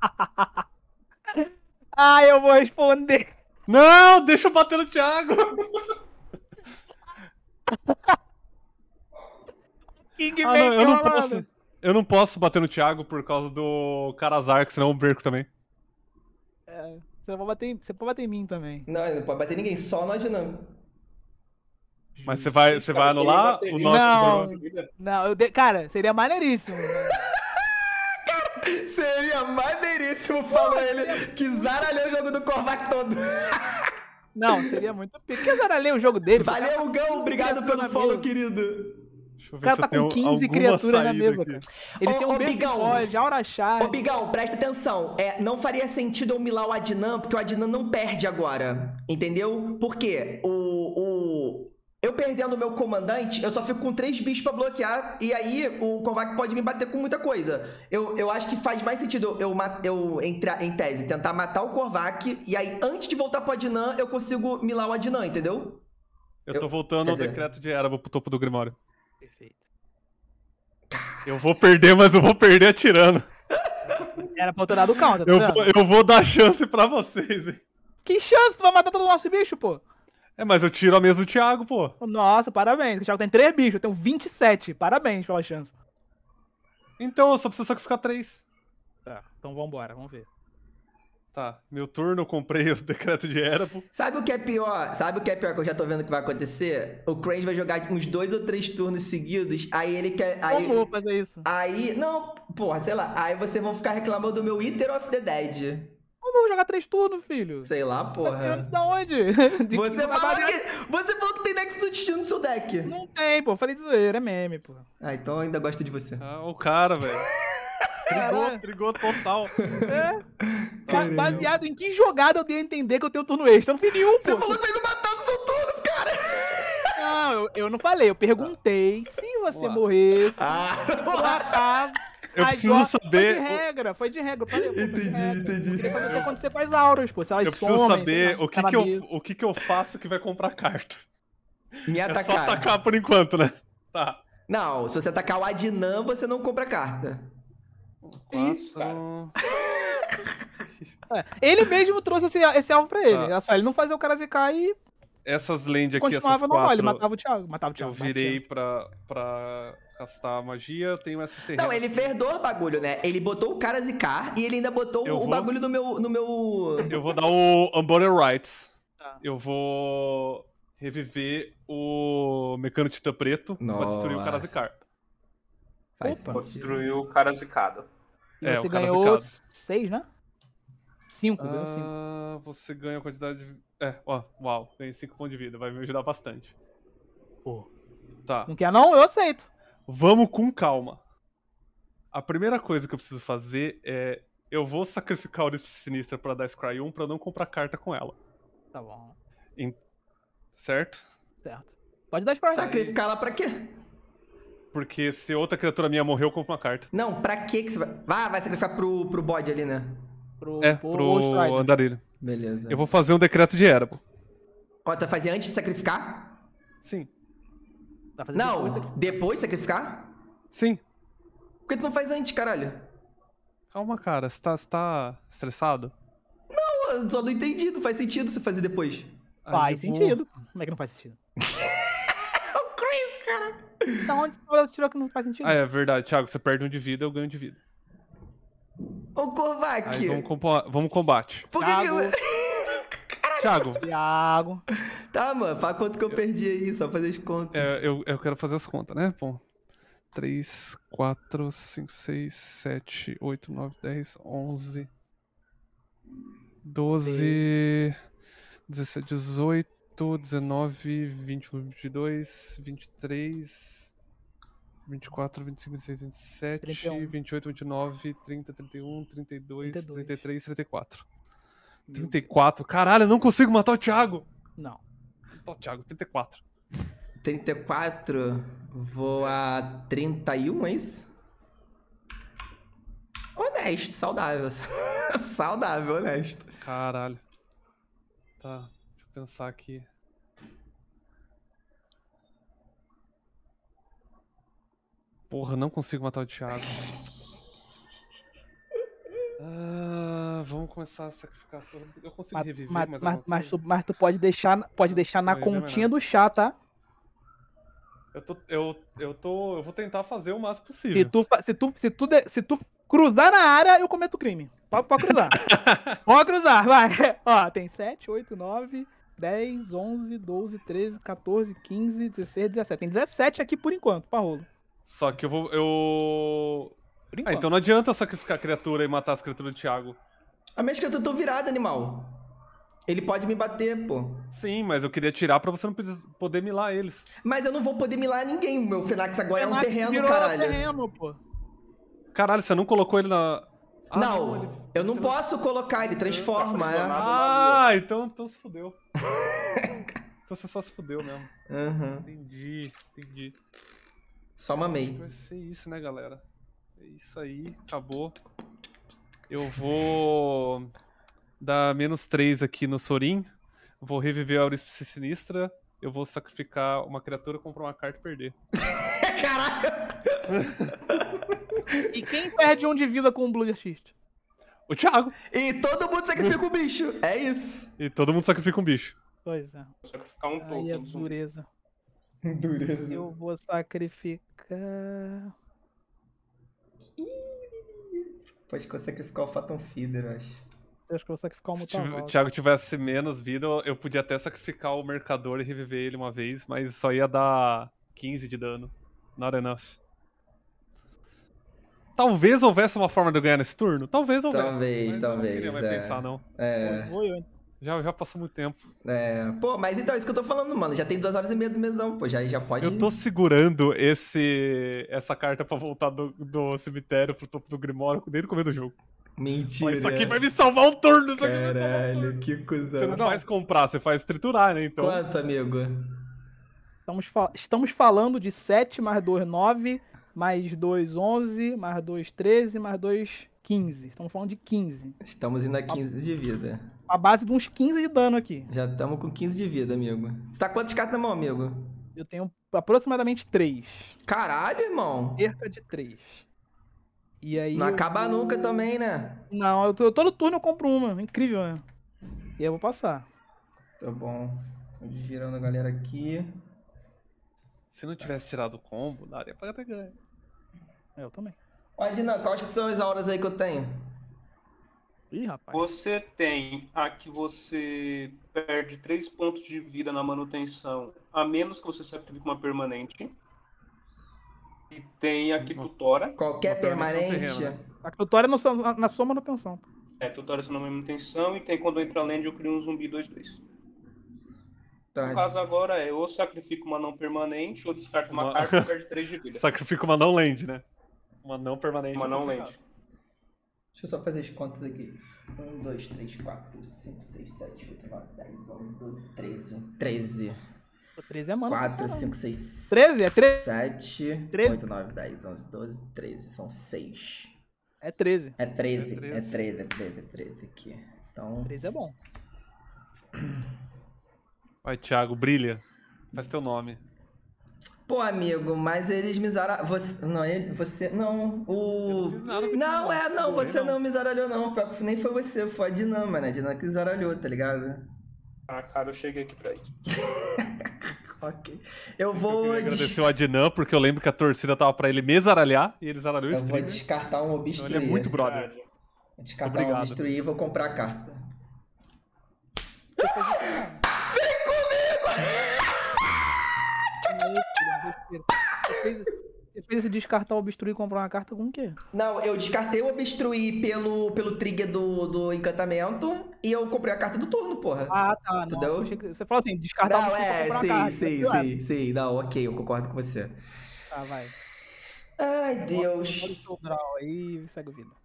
Speaker 4: Ah, eu vou responder.
Speaker 3: Não, deixa eu bater no Thiago.
Speaker 4: Não,
Speaker 3: Eu não posso bater no Thiago por causa do Karazar, que senão eu perco também.
Speaker 4: Você pode bater em mim também.
Speaker 1: Não pode bater ninguém, só nós dinâmicos.
Speaker 3: Mas você vai anular o nosso...
Speaker 4: Não, cara, seria maneiríssimo.
Speaker 1: Seria maneiríssimo, falou ele, que zaralhou o jogo do Kovac todo.
Speaker 4: Não, seria muito pique. Porque era ler o jogo dele. pô.
Speaker 1: Valeu, Gão. Obrigado pelo
Speaker 4: na
Speaker 1: follow,
Speaker 4: mesa.
Speaker 1: querido.
Speaker 3: Deixa eu
Speaker 4: O
Speaker 3: ver
Speaker 4: cara
Speaker 3: se
Speaker 4: tá
Speaker 3: eu tenho
Speaker 4: com 15
Speaker 3: alguma
Speaker 4: criaturas na
Speaker 3: saída
Speaker 4: mesa,
Speaker 3: aqui.
Speaker 4: cara. Ele tem
Speaker 1: Ô,
Speaker 4: um
Speaker 1: Bigão.
Speaker 4: Beford, Aura Shard.
Speaker 1: Ô, Bigão, presta atenção. Não faria sentido eu milar o Adnan, porque o Adnan não perde agora. Entendeu? Por quê? Eu perdendo o meu comandante, eu só fico com 3 bichos pra bloquear, e aí o Korvac pode me bater com muita coisa. Eu acho que faz mais sentido eu entrar em tese, tentar matar o Korvac, e aí antes de voltar pro Adnan, eu consigo milar o Adnan, entendeu?
Speaker 3: Eu tô voltando
Speaker 1: quer
Speaker 3: ao
Speaker 1: dizer-
Speaker 3: decreto de Erebor pro topo do Grimório.
Speaker 4: Perfeito.
Speaker 3: Eu vou perder, mas eu vou perder atirando.
Speaker 4: Era pra eu ter dado counter, tá vendo?
Speaker 3: Eu vou dar chance pra vocês, hein.
Speaker 4: Que chance, tu vai matar todo o nosso bicho, pô.
Speaker 3: É, mas eu tiro a mesa do Thiago, pô.
Speaker 4: Nossa, parabéns. O Thiago tem 3 bichos, eu tenho 27. Parabéns pela chance.
Speaker 3: Então eu só preciso sacrificar 3.
Speaker 4: Tá, então vambora, vamos ver.
Speaker 3: Tá, meu turno eu comprei o decreto de Erebor.
Speaker 1: Sabe o que é pior? Sabe o que é pior que eu já tô vendo que vai acontecer? O Crange vai jogar uns 2 ou 3 turnos seguidos, aí ele quer...
Speaker 4: Como eu vou fazer isso?
Speaker 1: Aí, não, porra, sei lá. Aí vocês vão ficar reclamando do meu Eater of the Dead.
Speaker 4: Como eu vou jogar 3 turnos, filho?
Speaker 1: Sei lá,
Speaker 4: Tá
Speaker 1: porra.
Speaker 4: tirando isso da onde?
Speaker 1: Você falou que tem Nexus do Destino no seu deck.
Speaker 4: Não tem, pô. Falei de zoeira, é meme, pô.
Speaker 1: Ah, então eu ainda gosto de você.
Speaker 3: Ah, o cara, velho. Trigou total.
Speaker 4: É. Baseado em que jogada eu dei a entender que eu tenho turno extra? Eu não fiz nenhum, pô.
Speaker 1: Você falou que vai me matar no seu turno, cara!
Speaker 4: Não, eu não falei. Eu perguntei se você
Speaker 3: Vamos lá.
Speaker 4: morresse.
Speaker 1: Ah,
Speaker 4: eu matava.
Speaker 3: Eu
Speaker 4: Aí,
Speaker 3: preciso
Speaker 4: ó,
Speaker 3: saber.
Speaker 4: Foi de regra. Eu falei, pô, foi de regra.
Speaker 1: entendi.
Speaker 4: Eu queria saber o que acontecer com as auras, pô. Se elas
Speaker 3: Eu preciso
Speaker 4: somem,
Speaker 3: saber
Speaker 4: sei lá,
Speaker 3: o que eu faço que vai comprar carta.
Speaker 1: Me
Speaker 3: É só
Speaker 1: atacar.
Speaker 3: atacar por enquanto, né? Tá.
Speaker 1: Não, se você atacar o Adnan, você não compra carta.
Speaker 2: Isso, cara.
Speaker 4: É, ele mesmo trouxe esse alvo pra ele.
Speaker 3: Tá.
Speaker 4: Era só ele não fazer o cara zicar e
Speaker 3: Essas land aqui, essas
Speaker 4: continuava normal. Ele
Speaker 3: 4,
Speaker 4: matava o Thiago.
Speaker 3: eu virei pra castar a magia. Eu tenho essas terrenas.
Speaker 1: Não, ele fez 2 bagulho, né? Ele botou o cara zicar e ele ainda botou
Speaker 3: Eu
Speaker 1: o
Speaker 3: vou-
Speaker 1: bagulho no meu...
Speaker 3: Eu vou dar o Unburial Rights.
Speaker 4: Tá.
Speaker 3: Eu vou reviver o Mecano Titã Preto pra destruir o
Speaker 1: Nossa.
Speaker 3: Karazikar.
Speaker 1: Faz
Speaker 4: Opa.
Speaker 1: sentido.
Speaker 2: Destruiu o cara zicado.
Speaker 4: E
Speaker 3: É,
Speaker 4: você
Speaker 3: o cara
Speaker 4: ganhou
Speaker 3: zicado.
Speaker 4: 6, né? 5, ganhou 5.
Speaker 3: Você ganha a quantidade de... uau, ganhei 5 pontos de vida, vai me ajudar bastante.
Speaker 4: Pô.
Speaker 3: Tá,
Speaker 4: Não quer não? Eu aceito.
Speaker 3: vamos com calma. A primeira coisa que eu preciso fazer é... Eu vou sacrificar o Orisp Sinistra pra dar Scry 1 pra não comprar carta com ela.
Speaker 4: Tá bom.
Speaker 3: Certo?
Speaker 4: Certo. Pode dar Scry.
Speaker 1: Sacrificar ela pra quê?
Speaker 3: Porque se outra criatura minha morrer, eu compro uma carta.
Speaker 1: Não, pra quê que você vai... Ah, vai sacrificar pro bode ali, né?
Speaker 4: Pro
Speaker 3: Pro Andarilho.
Speaker 1: Beleza.
Speaker 3: Eu vou fazer um decreto de Erebor.
Speaker 1: Ó, tu vai fazer antes de sacrificar?
Speaker 3: Sim.
Speaker 4: Tá fazendo
Speaker 1: Não,
Speaker 4: depois aqui.
Speaker 1: depois sacrificar?
Speaker 3: Sim.
Speaker 1: Por que tu não faz antes, caralho?
Speaker 3: Calma, cara. Você tá estressado?
Speaker 1: Pô, eu só não entendi, não faz sentido você fazer depois.
Speaker 4: Faz
Speaker 3: Aí eu vou-
Speaker 4: sentido. Como é que não faz sentido?
Speaker 1: O Chris, cara.
Speaker 4: Da onde você tirou que não faz sentido?
Speaker 3: Ah, é verdade, Thiago. Você perde um de vida, eu ganho de vida.
Speaker 1: Ô, Korvac.
Speaker 3: Aí vamos combate.
Speaker 1: Por que que
Speaker 4: Thiago.
Speaker 1: eu...
Speaker 3: Thiago,
Speaker 4: Thiago.
Speaker 1: Tá, mano, fala quanto que eu perdi aí, só fazer as contas.
Speaker 3: eu quero fazer as contas, né? Bom. 3, 4, 5, 6, 7, 8, 9, 10, 11, 12, 17, 18, 19, 21, 22, 23, 24, 25, 26, 27,
Speaker 4: 31.
Speaker 3: 28, 29, 30, 31, 32,
Speaker 4: 32.
Speaker 3: 33, 34. 34? Caralho, eu não consigo matar o Thiago!
Speaker 4: Não.
Speaker 3: Matar o Thiago, 34.
Speaker 1: 34, vou a 31, é isso? Honesto, saudável. Saudável, honesto.
Speaker 3: Caralho. Tá, deixa eu pensar aqui. Porra, não consigo matar o Thiago. Vamos começar a sacrificar. Eu consigo reviver,
Speaker 4: Mas tu pode deixar na
Speaker 3: Vai reviver
Speaker 4: continha
Speaker 3: nada.
Speaker 4: do chá, tá?
Speaker 3: Eu vou tentar fazer o máximo
Speaker 4: Se
Speaker 3: possível.
Speaker 4: se tu cruzar na área, eu cometo crime. Pode cruzar. Pode cruzar, vai. Ó, tem 7, 8, 9, 10, 11, 12, 13, 14, 15, 16, 17. Tem 17 aqui por enquanto, pra rolo.
Speaker 3: Só que eu vou.
Speaker 4: Por enquanto.
Speaker 3: Então não adianta eu sacrificar a criatura e matar as criaturas do Thiago.
Speaker 1: A minha criatura tô virada, animal. Ele pode me bater, pô.
Speaker 3: Sim, mas eu queria tirar pra você não poder milar eles.
Speaker 1: Mas eu não vou poder milar ninguém. O meu Fenax agora é um
Speaker 4: Fnax
Speaker 1: terreno,
Speaker 4: virou
Speaker 1: caralho.
Speaker 4: terreno, pô.
Speaker 3: Caralho, você não colocou ele na... Ah,
Speaker 1: não,
Speaker 3: ele-
Speaker 1: eu não posso colocar, ele transforma, é.
Speaker 2: aprisionado.
Speaker 3: então se fudeu. Então você só se fudeu mesmo.
Speaker 1: Uhum.
Speaker 3: Entendi.
Speaker 1: Só mamei.
Speaker 3: Vai ser isso, né, galera? É isso aí, acabou. Eu vou dar -3 aqui no Sorin. Vou reviver a Auríspice Sinistra. Eu vou sacrificar uma criatura, comprar uma carta e perder.
Speaker 1: Caralho!
Speaker 4: E quem perde 1 de vida com o Blue Assist?
Speaker 3: O Thiago.
Speaker 1: E todo mundo sacrifica o bicho. É isso.
Speaker 3: E todo mundo sacrifica um bicho.
Speaker 4: Pois é.
Speaker 2: Vou sacrificar um
Speaker 4: Aí é
Speaker 2: token. zumbi.
Speaker 4: dureza.
Speaker 1: Dureza.
Speaker 4: Eu vou sacrificar...
Speaker 1: Pode sacrificar o Phantom Feeder, eu acho.
Speaker 4: Eu acho que eu vou sacrificar um
Speaker 3: Se o
Speaker 4: Mutavault.
Speaker 3: Thiago tivesse menos vida, eu podia até sacrificar o Mercador e reviver ele uma vez, mas só ia dar 15 de dano. Not enough. Talvez houvesse uma forma de eu ganhar nesse turno. Talvez houvesse.
Speaker 1: Talvez,
Speaker 3: mas eu
Speaker 1: talvez.
Speaker 3: não queria mais pensar, não.
Speaker 1: É.
Speaker 3: Já passou muito tempo.
Speaker 1: É. Pô, mas então, é isso que eu tô falando, mano. Já tem 2h30 do mesão, pô. Já pode.
Speaker 3: Eu tô segurando essa carta pra voltar do cemitério pro topo do Grimório desde o começo do jogo.
Speaker 1: Mentira.
Speaker 3: Mas isso aqui vai me salvar um turno, isso aqui vai me salvar um
Speaker 1: Caralho,
Speaker 3: turno.
Speaker 1: que cuzão.
Speaker 3: Você não faz comprar, você faz triturar, né? Então.
Speaker 1: Quanto, amigo?
Speaker 4: Estamos falando de 7 mais 2, 9, mais 2, 11, mais 2, 13, mais 2, 15. Estamos falando de 15.
Speaker 1: Estamos indo a 15 de vida.
Speaker 4: A base de uns 15 de dano aqui.
Speaker 1: Já estamos com 15 de vida, amigo. Você tá quantas cartas na mão, amigo?
Speaker 4: Eu tenho aproximadamente 3.
Speaker 1: Caralho, irmão.
Speaker 4: Cerca de 3. E aí
Speaker 1: Não
Speaker 4: eu
Speaker 1: acaba
Speaker 4: vou-
Speaker 1: nunca também, né?
Speaker 4: Não, todo turno eu compro uma. Incrível, né? E eu vou passar.
Speaker 1: Tá bom. Tô girando a galera aqui.
Speaker 3: Se não tivesse tirado o combo, daria pra ter ganho.
Speaker 4: Eu também.
Speaker 1: Ó, Dinan, quais que são as auras aí que eu tenho?
Speaker 4: Ih, rapaz.
Speaker 2: Você tem a que você perde 3 pontos de vida na manutenção, a menos que você sacrifique uma permanente. E tem a que tutora.
Speaker 1: Qualquer
Speaker 3: Uma permanente no
Speaker 1: permanente.
Speaker 3: terreno, né?
Speaker 4: A tutora é na sua manutenção.
Speaker 2: Tutora essa na manutenção. E tem quando entra land eu crio um zumbi 2/2. No
Speaker 1: Tá.
Speaker 2: caso agora é ou sacrifico uma não permanente, ou descarta uma
Speaker 3: Uma-
Speaker 2: carta e perde 3 de vida.
Speaker 3: Sacrifica uma não land, né? Uma não permanente.
Speaker 2: Uma não
Speaker 3: complicado.
Speaker 2: land.
Speaker 1: Deixa eu só fazer as contas aqui. 1, 2, 3, 4, 5, 6, 7, 8, 9, 10, 11, 12, 13. 13.
Speaker 4: O 13 é mana.
Speaker 1: 4, 5, 6,
Speaker 4: 13? É 13?
Speaker 1: 7,
Speaker 4: 13?
Speaker 1: 8, 9, 10, 11, 12, 13. São 6.
Speaker 4: É 13.
Speaker 1: É 13.
Speaker 3: É
Speaker 1: É 13, é 13, é 13 aqui. Então.
Speaker 4: 13 é bom.
Speaker 3: Vai, Thiago, brilha. Faz teu nome.
Speaker 1: Pô, amigo, mas eles me zaralharam. Você. Não, você. Não, o.
Speaker 3: Eu não fiz nada contigo,
Speaker 1: Não,
Speaker 3: não.
Speaker 1: você
Speaker 3: Não.
Speaker 1: não me zaralhou, não. Pior que nem foi você, foi a Dinan, mano. A Dinan que zaralhou, tá ligado?
Speaker 2: Ah, cara, eu cheguei aqui pra isso.
Speaker 1: Ok. Eu
Speaker 3: Eu
Speaker 1: vou.
Speaker 3: queria agradecer o Adnan, porque eu lembro que a torcida tava pra ele me zaralhar e ele zaralhou o
Speaker 1: Eu vou
Speaker 3: streamer.
Speaker 1: descartar um
Speaker 3: Então
Speaker 1: obstruir.
Speaker 3: ele é muito brother.
Speaker 2: Verdade.
Speaker 1: Vou descartar um
Speaker 3: Obrigado.
Speaker 1: obstruir e vou comprar a carta.
Speaker 4: Você fez esse descartar o obstruir e comprar uma carta com o quê?
Speaker 1: Não, eu descartei o obstruir pelo trigger do encantamento e eu comprei a carta do turno, porra.
Speaker 4: Ah, tá. Não,
Speaker 1: Entendeu?
Speaker 4: eu achei que você falou assim, descartar
Speaker 1: Não,
Speaker 4: o obstruir pra comprar
Speaker 1: sim,
Speaker 4: uma carta.
Speaker 1: sim,
Speaker 4: Ué,
Speaker 1: sim. Não, ok, eu concordo com você.
Speaker 4: Tá, vai.
Speaker 1: Ai,
Speaker 4: Olha
Speaker 1: Deus.
Speaker 4: o seu draw aí e segue o vida.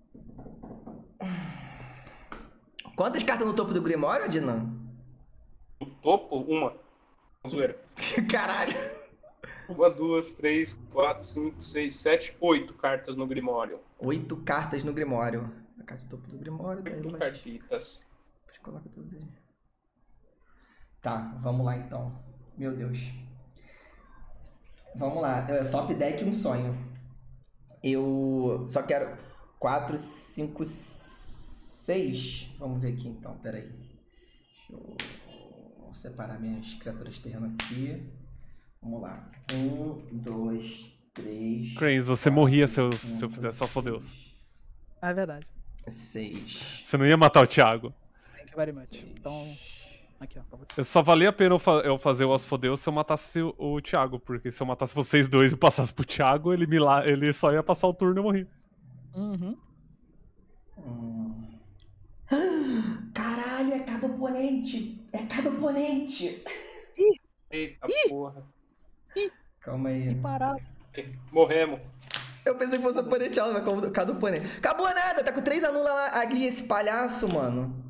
Speaker 1: Quantas cartas no topo do Grimório, Dinan?
Speaker 2: No topo, uma. Zoeira.
Speaker 1: Caralho.
Speaker 2: 1, 2, 3, 4, 5, 6, 7, 8 cartas no Grimório.
Speaker 1: 8 cartas no Grimório. A carta do topo do Grimório, daí
Speaker 2: 8
Speaker 1: mais...
Speaker 2: cartitas.
Speaker 1: Depois coloca todos aí. Tá, vamos lá então. Meu Deus. Vamos lá. Top deck um sonho. Eu só quero 4, 5, 6. Vamos ver aqui então, peraí. Deixa eu separar minhas criaturas de terreno aqui. Vamos lá. 1, 2, 3.
Speaker 3: Cranes, você morria se eu fizesse só for Deus.
Speaker 4: Ah, é verdade.
Speaker 1: 6.
Speaker 3: Você não ia matar o Thiago.
Speaker 4: Thank you very much. Então, aqui, ó, pra você.
Speaker 3: Eu só valia a pena eu fazer o Asfodeus se eu matasse o Thiago, porque se eu matasse vocês dois e passasse pro Thiago, ele só ia passar o turno e eu morri.
Speaker 4: Uhum.
Speaker 1: Caralho, é cada oponente oponente. É cada oponente.
Speaker 2: Eita porra.
Speaker 1: Calma aí.
Speaker 4: Que parada.
Speaker 2: Morremos.
Speaker 1: Eu pensei que fosse oponente, ela vai como cada oponente. Acabou nada, tá com 3 anulas lá ali, esse palhaço, mano.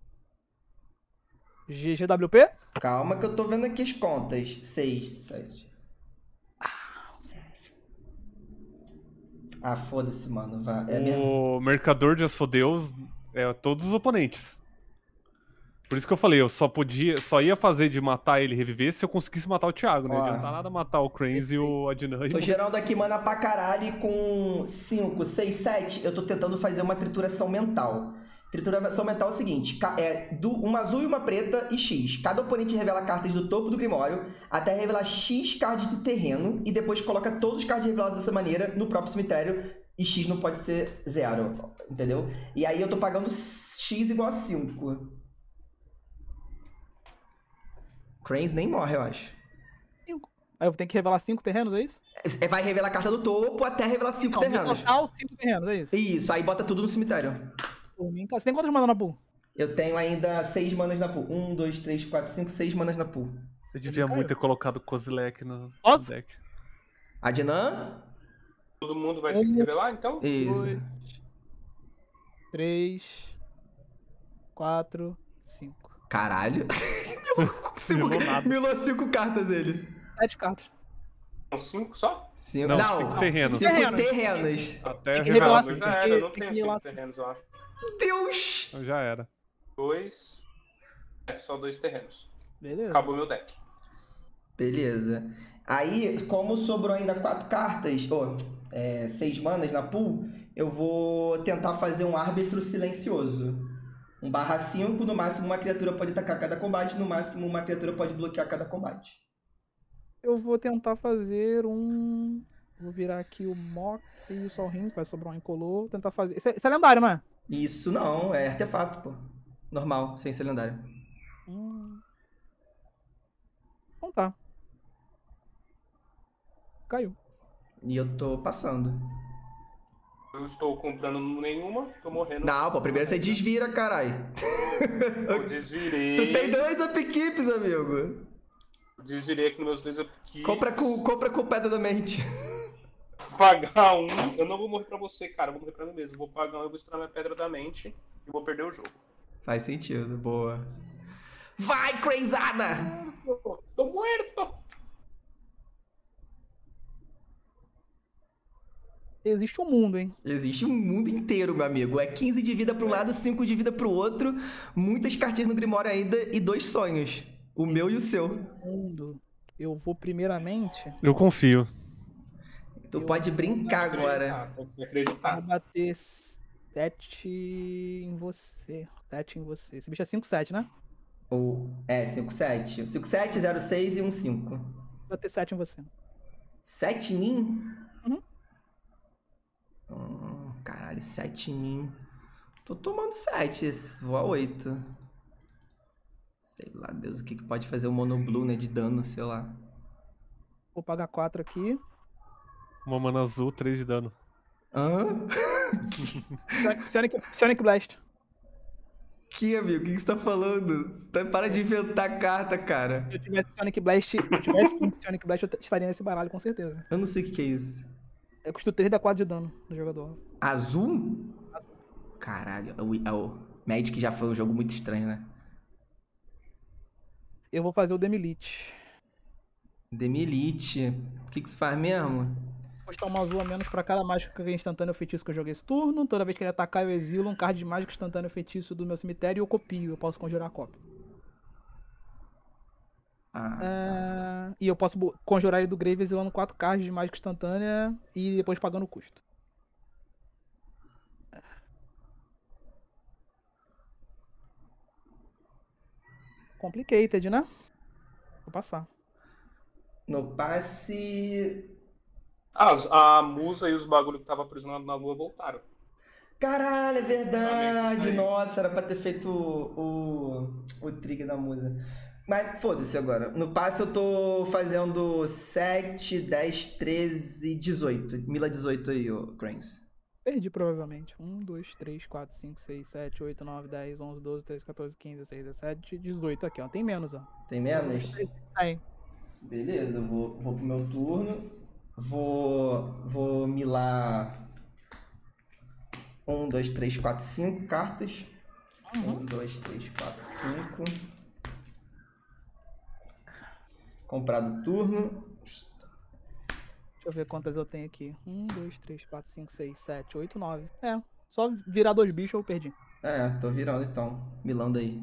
Speaker 4: GGWP?
Speaker 1: Calma que eu tô vendo aqui as contas. 6, 7. Ah, foda-se, mano. É mesmo.
Speaker 3: O Mercador de Asfodeus é todos os oponentes. Por isso que eu falei, eu só ia fazer de matar ele e reviver se eu conseguisse matar o Thiago, né?
Speaker 1: Ó.
Speaker 3: Não adianta nada matar o Kranz e o Adnan.
Speaker 1: Tô gerando aqui mana pra caralho e com 5, 6, 7, eu tô tentando fazer uma trituração mental. Trituração mental é o seguinte, uma azul e uma preta e X. Cada oponente revela cartas do topo do Grimório até revelar X cards de terreno e depois coloca todos os cards revelados dessa maneira no próprio cemitério e X não pode ser 0, entendeu? E aí eu tô pagando X igual a 5. Kranz nem morre, eu acho.
Speaker 4: 5. Aí eu tenho que revelar 5 terrenos, é isso?
Speaker 1: Vai revelar a carta do topo até revelar 5
Speaker 4: Não,
Speaker 1: terrenos.
Speaker 4: total 5 terrenos, é isso?
Speaker 1: Isso, aí bota tudo no cemitério.
Speaker 4: Por mim, tá. Você tem quantas manas na pool?
Speaker 1: Eu tenho ainda 6 manas na pool. 1, 2, 3, 4, 5, 6 manas na pool.
Speaker 3: Eu devia muito ter colocado Kozilek no
Speaker 4: Nossa.
Speaker 3: deck.
Speaker 1: Adnan?
Speaker 2: Todo mundo vai ter que revelar, então?
Speaker 1: Isso.
Speaker 4: 2, 3, 4, 5.
Speaker 1: Caralho.
Speaker 3: Milou nada.
Speaker 1: Milou 5 cartas ele.
Speaker 4: 7 cartas.
Speaker 2: São 5 só?
Speaker 3: Não, 5 terrenos.
Speaker 1: 5 terrenos.
Speaker 3: Até
Speaker 4: Tem que
Speaker 3: revelar.
Speaker 4: revelar
Speaker 2: Eu já era, eu não
Speaker 4: tem
Speaker 2: tenho
Speaker 4: que ir lá.
Speaker 2: 5 terrenos, eu acho.
Speaker 1: Deus!
Speaker 3: Já era.
Speaker 2: 2. Só 2 terrenos.
Speaker 4: Beleza.
Speaker 2: Acabou meu deck.
Speaker 1: Beleza. Aí, como sobrou ainda 4 cartas, 6 manas na pool, eu vou tentar fazer um árbitro silencioso. 1/5, no máximo uma criatura pode atacar cada combate, no máximo uma criatura pode bloquear cada combate.
Speaker 4: Eu vou tentar fazer um... Vou virar aqui o Mox e o Sol Ring, vai sobrar um incolor. Vou tentar fazer... Isso é lendário, não é?
Speaker 1: Isso não, é artefato, pô. Normal, sem ser lendário.
Speaker 4: Então tá. Caiu.
Speaker 1: E eu tô passando.
Speaker 2: Eu estou comprando nenhuma, tô morrendo.
Speaker 1: Não, pô, primeiro você desvira, caralho.
Speaker 2: Eu desvirei.
Speaker 1: Tu tem 2 upkeeps, amigo.
Speaker 2: Desvirei aqui nos meus 2 upkeeps.
Speaker 1: Compra com pedra da mente.
Speaker 2: Pagar um. Eu não vou morrer pra você, cara. Eu vou morrer pra mim mesmo. Vou pagar um, eu vou estourar minha pedra da mente e vou perder o jogo.
Speaker 1: Faz sentido, boa. Vai, crazada!
Speaker 2: Tô morto!
Speaker 4: Existe um mundo, hein?
Speaker 1: Existe um mundo inteiro, meu amigo. É 15 de vida pra um lado, 5 de vida pro outro. Muitas cartinhas no Grimório ainda e 2 sonhos. O meu e o seu.
Speaker 4: Mundo. Eu vou primeiramente...
Speaker 3: Eu confio.
Speaker 1: Tu pode brincar agora.
Speaker 2: Tem que acreditar.
Speaker 4: Vou bater 7 em você. 7 em você. Esse bicho é 5-7, né?
Speaker 1: Ou, 5-7. 5-7, 0-6 e 1-5.
Speaker 4: Vou bater 7 em você.
Speaker 1: 7 em mim?
Speaker 4: Uhum.
Speaker 1: Caralho, 7 em mim. Tô tomando 7, vou a 8. Sei lá, Deus, o que pode fazer o Mono Blue, né, de dano, sei lá.
Speaker 4: Vou pagar 4 aqui.
Speaker 3: Uma mana azul, 3 de dano.
Speaker 1: Hã?
Speaker 4: Sonic Blast.
Speaker 1: Que, amigo, o que você tá falando? Para de inventar carta, cara.
Speaker 4: Se eu tivesse Sonic Blast, eu estaria nesse baralho, com certeza.
Speaker 1: Eu não sei o que é isso.
Speaker 4: Eu custo 3 da 4 de dano do jogador.
Speaker 1: Azul? Caralho, o Magic já foi um jogo muito estranho, né?
Speaker 4: Eu vou fazer o Demilite.
Speaker 1: Demilite. O que isso faz mesmo?
Speaker 4: Custar uma azul a menos pra cada mágica instantâneo ou feitiço que eu joguei esse turno. Toda vez que ele atacar, eu exilo um card de mágico instantâneo ou feitiço do meu cemitério e eu copio. Eu posso conjurar a cópia. E eu posso conjurar ele do Grave exilando 4 cards de mágica instantânea e depois pagando o custo. Complicated, né? Vou passar.
Speaker 1: No passe...
Speaker 2: A musa e os bagulho que tava aprisionado na lua voltaram.
Speaker 1: Caralho, é verdade.
Speaker 2: Isso aí.
Speaker 1: Nossa, era pra ter feito o trigger da musa. Mas foda-se agora. No passe eu tô fazendo 7, 10, 13, 18. Mila 18 aí, ô Kranz.
Speaker 4: Perdi provavelmente. 1, 2, 3, 4, 5, 6, 7, 8, 9, 10, 11, 12, 13, 14, 15, 16, 17, 18 aqui, ó. Tem menos, ó.
Speaker 1: Tem menos?
Speaker 4: Tem.
Speaker 1: Beleza, vou pro meu turno. Vou milar 1, 2, 3, 4, 5 cartas. 1, 2, 3, 4, 5. Comprar do turno.
Speaker 4: Deixa eu ver quantas eu tenho aqui. 1, 2, 3, 4, 5, 6, 7, 8, 9. É, só virar 2 bichos eu perdi.
Speaker 1: É, tô virando então. Milando aí.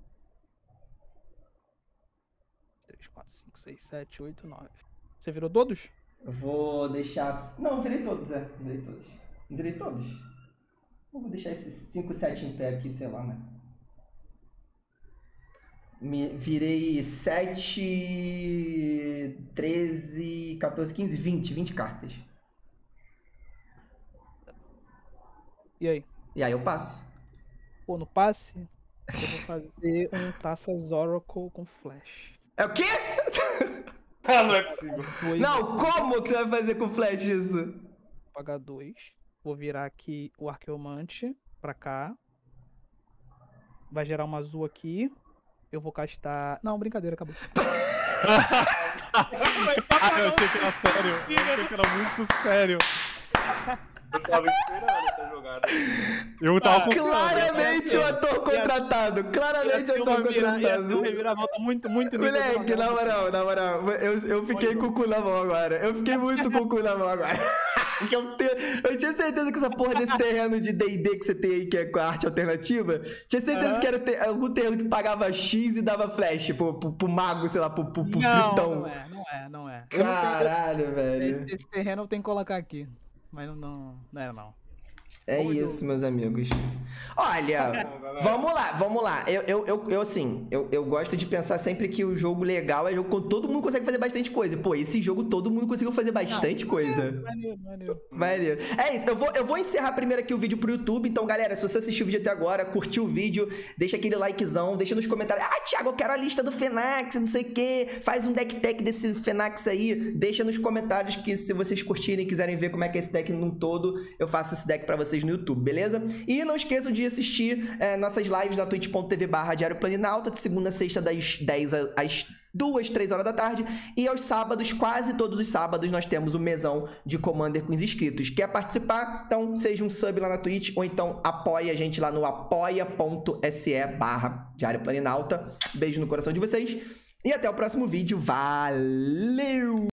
Speaker 4: 3, 4, 5, 6, 7, 8, 9. Você virou todos?
Speaker 1: Eu vou deixar... Não, virei todos, Virei todos. Virei todos. Eu vou deixar esses 5, 7 em pé aqui, sei lá, mano. Virei 7, 13, 14, 15, 20 cartas.
Speaker 4: E aí?
Speaker 1: E aí eu passo.
Speaker 4: Pô, no passe, eu vou fazer um Taças Oracle com Flash.
Speaker 1: É o quê?
Speaker 2: Ah, não é possível.
Speaker 1: Não, como que você vai fazer com flash isso?
Speaker 4: Vou pagar 2. Vou virar aqui o Arqueomante pra cá. Vai gerar uma azul aqui. Eu vou castar... Não, brincadeira, acabou.
Speaker 3: Eu achei que era sério. Eu achei que era muito sério.
Speaker 2: Eu tava esperando essa jogada.
Speaker 3: Eu tava confiando.
Speaker 1: Claramente o ator contratado. Claramente o ator contratado.
Speaker 4: Reviravolta muito
Speaker 1: Moleque, na moral, eu fiquei com o cu na mão agora. Eu fiquei muito com o cu na mão agora. Eu tinha certeza que essa porra desse terreno de D&D que você tem aí, que é com a arte alternativa, tinha certeza que era algum terreno que pagava X e dava flash pro mago, sei lá, pro tritão.
Speaker 4: Não é.
Speaker 1: Caralho, velho.
Speaker 4: Esse terreno eu tenho que colocar aqui. Mas não era não.
Speaker 1: É isso, meus amigos. Olha, vamos lá. Eu gosto de pensar sempre que o jogo legal é jogo quando todo mundo consegue fazer bastante coisa. Pô, esse jogo todo mundo conseguiu fazer bastante coisa. Maneiro. É isso, eu vou encerrar primeiro aqui o vídeo pro YouTube. Então, galera, se você assistiu o vídeo até agora, curtiu o vídeo, deixa aquele likezão, deixa nos comentários. Ah, Thiago, eu quero a lista do Fenax, não sei o quê. Faz um deck tech desse Fenax aí. Deixa nos comentários que se vocês curtirem e quiserem ver como é que é esse deck num todo, eu faço esse deck pra vocês no YouTube, beleza? E não esqueçam de assistir nossas lives na twitch.tv/Diário Planinauta, de segunda a sexta, das 10 às 2, 3 horas da tarde. E aos sábados, quase todos os sábados, nós temos o mesão de Commander com os inscritos. Quer participar? Então, seja um sub lá na Twitch, ou então apoie a gente lá no apoia.se/Diário Planinauta. Beijo no coração de vocês. E até o próximo vídeo. Valeu!